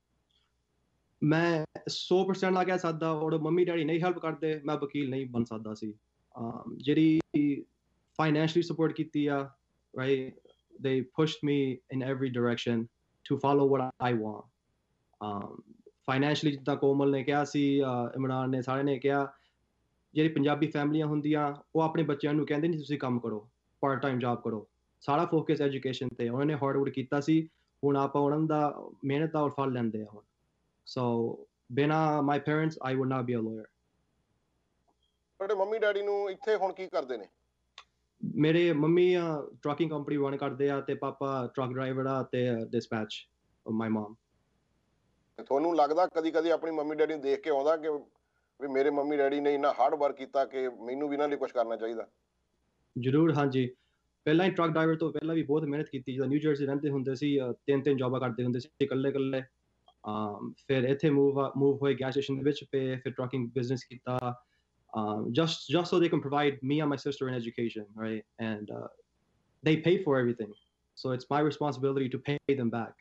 Speaker 7: ਮੈਂ 100% ਨਾ ਕਹਿ ਸਕਦਾ, ਔਰ ਮੰਮੀ ਡੈਡੀ ਨਹੀਂ ਹੈਲਪ ਕਰਦੇ ਮੈਂ ਵਕੀਲ ਨਹੀਂ ਬਣ ਸਕਦਾ ਸੀ। ਜਿਹੜੀ ਫਾਈਨੈਂਸ਼ਲੀ ਸਪੋਰਟ ਕੀਤੀ ਆ, right, they pushed me in every direction to follow what I want. Financially ਜਿੱਦਾਂ ਕੋਮਲ ਨੇ ਕਿਹਾ ਸੀ, ਇਮਰਾਨ ਨੇ, ਸਾਰਿਆਂ ਨੇ ਕਿਹਾ, ਜਿਹੜੀ ਪੰਜਾਬੀ ਫੈਮਲੀਆਂ ਹੁੰਦੀਆਂ ਉਹ ਆਪਣੇ ਬੱਚਿਆਂ ਨੂੰ ਕਹਿੰਦੇ ਨਹੀਂ ਤੁਸੀਂ ਕੰਮ ਕਰੋ, ਪਾਰਟ ਟਾਈਮ ਜੌਬ ਕਰੋ, ਸਾਰਾ ਫੋਕਸ ਐਜੂਕੇਸ਼ਨ ਤੇ। ਉਹਨਾਂ ਨੇ ਹਾਰਡ ਵਰਕ ਕੀਤਾ ਸੀ, ਹੁਣ ਆਪਾਂ ਉਹਨਾਂ ਦਾ ਮਿਹਨਤ ਦਾ ਫਲ ਲੈਂਦੇ ਆ ਹੁਣ। ਸੋ ਬਿਨਾਂ my parents I would not be a lawyer.
Speaker 1: ਤੁਹਾਡੇ ਮੰਮੀ ਡੈਡੀ ਨੂੰ ਇੱਥੇ ਹੁਣ ਕੀ ਕਰਦੇ ਨੇ?
Speaker 7: ਮੇਰੇ ਮੰਮੀ ਟਰੱਕਿੰਗ ਕੰਪਨੀ ਰਨ ਕਰਦੇ ਆ, ਤੇ ਪਾਪਾ ਟਰੱਕ ਡਰਾਈਵਰ ਆ, ਤੇ ਡਿਸਪੈਚ ਮਾਈ ਮਮ।
Speaker 1: ਤੁਹਾਨੂੰ ਲੱਗਦਾ ਕਦੀ ਕਦੀ ਆਪਣੀ ਮੰਮੀ ਡੈਡੀ ਨੂੰ ਦੇਖ ਕੇ ਆਉਂਦਾ ਕਿ ਵੀ ਮੇਰੇ ਮੰਮੀ ਡੈਡੀ ਨੇ ਇੰਨਾ ਹਾਰਡ ਵਰਕ ਕੀਤਾ ਕਿ ਮੈਨੂੰ ਵੀ ਇਹਨਾਂ ਲਈ ਕੁਝ ਕਰਨਾ ਚਾਹੀਦਾ?
Speaker 7: ਜ਼ਰੂਰ, ਹਾਂਜੀ। ਪਹਿਲਾਂ ਹੀ ਟਰੱਕ ਡਰਾਈਵਰ ਤੋਂ ਪਹਿਲਾਂ ਵੀ ਬਹੁਤ ਮਿਹਨਤ ਕੀਤੀ, ਜਦੋਂ ਨਿਊ ਜਰਸੀ ਰਹਿੰਦੇ ਹੁੰਦੇ ਸੀ, 3 ਜੌਬਾਂ ਕਰਦੇ ਹੁੰਦੇ ਸੀ ਇਕੱਲੇ। ਫਿਰ ਇੱਥੇ ਮੂਵ ਹੋਏ ਗੈਸ ਸਟੇਸ਼ਨ ਦੇ ਵਿੱਚ, ਫਿਰ ਟਰੱਕਿੰਗ ਬਿਜ਼ਨਸ ਕੀਤਾ, just so they can provide me and my sister an education, right? And they pay for everything, so it's my responsibility to pay them back.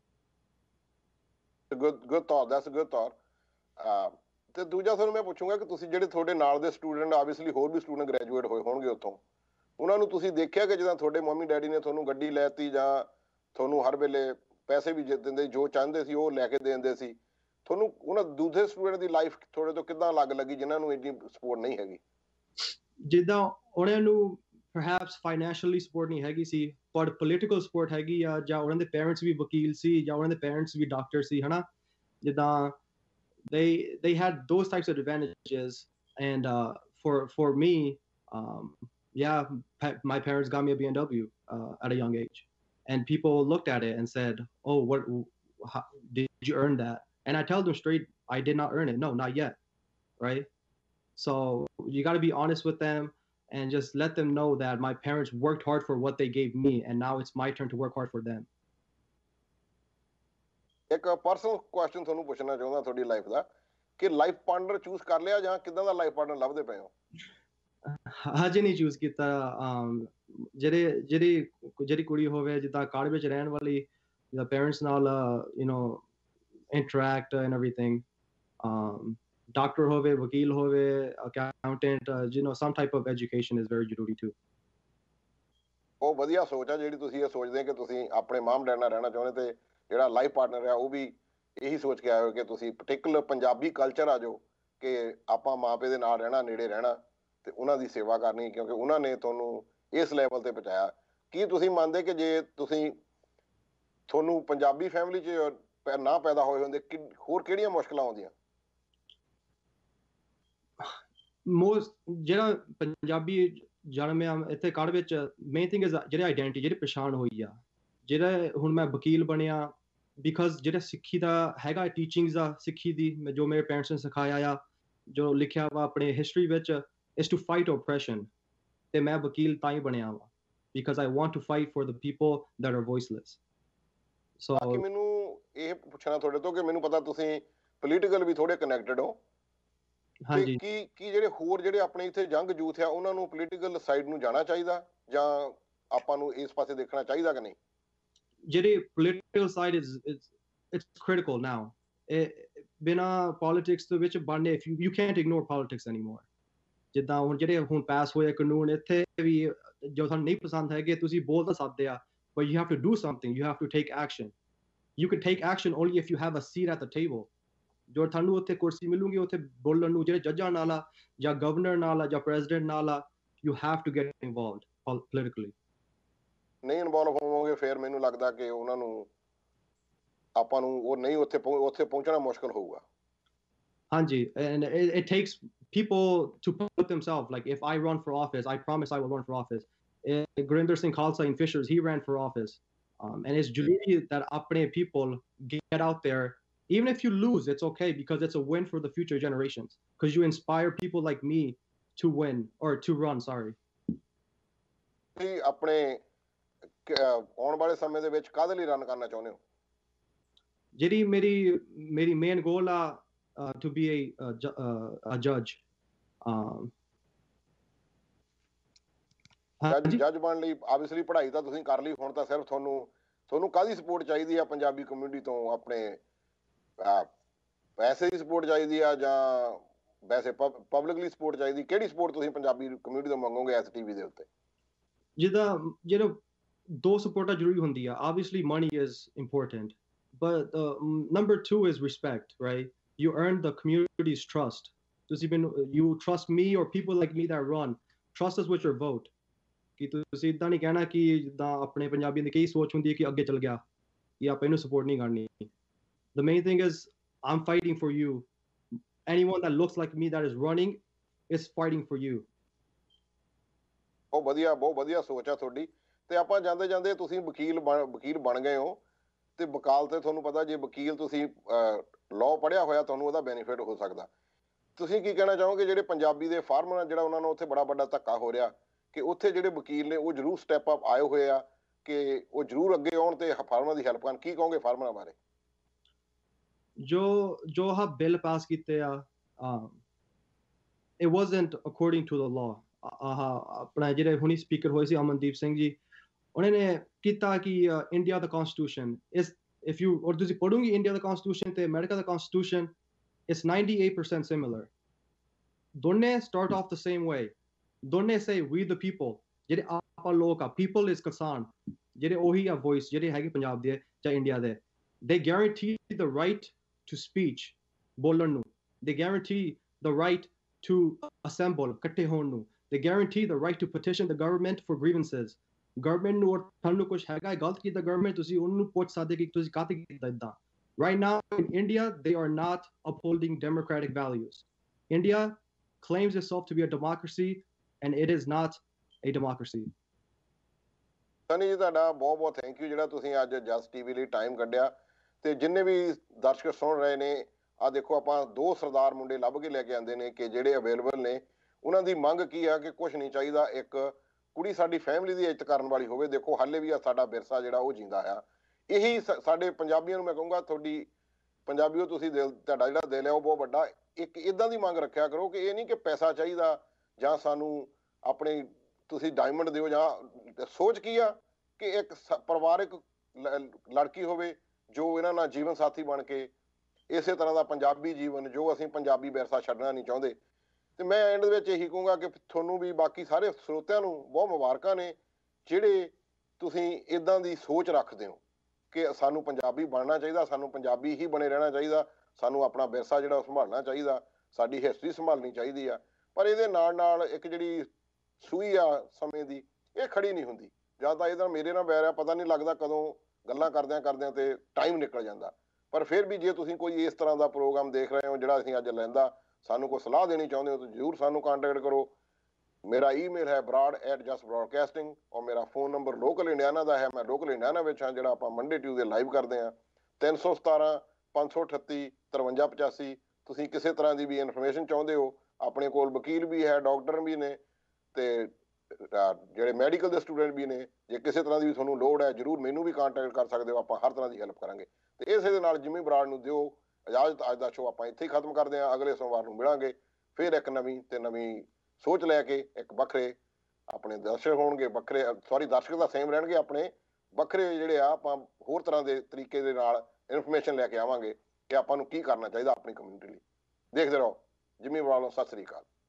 Speaker 1: Good thought, that's a good thought. ਤੇ ਦੂਜਾ ਤੁਹਾਨੂੰ ਮੈਂ ਪੁੱਛੂੰਗਾ ਕਿ ਤੁਸੀਂ ਜਿਹੜੇ ਤੁਹਾਡੇ ਨਾਲ ਦੇ ਸਟੂਡੈਂਟ, ਆਬਵੀਅਸਲੀ ਹੋਰ ਵੀ ਸਟੂਡੈਂਟ ਗ੍ਰੈਜੂਏਟ ਹੋਏ ਹੋਣਗੇ ਉੱਥੋਂ, ਉਹਨਾਂ ਨੂੰ ਤੁਸੀਂ ਦੇਖਿਆ ਕਿ ਜਿੱਦਾਂ ਤੁਹਾਡੇ ਮੰਮੀ ਡੈਡੀ ਨੇ ਤੁਹਾਨੂੰ ਗੱਡੀ ਲੈਤੀ, ਜਾਂ ਤੁਹਾਨੂੰ ਹਰ ਵੇਲੇ ਪੈਸੇ ਵੀ ਦਿੰਦੇ, ਜੋ ਚਾਹੁੰਦੇ ਸੀ ਉਹ ਲੈ ਕੇ ਦਿੰਦੇ ਸੀ, ਤੁਹਾਨੂੰ ਉਹਨਾਂ ਦੂਜੇ ਸਟੂਡੈਂਟ ਦੀ ਲਾਈਫ ਤੁਹਾਡੇ ਤੋਂ ਕਿੱਦਾਂ ਅਲੱਗ ਲੱਗੀ ਜਿਨ੍ਹਾਂ ਨੂੰ ਇੰਨੀ ਸਪੋਰਟ ਨਹੀਂ ਹੈਗੀ?
Speaker 7: ਜਿੱਦਾਂ ਉਹਨਾਂ ਨੂੰ perhaps financially ਸਪੋਰਟ ਨਹੀਂ ਹੈਗੀ ਸੀ, ਪਰ ਪੋਲੀਟੀਕਲ ਸਪੋਰਟ ਹੈਗੀ ਆ, ਜਾਂ ਉਹਨਾਂ ਦੇ ਪੇਰੈਂਟਸ ਵੀ ਵਕੀਲ ਸੀ, ਜਾਂ ਉਹਨਾਂ ਦੇ ਪੇਰੈਂਟਸ ਵੀ ਡਾਕਟਰ ਸੀ, ਹਨਾ, ਜਿੱਦਾਂ they had those types of advantages. And for me, yeah, my parents got me a BMW at a young age, and people looked at it and said, oh, how did you earn that? And I tell them straight, I did not earn it. No, not yet, right? So you got to be honest with them and just let them know that my parents worked hard for what they gave me, and now it's my turn to work hard for them.
Speaker 1: ਇੱਕ ਪਰਸਨਲ ਕੁਐਸਚਨ ਤੁਹਾਨੂੰ ਪੁੱਛਣਾ ਚਾਹੁੰਦਾ ਤੁਹਾਡੀ ਲਾਈਫ ਦਾ, ਕਿ ਲਾਈਫ ਪਾਰਟਨਰ ਚੂਜ਼ ਕਰ ਲਿਆ ਜਾਂ ਕਿੱਦਾਂ ਦਾ ਲਾਈਫ ਪਾਰਟਨਰ ਲੱਭਦੇ ਪਏ ਹੋ?
Speaker 7: ਹਜੇ ਨਹੀਂ ਚੂਜ਼ ਕੀਤਾ। ਜਿਹੜੀ ਕੁੜੀ ਹੋਵੇ ਜਿੱਦਾਂ ਕਾਰਡ ਵਿੱਚ ਰਹਿਣ ਵਾਲੀ, the parents ਨਾਲ you know interact and everything. Doctor ਹੋਵੇ, ਵਕੀਲ ਹੋਵੇ, accountant, you know some type of education is very ਜ਼ਰੂਰੀ too.
Speaker 1: ਉਹ ਵਧੀਆ ਸੋਚ ਆ ਜਿਹੜੀ ਤੁਸੀਂ ਇਹ ਸੋਚਦੇ ਆ ਕਿ ਤੁਸੀਂ ਆਪਣੇ ਮਾਮ ਡੈਡ ਨਾਲ ਰਹਿਣਾ ਚਾਹੁੰਦੇ ਤੇ ਜਿਹੜਾ ਲਾਈਫ ਪਾਰਟਨਰ ਆ ਉਹ ਵੀ ਇਹੀ ਸੋਚ ਕੇ ਆਏ ਹੋ ਕਿ ਤੁਸੀਂ ਪਾਰਟਿਕੂਲਰ ਪੰਜਾਬੀ ਕਲਚਰ ਆ ਜੋ ਕਿ ਆਪਾਂ ਮਾਂ ਪਿਓ ਦੇ ਨਾਲ ਰਹਿਣਾ, ਨੇੜੇ ਰਹਿਣਾ ਤੇ ਉਹਨਾਂ ਦੀ ਸੇਵਾ ਕਰਨੀ ਕਿਉਂਕਿ ਉਹਨਾਂ ਨੇ ਤੁਹਾਨੂੰ ਇਸ ਲੈਵਲ ਤੇ ਪਹੁੰਚਾਇਆ। ਕੀ ਤੁਸੀਂ ਮੰਨਦੇ ਕਿ ਜੇ ਤੁਹਾਨੂੰ ਪੰਜਾਬੀ ਫੈਮਿਲੀ 'ਚ ਨਾ ਪੈਦਾ ਹੋਏ ਹੁੰਦੇ ਹੋਰ ਕਿਹੜੀਆਂ ਮੁਸ਼ਕਲਾਂ ਆਉਂਦੀਆਂ?
Speaker 7: ਜਿਹੜਾ ਪੰਜਾਬੀ ਜਨਮਿਆ ਇੱਥੇ ਕੜ ਵਿੱਚ ਮੇਨ ਥਿੰਗ ਇਜ਼ ਜਿਹੜੀ ਆਈਡੈਂਟੀ, ਜਿਹੜੀ ਪਛਾਣ ਹੋਈ ਆ, ਜਿਹੜਾ ਹੁਣ ਮੈਂ ਵਕੀਲ ਬਣਿਆ ਬਿਕਾਜ਼ ਜਿਹੜਾ ਸਿੱਖੀ ਦਾ ਹੈਗਾ ਟੀਚਿੰਗਸ ਆ, ਸਿੱਖੀ ਦੀ ਜੋ ਮੇਰੇ ਪੇਰੈਂਟਸ ਨੇ ਸਿਖਾਇਆ ਆ, ਜੋ ਲਿਖਿਆ ਵਾ ਆਪਣੇ ਹਿਸਟਰੀ ਵਿੱਚ is to fight oppression. ਤੇ ਮੈਂ ਵਕੀਲ ਤਾਂ ਹੀ ਬਣਿਆ ਵਾ because I want to fight for the people that are voiceless. So
Speaker 1: ਬਾਕੀ ਮੈਨੂੰ ਇਹ ਪੁੱਛਣਾ ਤੁਹਾਡੇ ਤੋਂ ਕਿ ਮੈਨੂੰ ਪਤਾ ਤੁਸੀਂ ਪੋਲੀਟੀਕਲ ਵੀ ਥੋੜੇ ਕਨੈਕਟਡ ਹੋ। ਹਾਂਜੀ। ਕੀ ਜਿਹੜੇ ਹੋਰ ਜਿਹੜੇ ਆਪਣੇ ਇੱਥੇ ਯੰਗ ਯੂਥ ਆ ਉਹਨਾਂ ਨੂੰ ਪੋਲੀਟੀਕਲ ਸਾਈਡ ਨੂੰ ਜਾਣਾ ਚਾਹੀਦਾ ਜਾਂ ਆਪਾਂ ਨੂੰ ਇਸ ਪਾਸੇ ਦੇਖਣਾ ਚਾਹੀਦਾ ਕਿ ਨਹੀਂ? ਜਿਹੜੀ
Speaker 7: political side it's critical now. ਬਿਨਾ ਪੋਲਿਟਿਕਸ ਦੇ ਵਿੱਚ ਬਣਨੇ you can't ignore politics anymore. ਜਿੱਦਾਂ ਹੁਣ ਜਿਹੜੇ ਹੁਣ ਪਾਸ ਹੋਏ ਕਾਨੂੰਨ ਇੱਥੇ ਵੀ ਜੋ ਤੁਹਾਨੂੰ ਨਹੀਂ ਪਸੰਦ ਹੈਗੇ ਤੁਸੀਂ ਬੋਲ ਤਾਂ ਸਕਦੇ ਆ but you have to do something, you have to take action. You can take action only if you have a seat at the table. ਜੋ ਤੁਹਾਨੂੰ ਉੱਥੇ ਕੁਰਸੀ ਮਿਲੂਗੀ ਉੱਥੇ ਬੋਲਣ ਨੂੰ, ਜਿਹੜੇ ਜੱਜਾਂ ਨਾਲ ਆ ਜਾਂ ਗਵਰਨਰ ਨਾਲ ਆ ਜਾਂ ਪ੍ਰੈਜ਼ੀਡੈਂਟ ਨਾਲ ਆ, you have to get involved politically. ਨਹੀਂ ਇਨਵੋਲਵ ਹੋਵੋਗੇ ਫਿਰ ਮੈਨੂੰ ਲੱਗਦਾ ਕਿ ਉਹਨਾਂ ਨੂੰ ਆਪਾਂ ਨੂੰ ਉਹ ਨਹੀਂ ਉੱਥੇ ਪਹੁੰਚਣਾ ਮੁਸ਼ਕਲ ਹੋਊਗਾ। ਹਾਂਜੀ, and it takes people to put themselves, like if I run for office, I promise I will run for office. Gurinder Singh Khalsa in Fishers, he ran for office. And it's જરૂરી that apne people get out there. Even if you lose, it's okay because it's a win for the future generations. Because you inspire people like me to win or to run. Sorry. ਤੁਸੀਂ ਆਪਣੇ ਆਉਣ ਵਾਲੇ ਸਮੇਂ ਦੇ ਵਿੱਚ ਕਾਹਦੇ ਲਈ ਰਨ ਕਰਨਾ ਚਾਹੁੰਦੇ ਹੋ? ਜਿਹੜੀ ਮੇਰੀ ਮੇਨ ਗੋਲ ਆ to be a judge. ਜੱਜ ਬਣਨ ਲਈ ਆਬਵੀਅਸਲੀ ਪੜ੍ਹਾਈ ਤਾਂ ਤੁਸੀਂ ਕਰ ਲਈ, ਹੁਣ ਤਾਂ ਸਿਰਫ ਤੁਹਾਨੂੰ ਕਾਹਦੀ ਸਪੋਰਟ ਚਾਹੀਦੀ ਆ ਪੰਜਾਬੀ ਕਮਿਊਨਿਟੀ ਤੋਂ? ਆਪਣੇ ਪੈਸੇ ਦੀ ਸਪੋਰਟ ਚਾਹੀਦੀ ਆ ਜਾਂ ਵੈਸੇ ਪਬਲਿਕਲੀ ਸਪੋਰਟ ਚਾਹੀਦੀ? ਕਿਹੜੀ ਸਪੋਰਟ ਤੁਸੀਂ ਪੰਜਾਬੀ ਕਮਿਊਨਿਟੀ ਤੋਂ ਮੰਗੋਗੇ ਇਸ ਟੀਵੀ ਦੇ ਉੱਤੇ? ਜਿਹੜਾ ਦੋ ਸਪੋਰਟਾਂ ਜ਼ਰੂਰੀ ਹੁੰਦੀ ਆ। Obviously money is important, but number 2 is respect, right? You earn the community's trust. You trust me or people like me that run. Trust us with your vote. ਕਿ ਤੁਸੀਂ ਇਦਾਂ ਨਹੀਂ ਕਹਿਣਾ ਕਿ ਜਿੱਦਾਂ ਆਪਣੇ ਪੰਜਾਬੀਆਂ ਦੀ ਕਈ ਸੋਚ ਹੁੰਦੀ ਹੈ ਕਿ ਅੱਗੇ ਚੱਲ ਗਿਆ ਕਿ ਆਪਾਂ ਇਹਨੂੰ ਸਪੋਰਟ ਨਹੀਂ ਕਰਨੀ। The main thing is I'm fighting for you. Anyone that looks like me that is running is fighting for you. ਬਹੁਤ ਵਧੀਆ ਸੋਚ ਆ ਤੁਹਾਡੀ। ਤੇ ਆਪਾਂ ਜਾਂਦੇ ਜਾਂਦੇ ਤੁਸੀਂ ਵਕੀਲ ਬਣ ਗਏ ਹੋ ਤੇ ਵਕਾਲਤ ਤੇ ਤੁਹਾਨੂੰ ਪਤਾ ਜੇ ਵਕੀਲ ਤੁਸੀਂ ਲਾਅ ਪੜ੍ਹਿਆ ਹੋਇਆ ਤੁਹਾਨੂੰ ਉਹਦਾ ਬੈਨੀਫਿਟ ਹੋ ਸਕਦਾ। ਤੁਸੀਂ ਕੀ ਕਹਿਣਾ ਚਾਹੋਗੇ ਜਿਹੜੇ ਪੰਜਾਬੀ ਦੇ ਫਾਰਮਰ ਜਿਹੜਾ ਉਹਨਾਂ ਨੂੰ ਉੱਥੇ ਬੜਾ ਵੱਡਾ ਧੱਕਾ ਹੋ ਰਿਹਾ ਕਿ ਉੱਥੇ ਜਿਹੜੇ ਵਕੀਲ ਨੇ ਉਹ ਜ਼ਰੂਰ ਸਟੈਪ ਅਪ ਆਏ ਹੋਏ ਆ ਕਿ ਉਹ ਜ਼ਰੂਰ ਅੱਗੇ ਆਉਣ ਤੇ ਫਾਰਮਰਾਂ ਦੀ ਹੈਲਪ ਕਰਨ? ਕੀ ਕਹੋਗੇ ਫਾਰਮਰਾਂ ਬਾਰੇ? ਜੋ ਆਹ ਬਿੱਲ ਪਾਸ ਕੀਤੇ ਆ it wasn't according to the law. ਆਪਣਾ ਜਿਹੜੇ ਹੁਣੀ ਸਪੀਕਰ ਹੋਏ ਸੀ ਅਮਨਦੀਪ ਸਿੰਘ ਜੀ, ਉਹਨਾਂ ਨੇ ਕੀਤਾ ਕਿ ਇੰਡੀਆ ਦਾ ਕਨਸਟੀਟਿਊਸ਼ਨ ਇਸ if you or ਤੁਸੀਂ ਪੜੋਗੇ ਇੰਡੀਆ ਦਾ ਕਨਸਟੀਟਿਊਸ਼ਨ ਤੇ ਅਮਰੀਕਾ ਦਾ ਕਨਸਟੀਟਿਊਸ਼ਨ is 98% similar. ਦੋਨੇ start off the same way. ਦੋਨੇ say we the people. ਜਿਹੜੇ ਆਪਾਂ ਲੋਕ ਆ, people is ਕਿਸਾਨ, ਜਿਹੜੇ ਉਹੀ ਆ voice ਜਿਹੜੇ ਹੈਗੇ ਪੰਜਾਬ ਦੇ ਜਾਂ ਇੰਡੀਆ ਦੇ, they guarantee the right to speech, ਬੋਲਣ ਨੂੰ, they guarantee the right to assemble, ਇਕੱਠੇ ਹੋਣ ਨੂੰ, they guarantee the right to petition the government for grievances. Government ਨੂੰ ਤੁਹਾਨੂੰ ਕੁਝ ਹੈਗਾ ਗਲਤ ਕੀਤਾ government, ਤੁਸੀਂ ਉਹਨੂੰ ਪੁੱਛ ਸਕਦੇ ਕਿ ਤੁਸੀਂ ਕਾਹਤੇ ਕੀਤਾ ਇਦਾਂ। Right now in India, they are not upholding democratic values. India claims itself to be a democracy, and it is not a democracy. Sunny ਜੀ ਤੁਹਾਡਾ ਬਹੁਤ ਬਹੁਤ ਥੈਂਕ ਯੂ ਜਿਹੜਾ ਤੁਸੀਂ ਅੱਜ ਜਸ ਟੀਵੀ ਲਈ ਟਾਈਮ ਕੱਢਿਆ ਤੇ ਜਿੰਨੇ ਵੀ ਦਰਸ਼ਕ ਸੁਣ ਰਹੇ ਨੇ, ਆ ਦੇਖੋ ਆਪਾਂ 2 ਸਰਦਾਰ ਮੁੰਡੇ ਲੱਭ ਕੇ ਲੈ ਕੇ ਆਂਦੇ ਨੇ ਕਿ ਜਿਹੜੇ ਅਵੇਲੇਬਲ ਨੇ। ਉਹਨਾਂ ਦੀ ਮੰਗ ਕੀ ਆ ਕਿ ਕੁਝ ਨਹੀਂ ਚਾਹੀਦਾ, ਇੱਕ ਕੁੜੀ ਸਾਡੀ ਫੈਮਿਲੀ ਦੀ ਇੱਜ਼ਤ ਕਰਨ ਵਾਲੀ ਹੋਵੇ। ਦੇਖੋ ਹਾਲੇ ਵੀ ਆ ਸਾਡਾ ਵਿਰਸਾ ਜਿਹੜਾ ਉਹ ਜਿੰਦਾ ਆ। ਇਹੀ ਸਾਡੇ ਪੰਜਾਬੀਆਂ ਨੂੰ ਮੈਂ ਕਹੂੰਗਾ, ਤੁਹਾਡੀ ਪੰਜਾਬੀਓ ਤੁਸੀਂ ਤੁਹਾਡਾ ਜਿਹੜਾ ਦਿਲ ਹੈ ਉਹ ਬਹੁਤ ਵੱਡਾ। ਇੱਕ ਇੱਦਾਂ ਦੀ ਮੰਗ ਰੱਖਿਆ ਕਰੋ ਕਿ ਇਹ ਨਹੀਂ ਕਿ ਪੈਸਾ ਚਾਹੀਦਾ ਜਾਂ ਸਾਨੂੰ ਆਪਣੇ ਤੁਸੀਂ ਡਾਇਮੰਡ ਦਿਓ, ਜਾਂ ਸੋਚ ਕੀ ਆ ਕਿ ਇੱਕ ਪਰਿਵਾਰਕ
Speaker 1: ਲੜਕੀ ਹੋਵੇ ਜੋ ਇਹਨਾਂ ਨਾਲ ਜੀਵਨ ਸਾਥੀ ਬਣ ਕੇ ਇਸੇ ਤਰ੍ਹਾਂ ਦਾ ਪੰਜਾਬੀ ਜੀਵਨ ਜੋ ਅਸੀਂ ਪੰਜਾਬੀ ਵਿਰਸਾ ਛੱਡਣਾ ਨਹੀਂ ਚਾਹੁੰਦੇ। ਤੇ ਮੈਂ ਐਂਡ ਦੇ ਵਿੱਚ ਇਹੀ ਕਹੂੰਗਾ ਕਿ ਤੁਹਾਨੂੰ ਵੀ ਬਾਕੀ ਸਾਰੇ ਸਰੋਤਿਆਂ ਨੂੰ ਬਹੁਤ ਮੁਬਾਰਕਾਂ ਨੇ ਜਿਹੜੇ ਤੁਸੀਂ ਇਦਾਂ ਦੀ ਸੋਚ ਰੱਖਦੇ ਹੋ ਕਿ ਸਾਨੂੰ ਪੰਜਾਬੀ ਬਣਨਾ ਚਾਹੀਦਾ, ਸਾਨੂੰ ਪੰਜਾਬੀ ਹੀ ਬਣੇ ਰਹਿਣਾ ਚਾਹੀਦਾ, ਸਾਨੂੰ ਆਪਣਾ ਵਿਰਸਾ ਜਿਹੜਾ ਉਹ ਸੰਭਾਲਣਾ ਚਾਹੀਦਾ, ਸਾਡੀ ਹਿਸਟਰੀ ਸੰਭਾਲਣੀ ਚਾਹੀਦੀ ਆ। ਪਰ ਇਹਦੇ ਨਾਲ ਨਾਲ ਇੱਕ ਜਿਹੜੀ ਸੂਈ ਆ ਸਮੇਂ ਦੀ, ਇਹ ਖੜੀ ਨਹੀਂ ਹੁੰਦੀ। ਜਾਂ ਤਾਂ ਇਹਦਾ ਮੇਰੇ ਨਾਲ ਬੈਰ ਆ, ਪਤਾ ਨਹੀਂ ਲੱਗਦਾ ਕਦੋਂ ਗੱਲਾਂ ਕਰਦਿਆਂ ਕਰਦਿਆਂ ਤੇ ਟਾਈਮ ਨਿਕਲ ਜਾਂਦਾ। ਪਰ ਫਿਰ ਵੀ ਜੇ ਤੁਸੀਂ ਕੋਈ ਇਸ ਤਰ੍ਹਾਂ ਦਾ ਪ੍ਰੋਗਰਾਮ ਦੇਖ ਰਹੇ ਹੋ ਜਿਹੜਾ ਅਸੀਂ ਅੱਜ ਲੈਂਦਾ, ਸਾਨੂੰ ਕੋਈ ਸਲਾਹ ਦੇਣੀ ਚਾਹੁੰਦੇ ਹੋ ਤਾਂ ਜ਼ਰੂਰ ਸਾਨੂੰ ਕੰਟੈਕਟ ਕਰੋ। ਮੇਰਾ ਈਮੇਲ ਹੈ broad@justbroadcasting ਔਰ ਮੇਰਾ ਫੋਨ ਨੰਬਰ ਲੋਕਲ ਇੰਡੀਆਨਾ ਦਾ ਹੈ। ਮੈਂ ਲੋਕਲ ਇੰਡੀਆਨਾ ਵਿੱਚ ਹਾਂ, ਜਿਹੜਾ ਆਪਾਂ ਮੰਡੇ ਟਿਊਜ਼ਡੇ ਲਾਈਵ ਕਰਦੇ ਹਾਂ। 317 538 5385। ਤੁਸੀਂ ਕਿਸੇ ਤਰ੍ਹਾਂ ਦੀ ਵੀ ਇਨਫੋਰਮੇਸ਼ਨ ਚਾਹੁੰਦੇ ਹੋ, ਆਪਣੇ ਕੋਲ ਵਕੀਲ ਵੀ ਹੈ, ਡਾਕਟਰ ਵੀ ਨੇ ਤੇ ਜਿਹੜੇ ਮੈਡੀਕਲ ਦੇ ਸਟੂਡੈਂਟ ਵੀ ਨੇ। ਜੇ ਕਿਸੇ ਤਰ੍ਹਾਂ ਦੀ ਵੀ ਤੁਹਾਨੂੰ ਲੋੜ ਹੈ ਜ਼ਰੂਰ ਮੈਨੂੰ ਵੀ ਕੰਟੈਕਟ ਕਰ ਸਕਦੇ ਹੋ, ਆਪਾਂ ਹਰ ਤਰ੍ਹਾਂ ਦੀ ਹੈਲਪ ਕਰਾਂਗੇ। ਤੇ ਇਸੇ ਦੇ ਨਾਲ ਜਿਮੀ ਬਰਾੜ ਨੂੰ ਦਿਓ ਇਜਾਜ਼ਤ। ਅੱਜ ਦਾ ਸ਼ੋਅ ਆਪਾਂ ਇੱਥੇ ਹੀ ਖਤਮ ਕਰਦੇ ਹਾਂ। ਅਗਲੇ ਸੋਮਵਾਰ ਨੂੰ ਮਿਲਾਂਗੇ ਫਿਰ ਇੱਕ ਨਵੀਂ ਸੋਚ ਲੈ ਕੇ। ਇੱਕ ਵੱਖਰੇ ਆਪਣੇ ਦਰਸ਼ਕ ਹੋਣਗੇ, ਦਰਸ਼ਕ ਤਾਂ ਸੇਮ ਰਹਿਣਗੇ, ਆਪਣੇ ਵੱਖਰੇ ਜਿਹੜੇ ਆ ਆਪਾਂ ਹੋਰ ਤਰ੍ਹਾਂ ਦੇ ਤਰੀਕੇ ਦੇ ਨਾਲ ਇਨਫੋਰਮੇਸ਼ਨ ਲੈ ਕੇ ਆਵਾਂਗੇ ਕਿ ਆਪਾਂ ਨੂੰ ਕੀ ਕਰਨਾ ਚਾਹੀਦਾ ਆਪਣੀ ਕਮਿਊਨਿਟੀ ਲਈ। ਦੇਖਦੇ ਰਹੋ ਜਿਮੀ ਬਰਾੜ। ਸਤਿ ਸ੍ਰੀ ਅਕਾਲ।